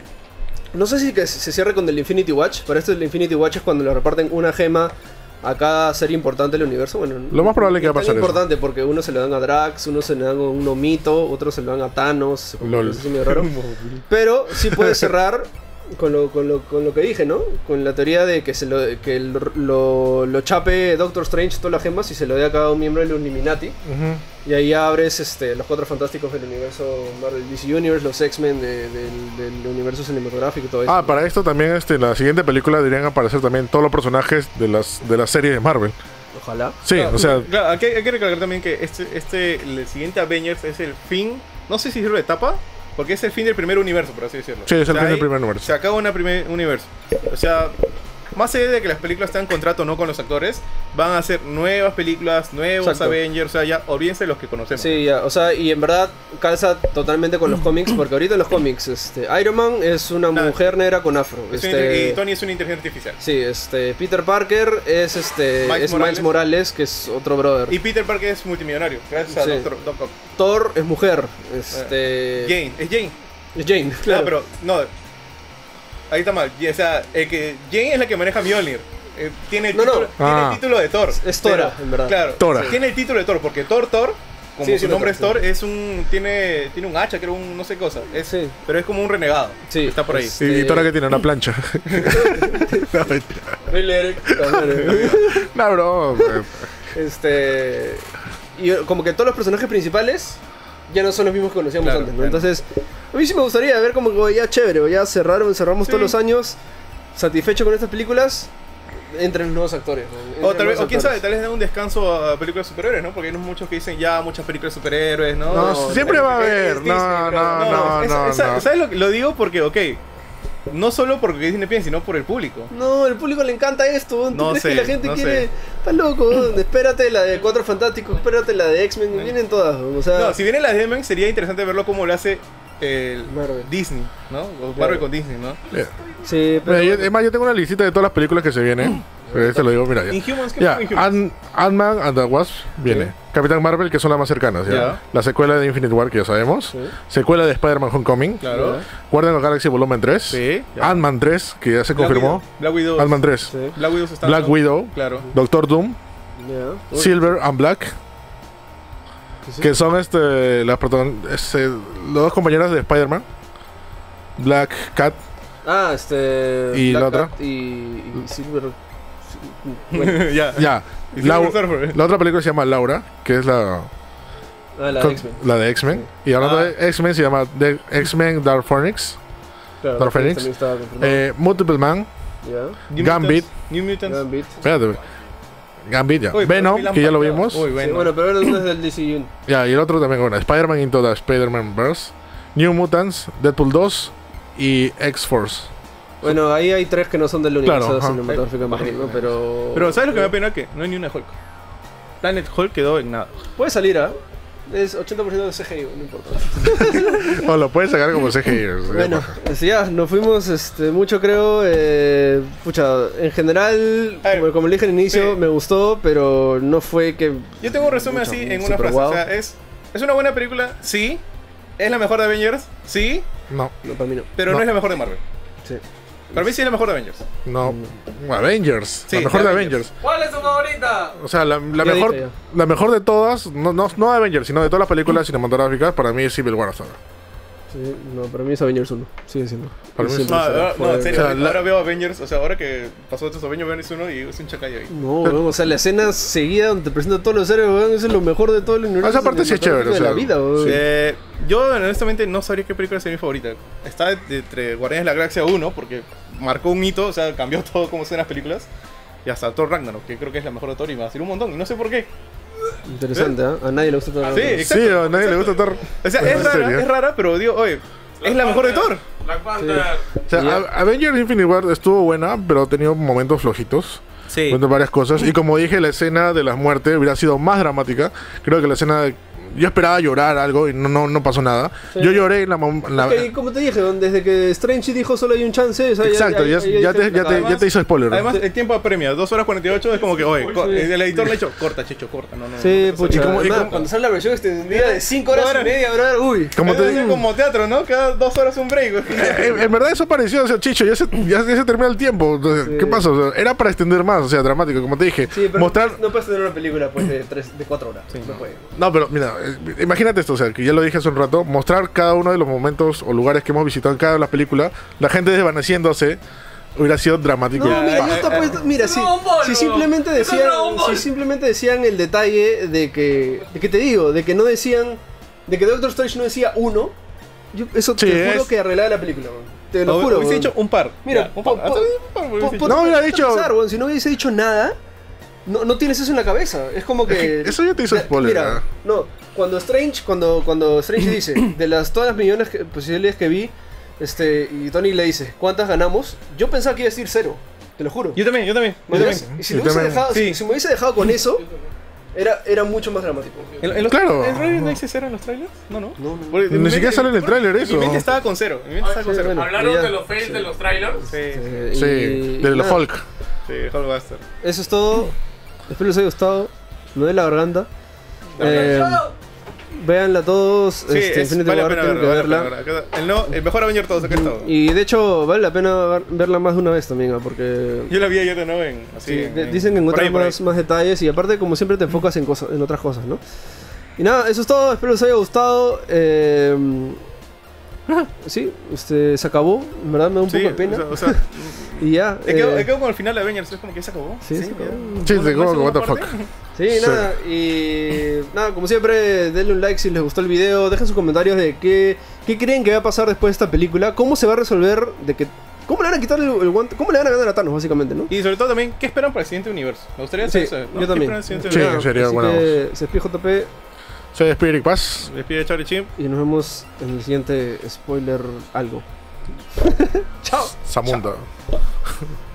No sé si que se cierre con el Infinity Watch, pero esto del Infinity Watch es cuando le reparten una gema a cada serie importante del universo. Bueno, Lo más probable que va a tan pasar eso. importante porque uno se le dan a Drax, uno se le dan a un Omito, otro se le dan a Thanos, como Lol. que eso es medio raro. Pero sí puede cerrar con lo, con, lo, con lo que dije, ¿no? Con la teoría de que, se lo, que el- lo, lo chape Doctor Strange todas las gemas y se lo dé a cada un miembro del Illuminati. Ujú. Y ahí abres este, los cuatro fantásticos del universo Marvel D C Universe, los X-Men de- del, del universo cinematográfico y todo eso. Ah, para esto también este, en la siguiente película deberían aparecer también todos los personajes de las de la serie de Marvel. Ojalá. Sí, Claro, o sea, claro, hay, que, hay que recalcar también que este, este, el siguiente Avengers es el fin, no sé si decirlo de etapa, porque es el fin del primer universo, por así decirlo. Sí, es el O sea, fin del ahí primer universo. Se acaba un primer universo. O sea, más allá de que las películas están en contrato o no con los actores, van a hacer nuevas películas, nuevos Exacto. Avengers, o sea, ya olvídense de los que conocemos. Sí, ya, o sea, y en verdad calza totalmente con los cómics, porque ahorita en los cómics, este, Iron Man es una Nah. mujer negra con afro. Es un- Este, Y Tony es una inteligencia artificial. sí, este, Peter Parker es este, Miles es Miles Morales. Morales, que es otro brother. Y Peter Parker es multimillonario, gracias Sí. a Doctor Doc Ock. Thor es mujer, este, Jane, es Jane. es Jane, claro. No, pero, no. Ahí está mal. O sea, el que, Jane es la que maneja Mjolnir. Eh, tiene, el No, no. título, tiene Ah. el título de Thor. Es Tora, pero, en verdad. Claro, Tora. tiene el título de Thor, porque Thor, Thor, como Sí, su sí, nombre Thor, es Thor, es un. Tiene, tiene un hacha, creo, un no sé cosa. Es, Sí. Pero es como un renegado. Sí, Está por ahí. es- y, y este- Tora que tiene una plancha. no, mentira. Thriller, No, bro. Este. Y como que todos los personajes principales ya no son los mismos que conocíamos Claro, antes, ¿no? claro. Entonces, a mí sí me gustaría ver como que ya chévere, ya cerraron, cerramos Sí. todos los años, satisfecho con estas películas, entren los nuevos actores. ¿no? Entren O, tal vez, nuevos o quién sabe, actores. tal vez den un descanso a películas de superhéroes, ¿no? Porque hay muchos que dicen ya muchas películas de superhéroes, ¿no? No, No, siempre es- va a es haber. Disney, No, pero- no, no, es- no, esa- no. ¿Sabes lo, que- lo digo? Porque, ok, no solo porque Disney piensa, sino por el público. No, al público le encanta esto. ¿Tú No crees sé, que la gente no quiere? sé. Estás loco. ¿no? Espérate la de Cuatro Fantásticos, espérate la de X-Men, vienen todas. ¿no? O sea, No, si viene la de Demen, sería interesante verlo como lo hace el Marvel. Disney, ¿no? O Marvel Claro. con Disney, ¿no? sí, pero Mira, yo- es más, yo tengo una listita de todas las películas que se vienen. Pero este lo digo, mira ya. Inhumans, ¿qué Ya, fue Inhumans? Ant- Ant-Man and the Wasp viene. Sí. Capitán Marvel, que son las más cercanas. ¿ya? Ya. La secuela de Infinite War, que ya sabemos. Sí. Secuela de Spider-Man Homecoming. Claro. Guardian of the Galaxy Volumen tres. Sí. ya. Ant-Man tres, que ya se Black confirmó. Widow. Black Widow. Ant-Man tres. Sí. Black Widow se está Black dando. Widow. Claro. Doctor Doom. Ya. Uy, Silver and Black. ¿qué es Que eso? son este, las protagon- este, las dos compañeras de Spider-Man. Black Cat. Ah, este. ¿Y la otra? Cat Y, y Silver. Bueno, ya. Ya. Y Lau- Silver Surfer. la otra película se llama Laura, que es la, ah, la con- de X-Men. la de X-Men. Y hablando Ah. de X-Men, se llama The X-Men Dark Phoenix. Claro, Dark Phoenix. también estaba confirmado. Eh, Multiple Man. Ya. New Gambit. Mutants. New Mutants. Gambit. Espérate. Gambit, ya. Uy, pero Venom, Milan que ya lo Panther. vimos. Uy, Sí, bueno. bueno, pero no es del D C Universe. Ya, y el otro también, bueno, Spider-Man Into the Spider-Man Verse. New Mutants, Deadpool dos y X-Force. Bueno, ahí hay tres que no son del universo Claro, ajá. cinematográfico de Marvel, ¿no? Pero... Pero ¿sabes lo que me da pena? Que no hay ni una Hulk. Planet Hulk quedó en nada. Puede salir, ¿ah? Es ochenta por ciento de C G I, no importa. O lo puedes sacar como C G I. Bueno, pues ya, nos fuimos este, mucho creo. Eh, pucha, en general, A ver, como, como le dije al inicio, sí. me gustó, pero no fue que... Yo tengo un resumen Mucho, así en una super frase. guau. O sea, es, es una buena película, sí. Es la mejor de Avengers, sí. No, No, para mí no. Pero no, No. es la mejor de Marvel. Sí. Para mí sí es la mejor de Avengers. no. Avengers. Sí, la mejor de de Avengers. Avengers. ¿Cuál es tu favorita? O sea, la, la Ya mejor dije la mejor de todas, no, no, no de Avengers, sino de todas las películas cinematográficas, para mí es Civil War hasta ahora. Sí, no, para mí es Avengers uno. Sigue siendo. Para mí Siempre No, será. no, no, Fue- en serio. O sea, la- ahora veo Avengers. O sea, ahora que pasó estos Avengers uno y es un chacayo ahí. No, weón, o sea, la escena seguida donde te presentan todos los héroes, weón, eso es lo mejor de todo el universo. Esa parte sí es chévere, cinematográfico o de sea, la vida, weón. Eh, yo honestamente no sabría qué película sería mi favorita. Está de- entre Guardianes de la Galaxia uno, porque marcó un hito, o sea, cambió todo como son las películas. Y hasta Thor Ragnarok, que creo que es la mejor de Thor y me va a decir un montón. Y no sé por qué. Interesante, ¿ah? A nadie le gusta todo. Sí, exacto. Sí, a nadie le gusta Thor. O sea, ¿En es rara, serio? es rara, pero digo, oye, es la mejor de Thor. Black Panther. O sea, Ya. A- Avengers Infinity War estuvo buena, pero ha tenido momentos flojitos. Sí. Cuenta varias cosas. Y como dije, la escena de las muertes hubiera sido más dramática. Creo que la escena de... Yo esperaba llorar algo y no, no, no pasó nada. Sí. Yo lloré en la... mom- la- Ok, como te dije, don, desde que Strange dijo solo hay un chance, o sea, Exacto, ya, ya, ya te, ya, te, ya te hizo spoiler. Además, el tiempo apremia, dos horas cuarenta y ocho es como que, oye, co- Sí. el editor le ha dicho, corta, Chicho, corta, no, no. Sí, no, pucha. ¿Y cómo- y nada, cómo- cuando sale la versión extendida de cinco horas Ahora- y media, brother, uy. Como Es te así digo, como teatro, ¿no? Cada dos horas un break. Eh, en, en verdad eso pareció, o sea, Chicho, ya se, ya, ya se termina el tiempo. Entonces, Sí. ¿qué pasa? O sea, era para extender más, o sea, dramático, como te dije. Sí, pero mostrar... no puedes tener una película pues de, tres, de cuatro horas. no, puede. No, pero mira, eh, imagínate esto, o sea, que ya lo dije hace un rato, mostrar cada uno de los momentos o lugares que hemos visitado en cada de las películas, la gente desvaneciéndose, hubiera sido dramático. No, mira, Ya, yo te eh, apuesto- mira, es si, Dragon Ball, si weón. simplemente Es decían, Dragon Ball. si simplemente decían el detalle de que, de que te digo, de que no decían, de que Doctor Strange no decía uno, yo eso Sí, te juro es- que arreglaba la película, weón. Te lo O- juro. Hubiese weón. dicho un par. Mira, Ya, un po- par. po- Hasta un par hubiese Po- dicho. po- No, hubiera ponte a dicho- pensar, weón, si no hubiese dicho nada, no, no tienes eso en la cabeza. Es como que. Eso ya te hizo de- spoiler, Mira, ¿eh? no, cuando Strange, cuando, cuando Strange dice, de las todas las millones que- posibilidades que vi, este, y Tony le dice, ¿cuántas ganamos? Yo pensaba que iba a decir cero, te lo juro. Yo también, yo también. Yo ¿Me entiendes? también. Y si, Yo lo hubiese también. dejado, Sí. si, si me hubiese dejado con eso, era, era mucho más dramático. ¿En, en los, Claro. ¿En realidad no dice cero en los trailers? No, no. No, no. Porque Ni mi siquiera mente- sale en el tráiler Mi eso. mente estaba con cero. Mi mente estaba con sí, cero. bueno. ¿Hablaron ya. de los fails de los trailers? Sí, Eh, Sí, y- de los nada, Hulk. sí, Hulkbuster. Eso es todo. Espero les haya gustado. No de la garganta. Eh, Véanla todos. Sí, este, es, Infinity vale la War, pena tienen que verla. verla. vale la pena verla. El, no, el mejor Avenger todos, acá está. Y de hecho, vale la pena ver- verla más de una vez también, ¿ah? Porque Yo la vi ayer de nuevo en. Así, sí, en- de- en- dicen que por encuentran ahí, por ahí. más, más detalles y aparte, como siempre, te enfocas en, cosas, en otras cosas, ¿no? Y nada, eso es todo. Espero les haya gustado. Eh, sí, este, se acabó. En verdad me da un Sí, poco de pena. O sea, o sea, y ya. he quedado, eh, he quedado con el final de Avengers. Es como que ya se acabó. Sí, se acabó. ya. Sí, ¿No- se no acabó, hay what the segunda fuck. parte? Sí, Sí. nada, y nada, como siempre, denle un like si les gustó el video, dejen sus comentarios de qué, qué creen que va a pasar después de esta película, cómo se va a resolver, de que, cómo le van a quitar el, el guante, cómo le van a ganar a Thanos, básicamente, ¿no? Y sobre todo también, ¿qué esperan para el siguiente universo? Me gustaría Sí, saber eso. ¿no? yo ¿Qué también. esperan del siguiente Sí, universo? sería así buena que se despide J P Se despide Eric Paz. Despide Charlie Chip. y nos vemos en el siguiente spoiler algo. Chao. Samunda.